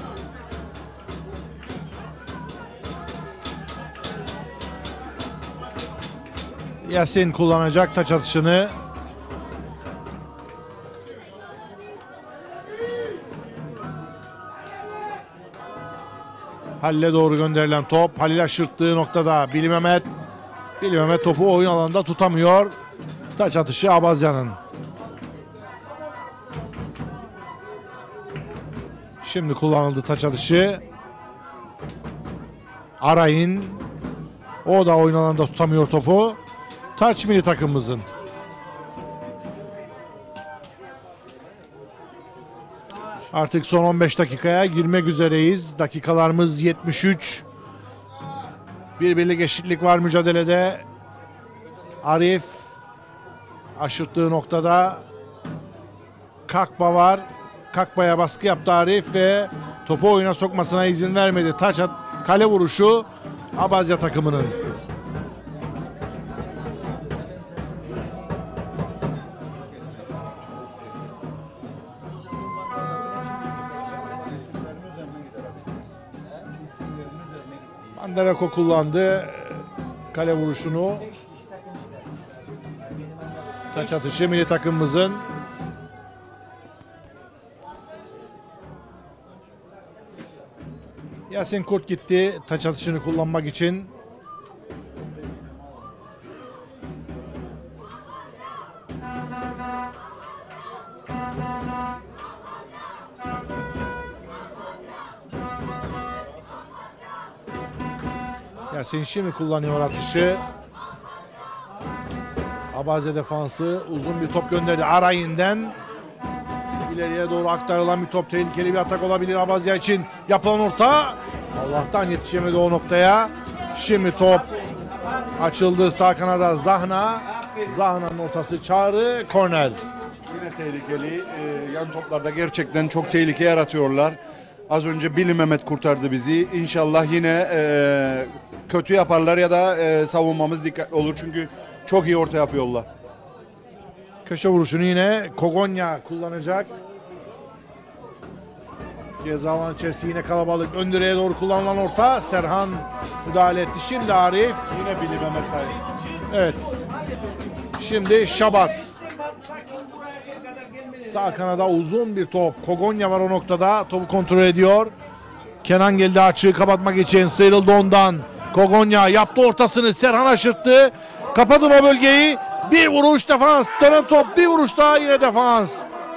Yasin kullanacak taç atışını. Halil'e doğru gönderilen top. Halil aşırttığı noktada Billy Mehmet. Billy Mehmet topu oyun alanında tutamıyor. Taç atışı Abazya'nın. Şimdi kullanıldı taç atışı. Aray'ın. O da oyun alanında tutamıyor topu. Taç milli takımımızın. Artık son on beş dakikaya girmek üzereyiz. Dakikalarımız yetmiş üç. Bir birlik eşitlik var mücadelede. Arif aşırttığı noktada Kakba var. Kakba'ya baskı yaptı Arif ve topu oyuna sokmasına izin vermedi. Taç at, kale vuruşu Abazya takımının. Banderako kullandı kale vuruşunu. Taç atışı milli takımımızın. Yasin Kurt gitti taç atışını kullanmak için. Yasin şimdi kullanıyor atışı. Abazya defansı uzun bir top gönderdi. Arayin'den ileriye doğru aktarılan bir top, tehlikeli bir atak olabilir Abazya için. Yapılan orta. Allah'tan yetişemedi o noktaya. Şimdi top açıldı sağ kanada Zahna. Zahna'nın ortası Çağrı. Korner. Yine tehlikeli. Ee, yan toplarda gerçekten çok tehlike yaratıyorlar. Az önce Billy Mehmet kurtardı bizi. İnşallah yine e, kötü yaparlar ya da e, savunmamız dikkatli olur çünkü çok iyi orta yapıyorlar. Köşe vuruşunu yine Kogonya kullanacak. Ceza alanı içerisinde yine kalabalık. Ön direğe doğru kullanılan orta. Serhan müdahale etti. Şimdi Arif. Yine Billy Mehmet Tayyip. Evet. Şimdi Şabat. Sağ kanada uzun bir top. Kogonya var o noktada. Topu kontrol ediyor. Kenan geldi açığı kapatmak için. Sıyrıldı ondan. Kogonya yaptı ortasını. Serhan aşırttı. Kapatın o bölgeyi. Bir vuruş defans. Dönen top. Bir vuruş daha yine defans.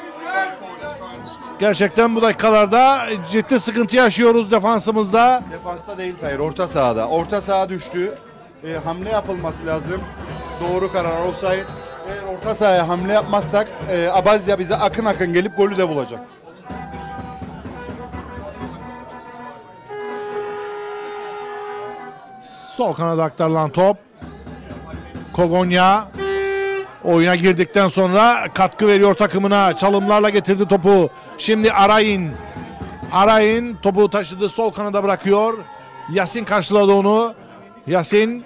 Gerçekten bu dakikalarda ciddi sıkıntı yaşıyoruz defansımızda. Defansta değil Tayyip, orta sahada. Orta saha düştü. E, hamle yapılması lazım. Doğru karar offside. Eğer orta sahaya hamle yapmazsak e, Abazya bize akın akın gelip golü de bulacak. Sol kanada aktarılan top. Kogonya oyuna girdikten sonra katkı veriyor takımına. Çalımlarla getirdi topu. Şimdi Aray'in. Aray'in topu taşıdı, sol kanada bırakıyor. Yasin karşıladı onu. Yasin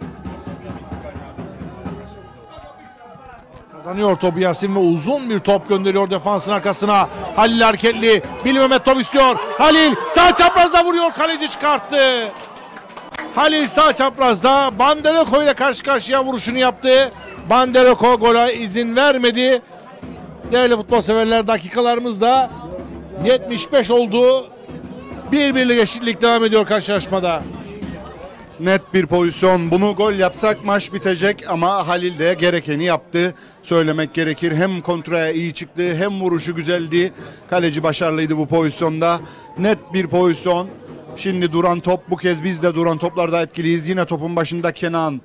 kazanıyor topu Yasin ve uzun bir top gönderiyor defansın arkasına. Halil hareketli. Billy Mehmet top istiyor. Halil sağ çaprazda vuruyor. Kaleci çıkarttı. Halil sağ çaprazda Banderoko ile karşı karşıya vuruşunu yaptı. Banderoko gola izin vermedi. Değerli futbol severler, dakikalarımızda yetmiş beş oldu. Bir birlik eşitlik devam ediyor karşılaşmada. Net bir pozisyon. Bunu gol yapsak maç bitecek ama Halil de gerekeni yaptı. Söylemek gerekir. Hem kontraya iyi çıktı hem vuruşu güzeldi. Kaleci başarılıydı bu pozisyonda. Net bir pozisyon. Şimdi duran top. Bu kez biz de duran toplarda etkiliyiz. Yine topun başında Kenan.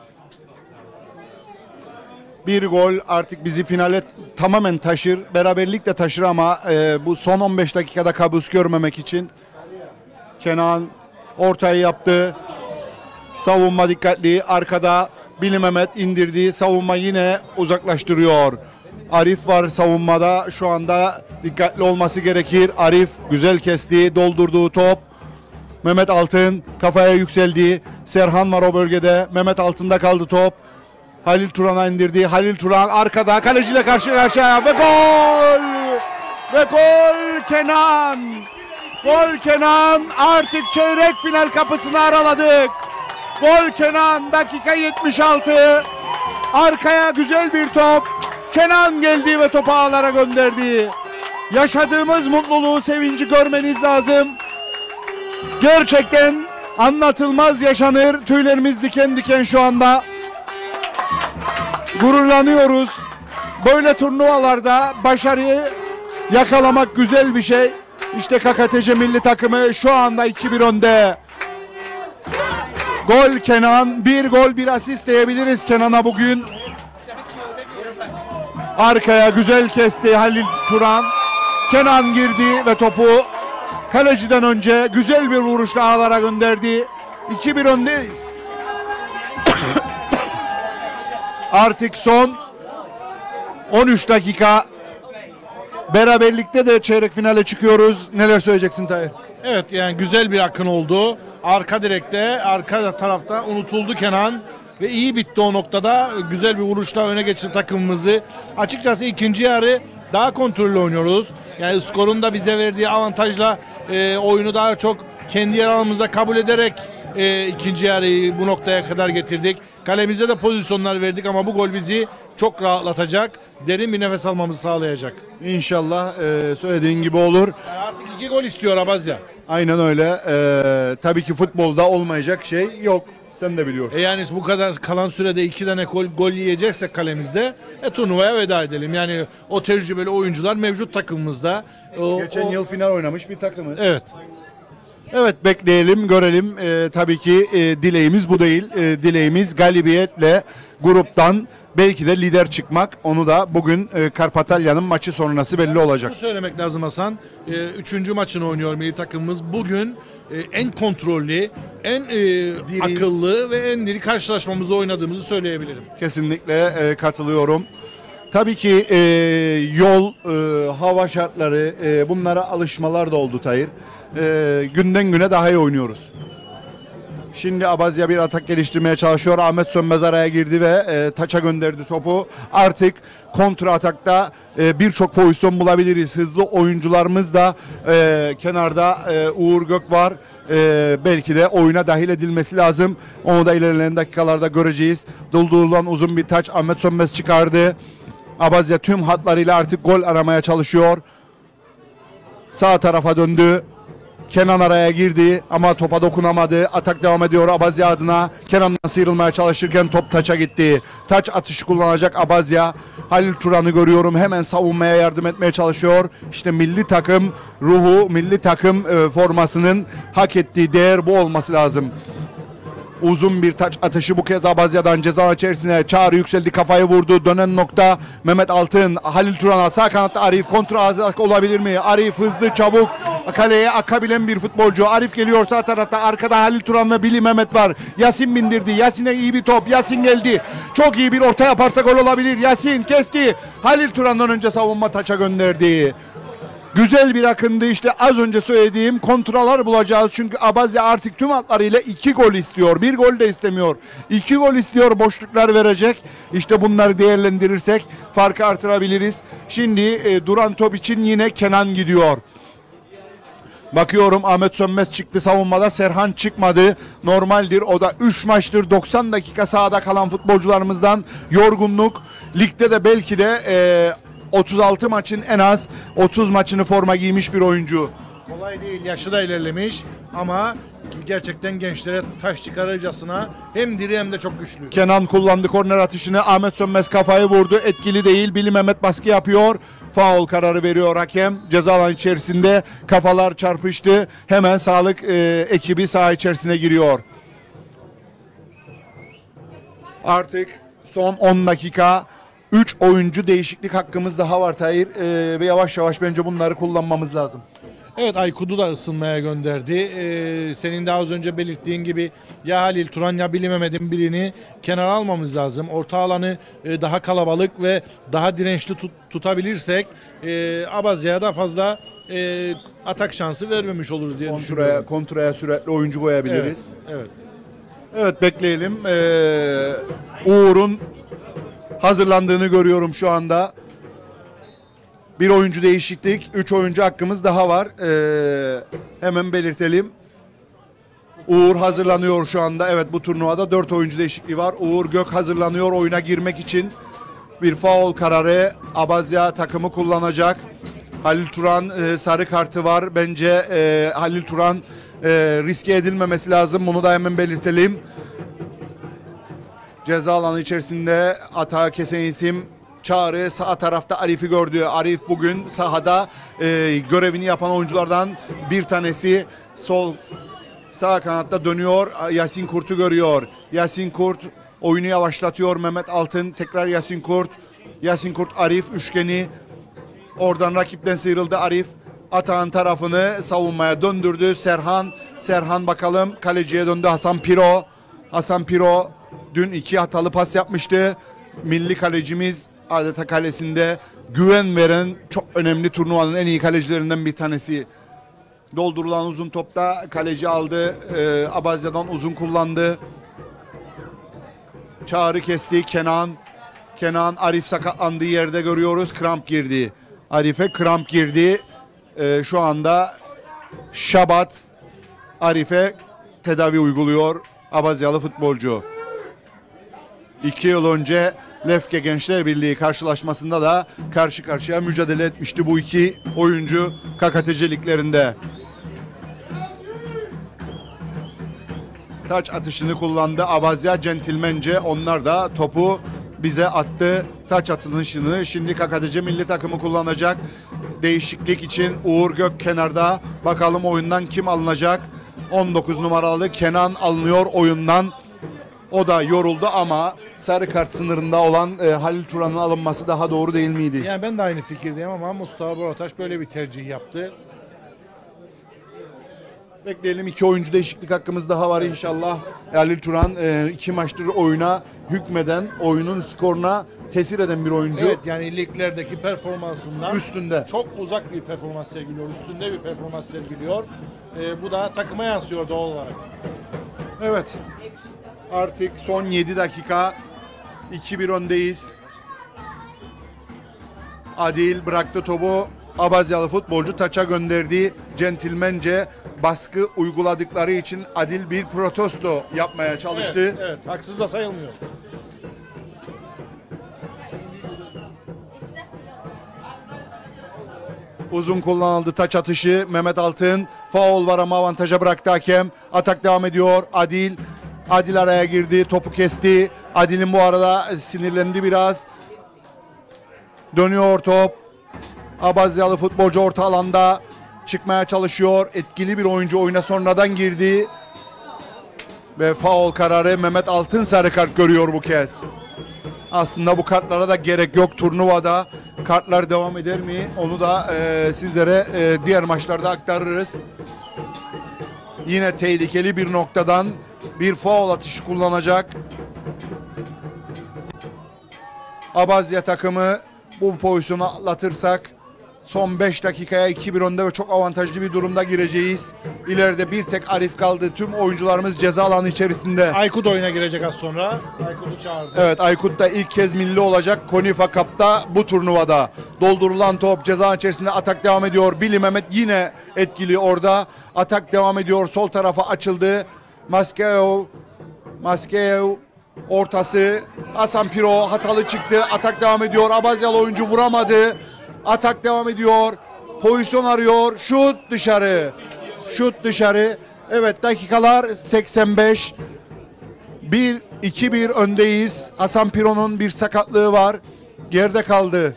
Bir gol artık bizi finale tamamen taşır. Beraberlik de taşır ama e, bu son on beş dakikada kabus görmemek için Kenan ortayı yaptı. Savunma dikkatli. Arkada Billy Mehmet indirdi. Savunma yine uzaklaştırıyor. Arif var savunmada. Şu anda dikkatli olması gerekir. Arif güzel kesti. Doldurduğu top. Mehmet Altın kafaya yükseldi. Serhan var o bölgede. Mehmet Altın'da kaldı top. Halil Turan'a indirdi. Halil Turan arkada kaleciyle karşı karşıya ve gol! Ve gol Kenan! Gol Kenan! Artık çeyrek final kapısını araladık. Gol Kenan dakika yetmiş altı. Arkaya güzel bir top. Kenan geldi ve topu ağlara gönderdi. Yaşadığımız mutluluğu, sevinci görmeniz lazım. Gerçekten anlatılmaz yaşanır. Tüylerimiz diken diken şu anda. Gururlanıyoruz. Böyle turnuvalarda başarıyı yakalamak güzel bir şey. İşte K K T C milli takımı şu anda iki bir önde. Gol Kenan. Bir gol bir asist diyebiliriz Kenan'a bugün. Arkaya güzel kesti Halil Turan. Kenan girdi ve topu kaleciden önce güzel bir vuruşla ağlara gönderdi. iki bir öndeyiz. Artık son on üç dakika. Beraberlikte de çeyrek finale çıkıyoruz. Neler söyleyeceksin Tahir? Evet, yani güzel bir akın oldu. Arka direkte, arka tarafta unutuldu Kenan ve iyi bitti o noktada. Güzel bir vuruşla öne geçirdi takımımızı. Açıkçası ikinci yarı daha kontrollü oynuyoruz. Yani skorun da bize verdiği avantajla e, oyunu daha çok kendi yer alanımızda kabul ederek e, ikinci yarıyı bu noktaya kadar getirdik. Kalemize de pozisyonlar verdik ama bu gol bizi çok rahatlatacak. Derin bir nefes almamızı sağlayacak. İnşallah e, söylediğin gibi olur. Yani artık iki gol istiyor Abazya. Aynen öyle. E, tabii ki futbolda olmayacak şey yok. Sen de biliyorsun. E yani bu kadar kalan sürede iki tane gol, gol yiyeceksek kalemizde e, turnuvaya veda edelim. Yani o tecrübeli oyuncular mevcut takımımızda. O, Geçen o... yıl final oynamış bir takımız. Evet. Evet, bekleyelim, görelim. E, tabii ki e, dileğimiz bu değil. E, dileğimiz galibiyetle gruptan belki de lider çıkmak. Onu da bugün e, Karpatalya'nın maçı sonrası belli olacak. Şunu söylemek lazım Hasan. E, üçüncü maçını oynuyor milli takımımız. Bugün e, en kontrollü, en e, akıllı ve en diri karşılaşmamızı oynadığımızı söyleyebilirim. Kesinlikle e, katılıyorum. Tabii ki e, yol, e, hava şartları, e, bunlara alışmalar da oldu Tahir. E, günden güne daha iyi oynuyoruz. Şimdi Abazya bir atak geliştirmeye çalışıyor. Ahmet Sönmez araya girdi ve e, taça gönderdi topu. Artık kontra atakta e, birçok pozisyon bulabiliriz. Hızlı oyuncularımız da e, kenarda e, Uğur Gök var. E, belki de oyuna dahil edilmesi lazım. Onu da ilerleyen dakikalarda göreceğiz. Doldurulan uzun bir taç Ahmet Sönmez çıkardı. Abazya tüm hatlarıyla artık gol aramaya çalışıyor. Sağ tarafa döndü. Kenan araya girdi ama topa dokunamadı. Atak devam ediyor Abazya adına. Kenan'dan sıyrılmaya çalışırken top taça gitti. Taç atışı kullanacak Abazya. Halil Turan'ı görüyorum. Hemen savunmaya yardım etmeye çalışıyor. İşte milli takım ruhu, milli takım e, formasının hak ettiği değer bu olması lazım. Uzun bir taç atışı bu kez Abazya'dan ceza içerisine. Çağrı yükseldi, kafayı vurdu. Dönen nokta Mehmet Altın. Halil Turan'a sağ kanatta Arif kontra atak olabilir mi? Arif hızlı, çabuk, kaleye akabilen bir futbolcu. Arif geliyor sağ tarafta. Arkada Halil Turan ve Billy Mehmet var. Yasin bindirdi. Yasin'e iyi bir top. Yasin geldi. Çok iyi bir orta yaparsa gol olabilir. Yasin kesti. Halil Turan'dan önce savunma taça gönderdi. Güzel bir akındı, işte az önce söylediğim kontralar bulacağız. Çünkü Abazya artık tüm hatlarıyla iki gol istiyor. Bir gol de istemiyor. İki gol istiyor, boşluklar verecek. İşte bunları değerlendirirsek farkı artırabiliriz. Şimdi e, duran top için yine Kenan gidiyor. Bakıyorum Ahmet Sönmez çıktı savunmada, Serhan çıkmadı. Normaldir, o da üç maçtır doksan dakika sahada kalan futbolcularımızdan yorgunluk. Ligde de belki de e, otuz altı maçın en az otuz maçını forma giymiş bir oyuncu. Kolay değil, yaşı da ilerlemiş ama gerçekten gençlere taş çıkarırcasına hem diri hem de çok güçlü. Kenan kullandı korner atışını. Ahmet Sönmez kafayı vurdu. Etkili değil. Billy Mehmet baskı yapıyor. Faul kararı veriyor hakem. Ceza alanı içerisinde kafalar çarpıştı. Hemen sağlık e, ekibi saha içerisine giriyor. Artık son on dakika. üç oyuncu değişiklik hakkımız daha var Tahir. Ee, ve yavaş yavaş bence bunları kullanmamız lazım. Evet, Aykut'u da ısınmaya gönderdi. Ee, senin daha az önce belirttiğin gibi ya Halil Turan ya Billy Mehmet'in birini kenara almamız lazım. Orta alanı e, daha kalabalık ve daha dirençli tut, tutabilirsek e, Abazya'ya da fazla e, atak şansı vermemiş oluruz diye kontraya, düşünüyorum. kontraya sürekli oyuncu koyabiliriz. Evet, evet. Evet, bekleyelim. Ee, Uğur'un hazırlandığını görüyorum şu anda. Bir oyuncu değişiklik. Üç oyuncu hakkımız daha var. Ee, hemen belirtelim. Uğur hazırlanıyor şu anda. Evet, bu turnuvada dört oyuncu değişikliği var. Uğur Gök hazırlanıyor oyuna girmek için. Bir faul kararı Abazya takımı kullanacak. Halil Turan e, sarı kartı var. Bence e, Halil Turan e, riske edilmemesi lazım. Bunu da hemen belirtelim. Ceza alanı içerisinde atağı kesen isim Çağrı. Sağ tarafta Arif'i gördü. Arif bugün sahada e, görevini yapan oyunculardan bir tanesi. Sol sağ kanatta dönüyor. Yasin Kurt'u görüyor. Yasin Kurt oyunu yavaşlatıyor. Mehmet Altın tekrar Yasin Kurt. Yasin Kurt Arif üçgeni. Oradan rakipten sıyrıldı Arif. Atağın tarafını savunmaya döndürdü. Serhan. Serhan bakalım kaleciye döndü. Hasan Piro. Hasan Piro dün iki hatalı pas yapmıştı. Milli kalecimiz adeta kalesinde güven veren çok önemli turnuvanın en iyi kalecilerinden bir tanesi. Doldurulan uzun topta kaleci aldı. Ee, Abazya'dan uzun kullandı. Çağrı kesti. Kenan. Kenan Arif sakatlandığı yerde görüyoruz. Kramp girdi. Arif'e kramp girdi. Ee, şu anda Şabat Arif'e tedavi uyguluyor. Abazyalı futbolcu. İki yıl önce Lefke Gençler Birliği karşılaşmasında da karşı karşıya mücadele etmişti bu iki oyuncu K K T C liglerinde. Taç atışını kullandı Abazya centilmence. Onlar da topu bize attı. Taç atışını şimdi K K T C milli takımı kullanacak. Değişiklik için Uğur Gök kenarda. Bakalım oyundan kim alınacak? on dokuz numaralı Kenan alınıyor oyundan. O da yoruldu ama sarı kart sınırında olan e, Halil Turan'ın alınması daha doğru değil miydi? Yani ben de aynı fikirdeyim ama Mustafa Borataş böyle bir tercih yaptı. Bekleyelim, iki oyuncu değişiklik hakkımız daha var inşallah. Halil Turan e, iki maçtır oyuna hükmeden, oyunun skoruna tesir eden bir oyuncu. Evet, yani liglerdeki performansından üstünde. Çok uzak bir performans sergiliyor. Üstünde bir performans sergiliyor. Ee, bu da takıma yansıyor doğal olarak. Evet. Artık son yedi dakika. iki bir öndeyiz. Adil bıraktı topu. Abazyalı futbolcu taça gönderdi. Centilmence baskı uyguladıkları için Adil bir protesto yapmaya çalıştı. Evet, evet. Haksız da sayılmıyor. Uzun kullanıldı taç atışı. Mehmet Altın faul var ama avantaja bıraktı hakem. Atak devam ediyor. Adil. Adil araya girdi. Topu kesti. Adil'in bu arada sinirlendi biraz. Dönüyor top. Abazyalı futbolcu orta alanda çıkmaya çalışıyor. Etkili bir oyuncu oyuna sonradan girdi. Ve faul kararı. Mehmet Altın sarı kart görüyor bu kez. Aslında bu kartlara da gerek yok turnuvada. Kartlar devam eder mi? Onu da e, sizlere e, diğer maçlarda aktarırız. Yine tehlikeli bir noktadan bir faul atışı kullanacak. Abazya takımı bu pozisyonu atlatırsak son beş dakikaya iki bir önde ve çok avantajlı bir durumda gireceğiz. İleride bir tek Arif kaldı. Tüm oyuncularımız ceza alanı içerisinde. Aykut oyuna girecek az sonra. Aykut'u çağırdı. Evet, Aykut da ilk kez milli olacak Konifa Cup'ta bu turnuvada. Doldurulan top ceza içerisinde, atak devam ediyor. Billy Mehmet yine etkili orada. Atak devam ediyor. Sol tarafa açıldı. Maskeyev Maskeyev ortası. Hasan Piro hatalı çıktı. Atak devam ediyor. Abazyalı oyuncu vuramadı. Atak devam ediyor. Pozisyon arıyor. Şut dışarı. Şut dışarı. Evet, dakikalar seksen beş. bir iki bir öndeyiz. Hasan Piro'nun bir sakatlığı var. Yerde kaldı.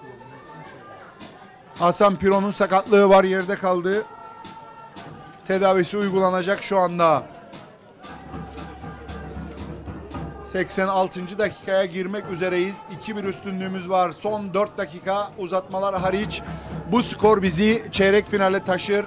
Hasan Piro'nun sakatlığı var. Yerde kaldı. Tedavisi uygulanacak şu anda. seksen altıncı dakikaya girmek üzereyiz. iki bir üstünlüğümüz var. Son dört dakika uzatmalar hariç. Bu skor bizi çeyrek finale taşır.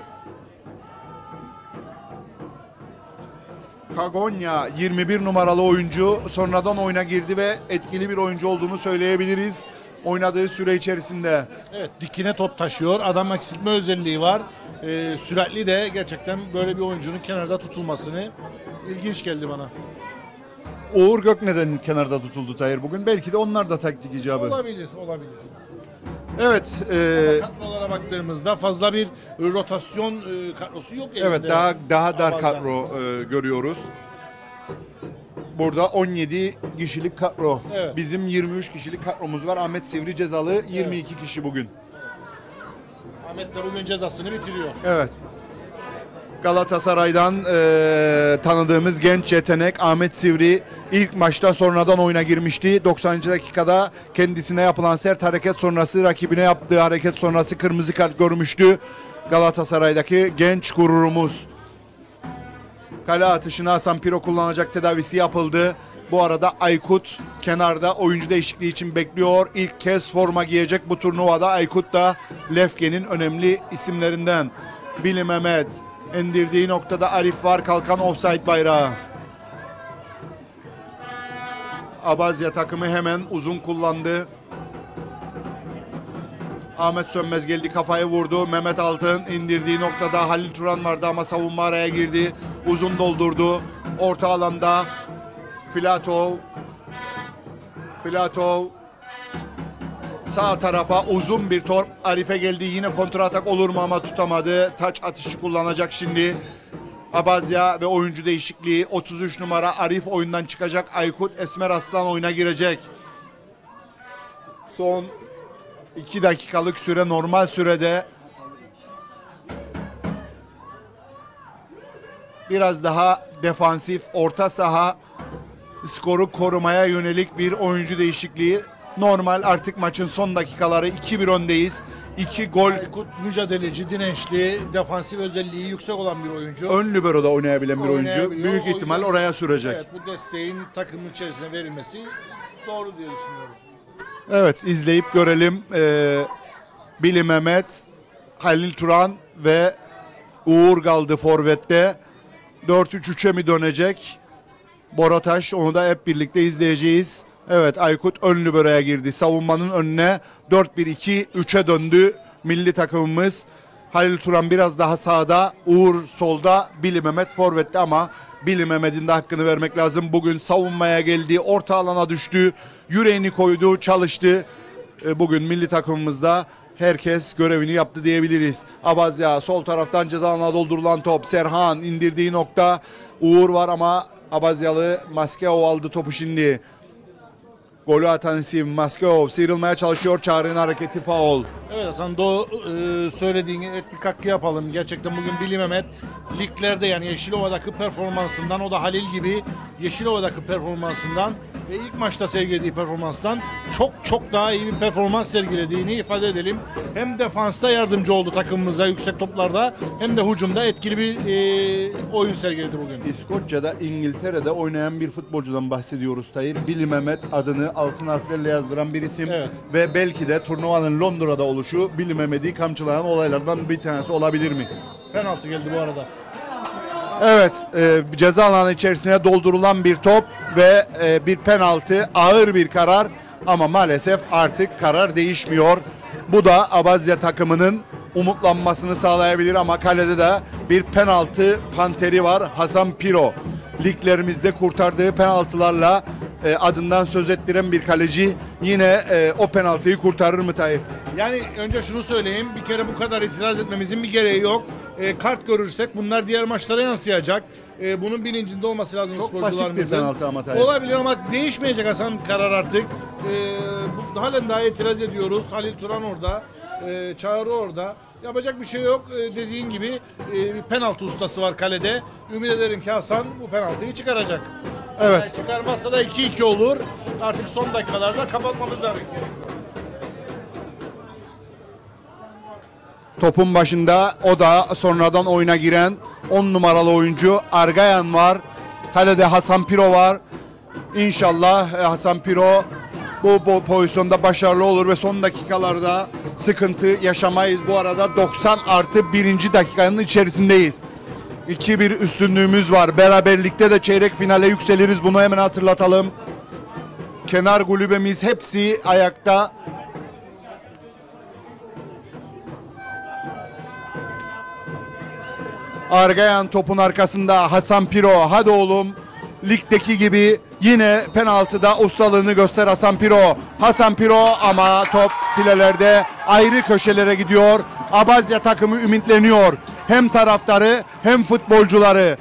Kagonya yirmi bir numaralı oyuncu sonradan oyuna girdi ve etkili bir oyuncu olduğunu söyleyebiliriz oynadığı süre içerisinde. Evet, dikine top taşıyor. Adam eksiltme özelliği var. Ee, süratli de, gerçekten böyle bir oyuncunun kenarda tutulmasını ilginç geldi bana. Uğur Gök neden kenarda tutuldu Tahir bugün? Belki de onlar da taktik icabı. Olabilir, olabilir. Evet. E, kadrolara baktığımızda fazla bir rotasyon e, kadrosu yok. Evet, elinde. daha daha dar Abazyan. kadro e, görüyoruz. Burada on yedi kişilik kadro. Evet. Bizim yirmi üç kişilik kadromuz var. Ahmet Sivri cezalı, yirmi iki kişi bugün. Ahmet de bugün cezasını bitiriyor. Evet. Galatasaray'dan e, tanıdığımız genç yetenek Ahmet Sivri ilk maçta sonradan oyuna girmişti. doksancı dakikada kendisine yapılan sert hareket sonrası rakibine yaptığı hareket sonrası kırmızı kart görmüştü. Galatasaray'daki genç gururumuz. Kale atışını Hasan Piro kullanacak, tedavisi yapıldı. Bu arada Aykut kenarda oyuncu değişikliği için bekliyor. İlk kez forma giyecek bu turnuvada. Aykut da Lefke'nin önemli isimlerinden. Billy Mehmet indirdiği noktada Arif var, kalkan offside bayrağı. Abazya takımı hemen uzun kullandı. Ahmet Sönmez geldi, kafayı vurdu. Mehmet Altın indirdiği noktada Halil Turan vardı ama savunma araya girdi. Uzun doldurdu. Orta alanda Filatov. Filatov sağ tarafa uzun bir top. Arif'e geldi. Yine kontra atak olur mu ama tutamadı. Taç atışı kullanacak şimdi. Abazya ve oyuncu değişikliği. otuz üç numara Arif oyundan çıkacak. Aykut Esmer Aslan oyuna girecek. Son iki dakikalık süre normal sürede. Biraz daha defansif, orta saha, skoru korumaya yönelik bir oyuncu değişikliği. Normal, artık maçın son dakikaları, iki bir öndeyiz. iki gol. Aykut mücadeleci, dirençli, defansif özelliği yüksek olan bir oyuncu. Ön libero'da oynayabilen bir oyuncu. Oynayabiliyor. Büyük O ihtimal yüzden- oraya sürecek. Evet, bu desteğin takımın içerisine verilmesi doğru diye düşünüyorum. Evet, izleyip görelim. Ee, Billy Mehmet, Halil Turan ve Uğur kaldı forvette. dört üç üçe mi dönecek? Borataş, onu da hep birlikte izleyeceğiz. Evet, Aykut ön libero'ya girdi. Savunmanın önüne dört bir iki üçe döndü milli takımımız. Halil Turan biraz daha sağda, Uğur solda, Billy Mehmet forvette ama Billy Mehmet'in de hakkını vermek lazım. Bugün savunmaya geldi, orta alana düştü, yüreğini koydu, çalıştı. E, bugün milli takımımızda herkes görevini yaptı diyebiliriz. Abazya sol taraftan ceza alanına doldurulan top. Serhan indirdiği nokta. Uğur var ama Abazyalı Maskeov aldı topu şimdi. Golü atan isim Maskeov sıyrılmaya çalışıyor. Çağrı'nın hareketi faul. Evet Hasan, doğru e, söylediğini et bir katkı yapalım. Gerçekten bugün Billy Mehmet liglerde, yani Yeşilova'daki performansından, o da Halil gibi Yeşilova'daki performansından ve ilk maçta sergilediği performanstan çok çok daha iyi bir performans sergilediğini ifade edelim. Hem defansta yardımcı oldu takımımıza yüksek toplarda, hem de hücumda etkili bir e, oyun sergiledi bugün. İskoçya'da, İngiltere'de oynayan bir futbolcudan bahsediyoruz Tahir. Billy Mehmet adını altın harflerle yazdıran bir isim. Evet. Ve belki de turnuvanın Londra'da oluşu Billy Mehmet'i kamçılayan olaylardan bir tanesi olabilir mi? Penaltı geldi bu arada. Evet, e, ceza alanı içerisine doldurulan bir top ve e, bir penaltı, ağır bir karar ama maalesef artık karar değişmiyor. Bu da Abazya takımının umutlanmasını sağlayabilir ama kalede de bir penaltı panteri var, Hasan Piro. Liglerimizde kurtardığı penaltılarla e, adından söz ettiren bir kaleci yine e, o penaltıyı kurtarır mı Tayyip? Yani önce şunu söyleyeyim, bir kere bu kadar itiraz etmemizin bir gereği yok. E, kart görürsek bunlar diğer maçlara yansıyacak. E, bunun bilincinde olması lazım Çok sporcularımızın. basit bir penaltı ama Tayyip. Olabilir ama değişmeyecek Hasan karar artık. E, bu, halen daha itiraz ediyoruz. Halil Turan orada, e, Çağrı orada. Yapacak bir şey yok. E, dediğin gibi e, bir penaltı ustası var kalede. Ümit ederim ki Hasan bu penaltıyı çıkaracak. Evet. Yani çıkarmazsa da iki iki olur. Artık son dakikalarda kapatmamız gerekiyor. Topun başında o da sonradan oyuna giren on numaralı oyuncu Argayan var. Kalede Hasan Piro var. İnşallah Hasan Piro bu, bu pozisyonda başarılı olur ve son dakikalarda sıkıntı yaşamayız. Bu arada doksan artı birinci dakikanın içerisindeyiz. iki bir üstünlüğümüz var. Beraberlikte de çeyrek finale yükseliriz. Bunu hemen hatırlatalım. Kenar kulübemiz hepsi ayakta. Argayan topun arkasında, Hasan Piro. Hadi oğlum, ligdeki gibi yine penaltıda ustalığını göster Hasan Piro. Hasan Piro ama top filelerde ayrı köşelere gidiyor. Abazya takımı ümitleniyor. Hem taraftarı hem futbolcuları.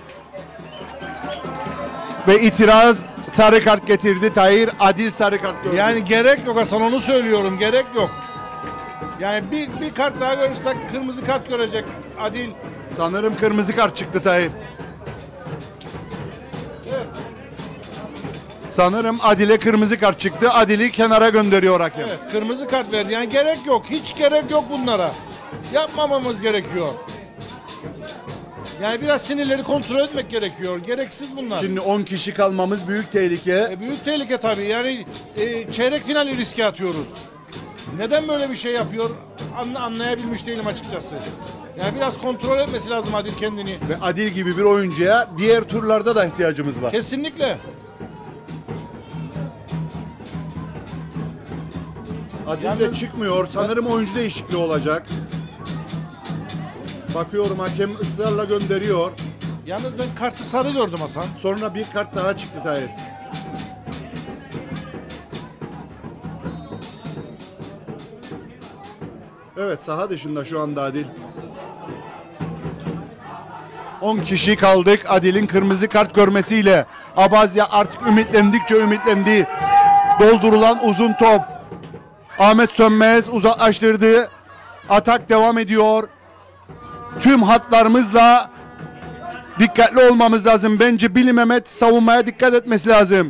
Ve itiraz sarı kart getirdi Tahir. Adil sarı kart gördü. Yani gerek yok Hasan, onu söylüyorum, gerek yok. Yani bir, bir kart daha görürsek kırmızı kart görecek Adil. Sanırım kırmızı kart çıktı Tahir. Evet. Sanırım Adil'e kırmızı kart çıktı. Adil'i kenara gönderiyor hakem. Evet, kırmızı kart verdi. Yani gerek yok. Hiç gerek yok bunlara. Yapmamamız gerekiyor. Yani biraz sinirleri kontrol etmek gerekiyor. Gereksiz bunlar. Şimdi on kişi kalmamız büyük tehlike. E, büyük tehlike tabii. Yani e, çeyrek finali riske atıyoruz. Neden böyle bir şey yapıyor? Anla, anlayabilmiş değilim açıkçası. Yani biraz kontrol etmesi lazım Adil kendini. Ve Adil gibi bir oyuncuya diğer turlarda da ihtiyacımız var. Kesinlikle. Adil Yalnız- de çıkmıyor. Sanırım oyuncu değişikliği olacak. Bakıyorum hakem ısrarla gönderiyor. Yalnız ben kartı sarı gördüm Hasan. Sonra bir kart daha çıktı Tahir. Evet, saha dışında şu anda Adil. on kişi kaldık. Adil'in kırmızı kart görmesiyle Abazya artık ümitlendikçe ümitlendi. Doldurulan uzun top. Ahmet Sönmez uzaklaştırdı. Atak devam ediyor. Tüm hatlarımızla dikkatli olmamız lazım. Bence Billy Mehmet savunmaya dikkat etmesi lazım.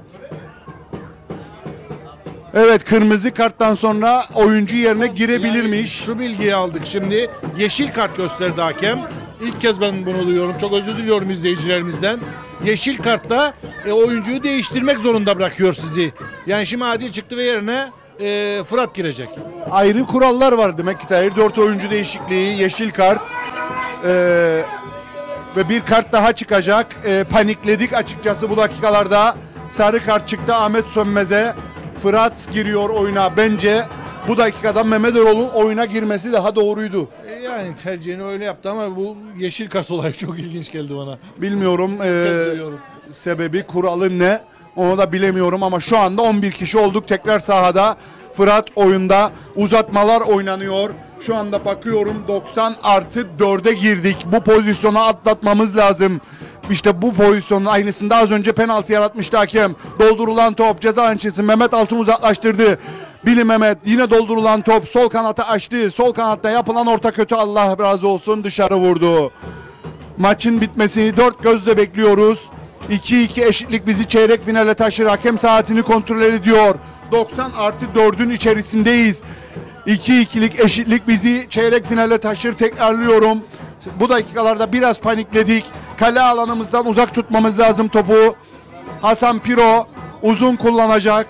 Evet, kırmızı karttan sonra oyuncu yerine girebilirmiş. Yani şu bilgiyi aldık şimdi. Yeşil kart gösterdi hakem. İlk kez ben bunu duyuyorum. Çok özür diliyorum izleyicilerimizden. Yeşil kartta e, oyuncuyu değiştirmek zorunda bırakıyor sizi. Yani şimdi Adil çıktı ve yerine e, Fırat girecek. Ayrı kurallar var demek ki Tahir. Dört oyuncu değişikliği, yeşil kart ee, ve bir kart daha çıkacak. Ee, panikledik açıkçası bu dakikalarda. Sarı kart çıktı Ahmet Sönmez'e. Fırat giriyor oyuna. Bence bu dakikada Mehmet Erol'un oyuna girmesi daha doğruydu. E, Yani tercihini öyle yaptı ama bu yeşil kart olayı çok ilginç geldi bana. Bilmiyorum Kez e, duyuyorum. sebebi, kuralı ne onu da bilemiyorum ama şu anda on bir kişi olduk tekrar sahada. Fırat oyunda, uzatmalar oynanıyor. Şu anda bakıyorum doksan artı dörde girdik. Bu pozisyona atlatmamız lazım. İşte bu pozisyonun aynısında az önce penaltı yaratmıştı hakem. Doldurulan top ceza öncesi Mehmet Altın uzaklaştırdı. Bili Mehmet yine doldurulan top sol kanata açtı. Sol kanatta yapılan orta kötü, Allah razı olsun, dışarı vurdu. Maçın bitmesini dört gözle bekliyoruz. iki iki eşitlik bizi çeyrek finale taşır. Hakem saatini kontrol ediyor. doksan artı dördün içerisindeyiz. iki ikilik eşitlik bizi çeyrek finale taşır. Tekrarlıyorum. Bu dakikalarda biraz panikledik. Kale alanımızdan uzak tutmamız lazım topu. Hasan Piro uzun kullanacak.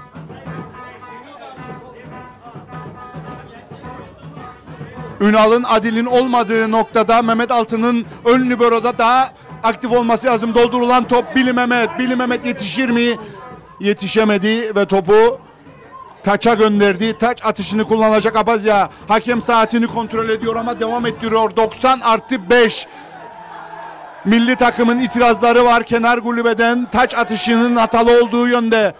Ünal'ın, Adil'in olmadığı noktada Mehmet Altın'ın ön libero'da daha aktif olması lazım. Doldurulan top Bili Mehmet. Bili Mehmet yetişir mi? Yetişemedi ve topu taça gönderdi. Taç atışını kullanacak Abazya. Hakem saatini kontrol ediyor ama devam ettiriyor. doksan artı beş. Milli takımın itirazları var kenar kulübeden. Taç atışının hatalı olduğu yönde.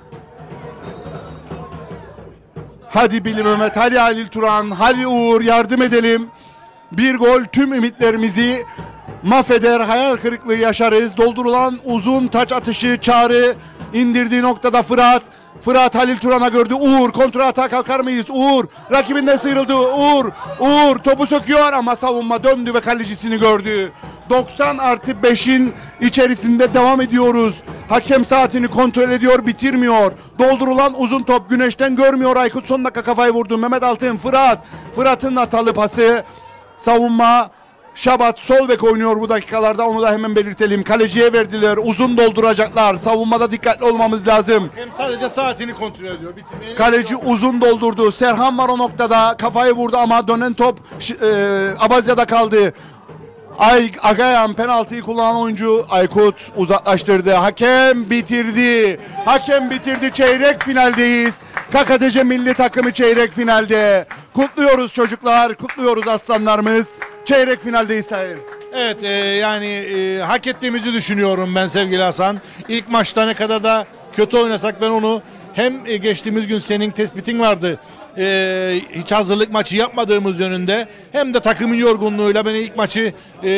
Hadi Bili Mehmet, hadi Halil Turan, hadi Uğur, yardım edelim. Bir gol tüm ümitlerimizi mahveder, hayal kırıklığı yaşarız. Doldurulan uzun taç atışı, Çağrı indirdiği noktada Fırat. Fırat Halil Turan'a gördü. Uğur kontra atağa kalkar mıyız? Uğur rakibinden sıyrıldı. Uğur, Uğur topu söküyor ama savunma döndü ve kalecisini gördü. doksan artı beşin içerisinde devam ediyoruz. Hakem saatini kontrol ediyor, bitirmiyor. Doldurulan uzun top Güneş'ten görmüyor. Aykut son dakika kafayı vurdu. Mehmet Altın, Fırat. Fırat'ın hatalı pası. Savunma Şabat sol bek oynuyor bu dakikalarda, onu da hemen belirtelim. Kaleciye verdiler. Uzun dolduracaklar. Savunmada dikkatli olmamız lazım. Hem sadece saatini kontrol ediyor. Bitirmeye Kaleci uzun doldurdu. Serhan var o noktada. Kafayı vurdu ama dönen top e, Abazya'da kaldı. Ay, Agayan penaltıyı kullanan oyuncu Aykut uzaklaştırdı. Hakem bitirdi. Hakem bitirdi. Çeyrek finaldeyiz. K K T C milli takımı çeyrek finalde. Kutluyoruz çocuklar. Kutluyoruz aslanlarımız. Çeyrek finaldeyiz Tahir. Evet e, yani e, hak ettiğimizi düşünüyorum ben sevgili Hasan. İlk maçta ne kadar da kötü oynasak ben onu hem e, geçtiğimiz gün senin tespitin vardı. E, hiç hazırlık maçı yapmadığımız yönünde hem de takımın yorgunluğuyla ben ilk maçı e,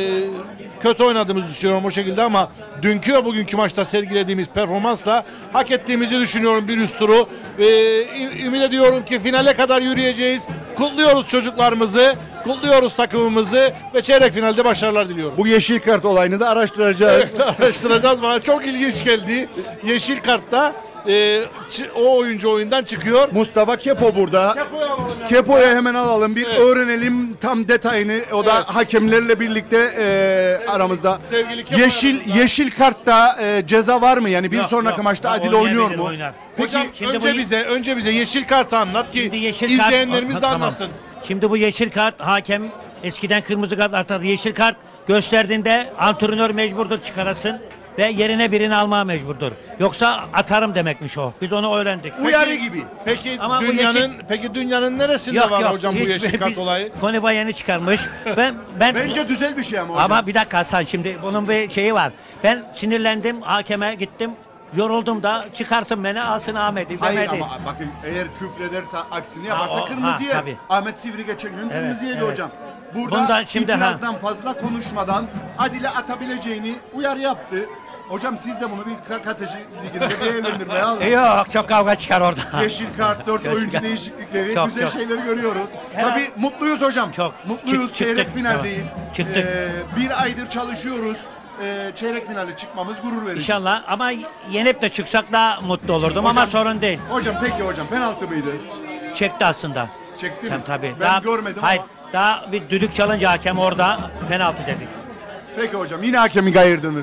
kötü oynadığımızı düşünüyorum o şekilde ama dünkü ve bugünkü maçta sergilediğimiz performansla hak ettiğimizi düşünüyorum bir üst turu. E, ümit ediyorum ki finale kadar yürüyeceğiz. Kutluyoruz çocuklarımızı, kutluyoruz takımımızı ve çeyrek finalde başarılar diliyorum. Bu yeşil kart olayını da araştıracağız. Evet, araştıracağız. Bana çok ilginç geldi. Yeşil kartta e, o oyuncu oyundan çıkıyor. Mustafa Kepo burada. Kepo'ya hemen alalım. Bir evet. öğrenelim tam detayını. O da evet. hakemlerle birlikte e, aramızda. Yeşil yeşil kartta e, ceza var mı? Yani bir yok, sonraki yok. maçta Adil oynuyor mu? Oynar. Peki hocam şimdi önce bu... bize önce bize yeşil kartı anlat ki izleyenlerimiz kart, de anlasın. Tamam. Şimdi bu yeşil kart hakem eskiden kırmızı kart atardı. Yeşil kart gösterdiğinde antrenör mecburdur çıkarasın ve yerine birini almaya mecburdur. Yoksa atarım demekmiş o. Biz onu öğrendik. Uyarı peki, gibi. Peki ama dünyanın yeşil... peki dünyanın neresinde yok, var yok, hocam bu yeşil kart olayı? Koniva yeni çıkarmış. Ben ben bence güzel bir şey ama hocam. Ama bir dakika Hasan, şimdi bunun bir şeyi var. Ben sinirlendim, hakeme gittim. Yoruldum da çıkartın beni, alsın Ahmet'i. Hayır demedi. Ama bakın eğer küfrederse aksini yaparsa ha, kırmızıya. Ha, Ahmet Sivri geçen gün evet, kırmızıydı evet. hocam. Burada bundan şimdi, itirazdan ha. fazla konuşmadan Adil'e atabileceğini uyarı yaptı. Hocam siz de bunu bir K K T C liginde değerlendirmeye alın. Yok, çok kavga çıkar orada. Yeşil kart, dört oyuncu değişiklikleri, çok, güzel çok. şeyleri görüyoruz. Her Tabii an... mutluyuz hocam. Çok. Mutluyuz, Çık, çeyrek finaldeyiz. Çıktık. Ee, bir aydır çalışıyoruz. Ee, çeyrek finale çıkmamız gurur verici. İnşallah ama yenip de çıksak daha mutlu olurdum hocam, ama sorun değil. Hocam peki hocam penaltı mıydı? Çekti aslında. Çekti mi? Tabii, tabii. Ben daha, görmedim hayır, ama. Daha bir düdük çalınca hakem orada penaltı dedik. Peki hocam yine hakemi kayırdınız.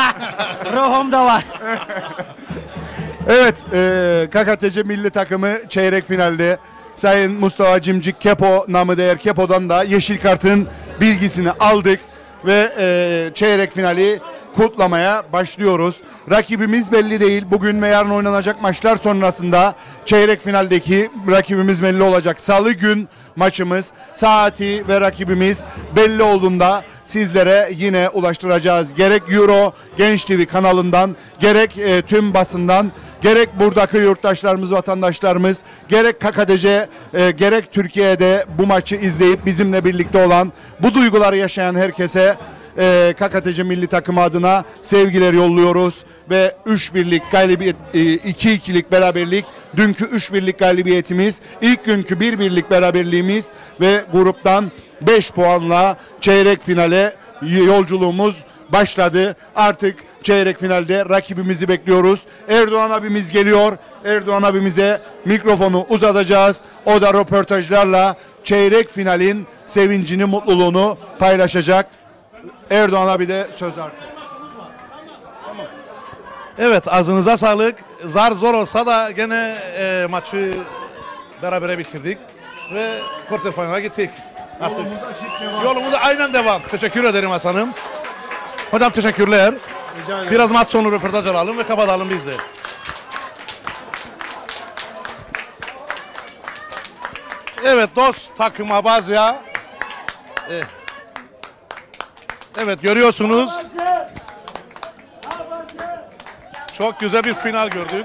Ruhumda var. Evet e, K K T C milli takımı çeyrek finalde. Sayın Mustafa Cimcik Kepo, namı değer Kepo'dan da yeşil kartın bilgisini aldık. ve e, çeyrek finali kutlamaya başlıyoruz. Rakibimiz belli değil. Bugün ve yarın oynanacak maçlar sonrasında çeyrek finaldeki rakibimiz belli olacak. Salı gün maçımız, saati ve rakibimiz belli olduğunda sizlere yine ulaştıracağız. Gerek Euro Genç T V kanalından, gerek e, tüm basından, gerek buradaki yurttaşlarımız, vatandaşlarımız, gerek K K T C, e, gerek Türkiye'de bu maçı izleyip bizimle birlikte olan, bu duyguları yaşayan herkese e, K K T C milli takımı adına sevgiler yolluyoruz ve üç birlik galibiyet, iki ikilik beraberlik, dünkü üç birlik galibiyetimiz, ilk günkü bir birlik beraberliğimiz ve gruptan beş puanla çeyrek finale yolculuğumuz başladı. Artık çeyrek finalde rakibimizi bekliyoruz. Erdoğan abimiz geliyor. Erdoğan abimize mikrofonu uzatacağız. O da röportajlarla çeyrek finalin sevincini, mutluluğunu paylaşacak. Erdoğan abi de söz artık. Evet, ağzınıza sağlık. Zar zor olsa da gene e, maçı berabere bitirdik ve quarter final'a gittik. Artık Yolumuz açık, devam. Yolumuza aynen devam. Teşekkür ederim Hasan'ım. Hocam teşekkürler. Rica ederim. Biraz maç sonu röportaj alalım ve kapatalım biz de. Evet, dost takım Abazya. Ee, Evet, görüyorsunuz. Çok güzel bir final gördük.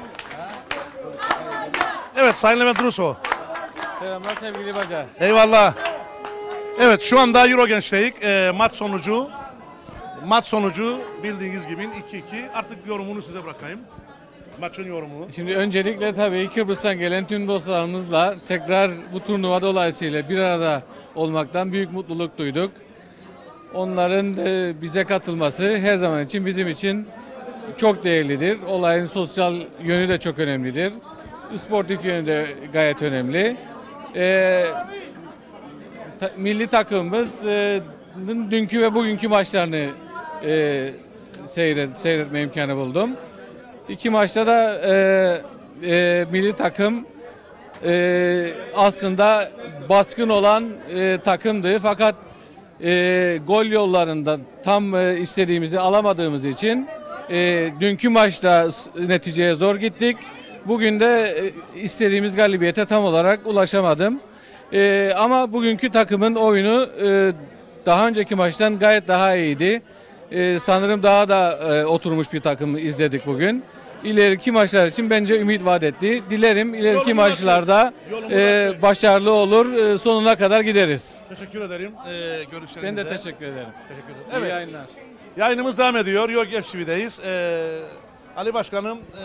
Evet, Sayın Levent Russo. Selamlar sevgili Baca. Eyvallah. Evet, şu anda Euro Genç'teyiz. E, maç sonucu maç sonucu bildiğiniz gibi iki iki. Artık yorumunu size bırakayım. Maçın yorumunu. Şimdi öncelikle tabii Kıbrıs'tan gelen tüm dostlarımızla tekrar bu turnuva dolayısıyla bir arada olmaktan büyük mutluluk duyduk. Onların e, bize katılması her zaman için bizim için çok değerlidir. Olayın sosyal yönü de çok önemlidir. Sportif yönü de gayet önemli. E, ta, milli takımımızın dünkü ve bugünkü maçlarını e, seyret, seyretme imkanı buldum. İki maçta da e, e, milli takım e, aslında baskın olan e, takımdı. Fakat e, gol yollarında tam e, istediğimizi alamadığımız için e, dünkü maçta neticeye zor gittik. Bugün de e, istediğimiz galibiyete tam olarak ulaşamadım. E, ama bugünkü takımın oyunu e, daha önceki maçtan gayet daha iyiydi. E, sanırım daha da e, oturmuş bir takım izledik bugün. İleriki maçlar için bence ümit vaat etti. Dilerim ileriki Yolumuz maçlarda açık. e, açık. başarılı olur, e, sonuna kadar gideriz. Teşekkür ederim e, görüşlerinize. Ben de teşekkür ederim. Teşekkür ederim. İyi Evet. yayınlar. Yayınımız devam ediyor. Yok Genç T V'deyiz. E, Ali Başkanım, e,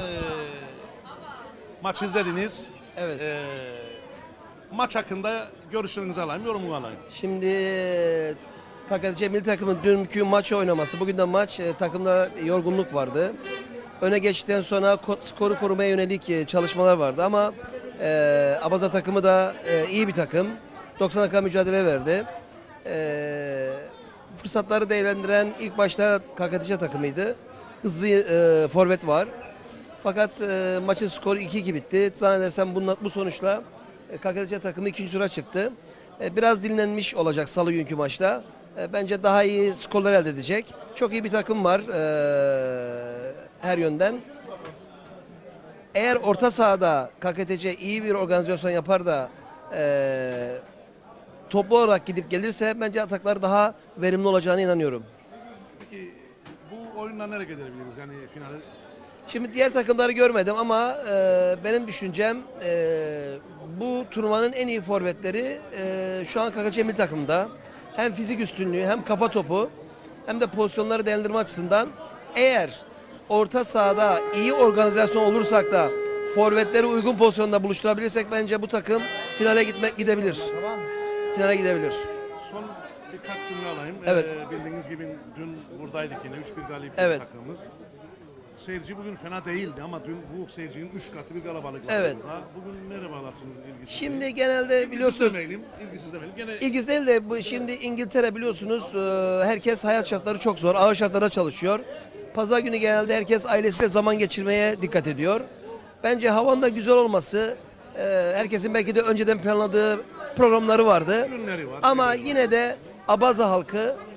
maç izlediniz. Evet. E, maç hakkında görüşlerinizi alayım, yorumumu alayım. Şimdi K K T C milli takımın dünkü maç oynaması, bugün de maç e, takımda yorgunluk vardı. Öne geçtikten sonra ko- skoru korumaya yönelik e, çalışmalar vardı ama e, Abaza takımı da e, iyi bir takım. doksan dakika mücadele verdi. E, fırsatları değerlendiren ilk başta K K T C takımıydı. Hızlı e, forvet var. Fakat e, maçın skoru iki iki bitti. Zannedersem bunla, bu sonuçla e, K K T C takımı ikinci tura çıktı. E, biraz dinlenmiş olacak salı günkü maçta. E, bence daha iyi skorlar elde edecek. Çok iyi bir takım var e, her yönden. Eğer orta sahada K K T C iyi bir organizasyon yapar da e, toplu olarak gidip gelirse bence ataklar daha verimli olacağına inanıyorum. Peki bu oyunla nereye gidebiliriz yani finale? Şimdi diğer takımları görmedim ama e, benim düşüncem e, bu turnuvanın en iyi forvetleri e, şu an K K T C milli takımda. Hem fizik üstünlüğü hem kafa topu hem de pozisyonları değerlendirme açısından eğer orta sahada iyi organizasyon olursak da forvetleri uygun pozisyonda buluşturabilirsek bence bu takım finale gitmek gidebilir. Tamam. Finale gidebilir. Son birkaç cümle alayım. Evet. Ee, bildiğiniz gibi dün buradaydık yine üç bir galip Evet. takımımız. Seyirci bugün fena değildi ama dün bu seyircinin üç katı bir kalabalık var. Evet. burada. Bugün nereye bağlarsınız ilgisiz? Şimdi genelde biliyorsunuz demeyelim, ilgisiz demeyelim. Gene İlgisiz değil de bu şimdi İngiltere biliyorsunuz e, herkes hayat şartları çok zor. Ağır şartlarda çalışıyor. Pazar günü genelde herkes ailesiyle zaman geçirmeye dikkat ediyor. Bence havanın da güzel olması, e, herkesin belki de önceden planladığı programları vardı. Günleri var. Ama yine de Abaza halkı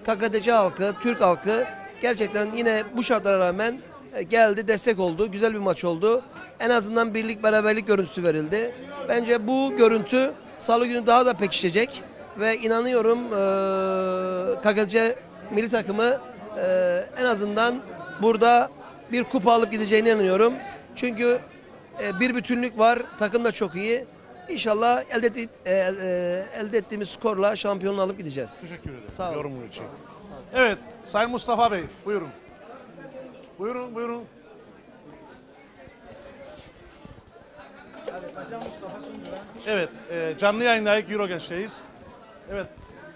K K T C halkı, Türk halkı gerçekten yine bu şartlara rağmen e, geldi, destek oldu. Güzel bir maç oldu. En azından birlik, beraberlik görüntüsü verildi. Bence bu görüntü Salı günü daha da pekişecek ve inanıyorum e, K K T C milli takımı e, en azından burada bir kupa alıp gideceğine inanıyorum. Çünkü e, bir bütünlük var, takım da çok iyi. İnşallah elde, ettiği, e, e, elde ettiğimiz skorla şampiyonluğu alıp gideceğiz. Teşekkür ederim. Sağ olun. Yorumun için. Evet, Sayın Mustafa Bey, buyurun. Buyurun, buyurun. Evet, e, canlı yayındayız, Eurogenç'teyiz. Evet,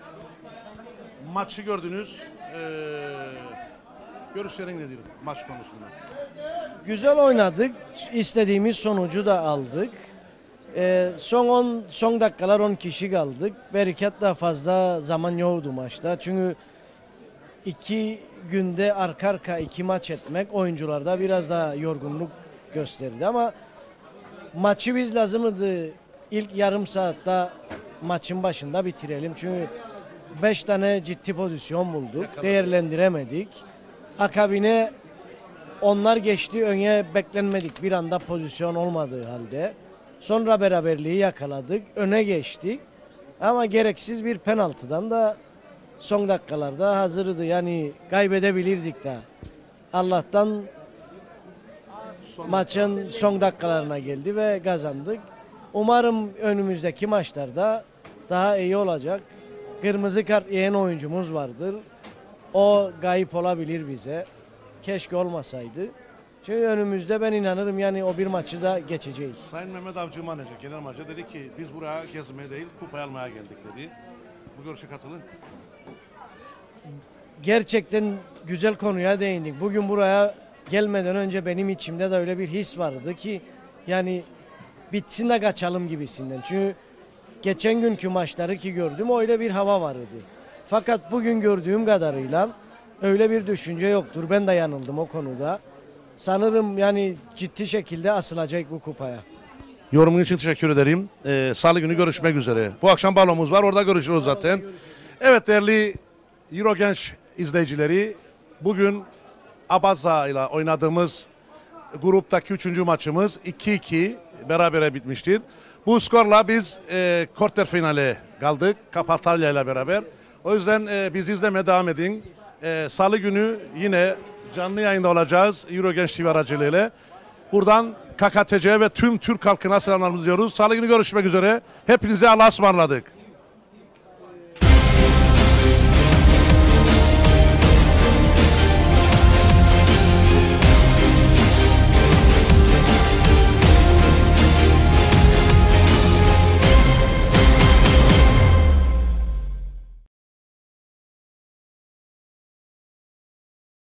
maçı gördünüz. E, görüşlerin nedir maç konusunda? Güzel oynadık, istediğimiz sonucu da aldık. Ee, son on son dakikalar on kişi kaldık. Bereket daha fazla zaman yoktu maçta. Çünkü iki günde arka arka iki maç etmek oyuncularda biraz daha yorgunluk gösterdi ama maçı biz lazımdı ilk yarım saatte maçın başında bitirelim. Çünkü beş tane ciddi pozisyon bulduk. Değerlendiremedik. Akabine onlar geçti, öne beklenmedik bir anda pozisyon olmadığı halde. Sonra beraberliği yakaladık, öne geçtik. Ama gereksiz bir penaltıdan da son dakikalarda hazırdı. Yani kaybedebilirdik de. Allah'tan son maçın son dakikalarına geldi ve kazandık. Umarım önümüzdeki maçlarda daha iyi olacak. Kırmızı kart yiyen oyuncumuz vardır. O kayıp olabilir bize. Keşke olmasaydı. Çünkü önümüzde ben inanırım yani o bir maçı da geçeceğiz. Sayın Mehmet Avcı Maneca, genel maçta dedi ki biz buraya gezmeye değil kupayı almaya geldik dedi. Bu görüşe katılın. Gerçekten güzel konuya değindik. Bugün buraya gelmeden önce benim içimde de öyle bir his vardı ki yani bitsin de kaçalım gibisinden. Çünkü geçen günkü maçları ki gördüm öyle bir hava vardı. Fakat bugün gördüğüm kadarıyla öyle bir düşünce yoktur. Ben de yanıldım o konuda. Sanırım yani ciddi şekilde asılacak bu kupaya. Yorumun için teşekkür ederim. Ee, Salı günü görüşmek üzere. Bu akşam balomuz var, orada görüşürüz zaten. Evet değerli Eurogenç izleyicileri, bugün Abaza ile oynadığımız gruptaki üçüncü maçımız iki iki berabere bitmiştir. Bu skorla biz e, quarter finale kaldık Kapatalya ile beraber. O yüzden e, biz izlemeye devam edin. E, Salı günü yine canlı yayında olacağız Eurogenç T V aracılığıyla. Buradan K K T C ve tüm Türk halkına selamlarımızı diyoruz. Salı günü görüşmek üzere. Hepinize Allah'a ısmarladık.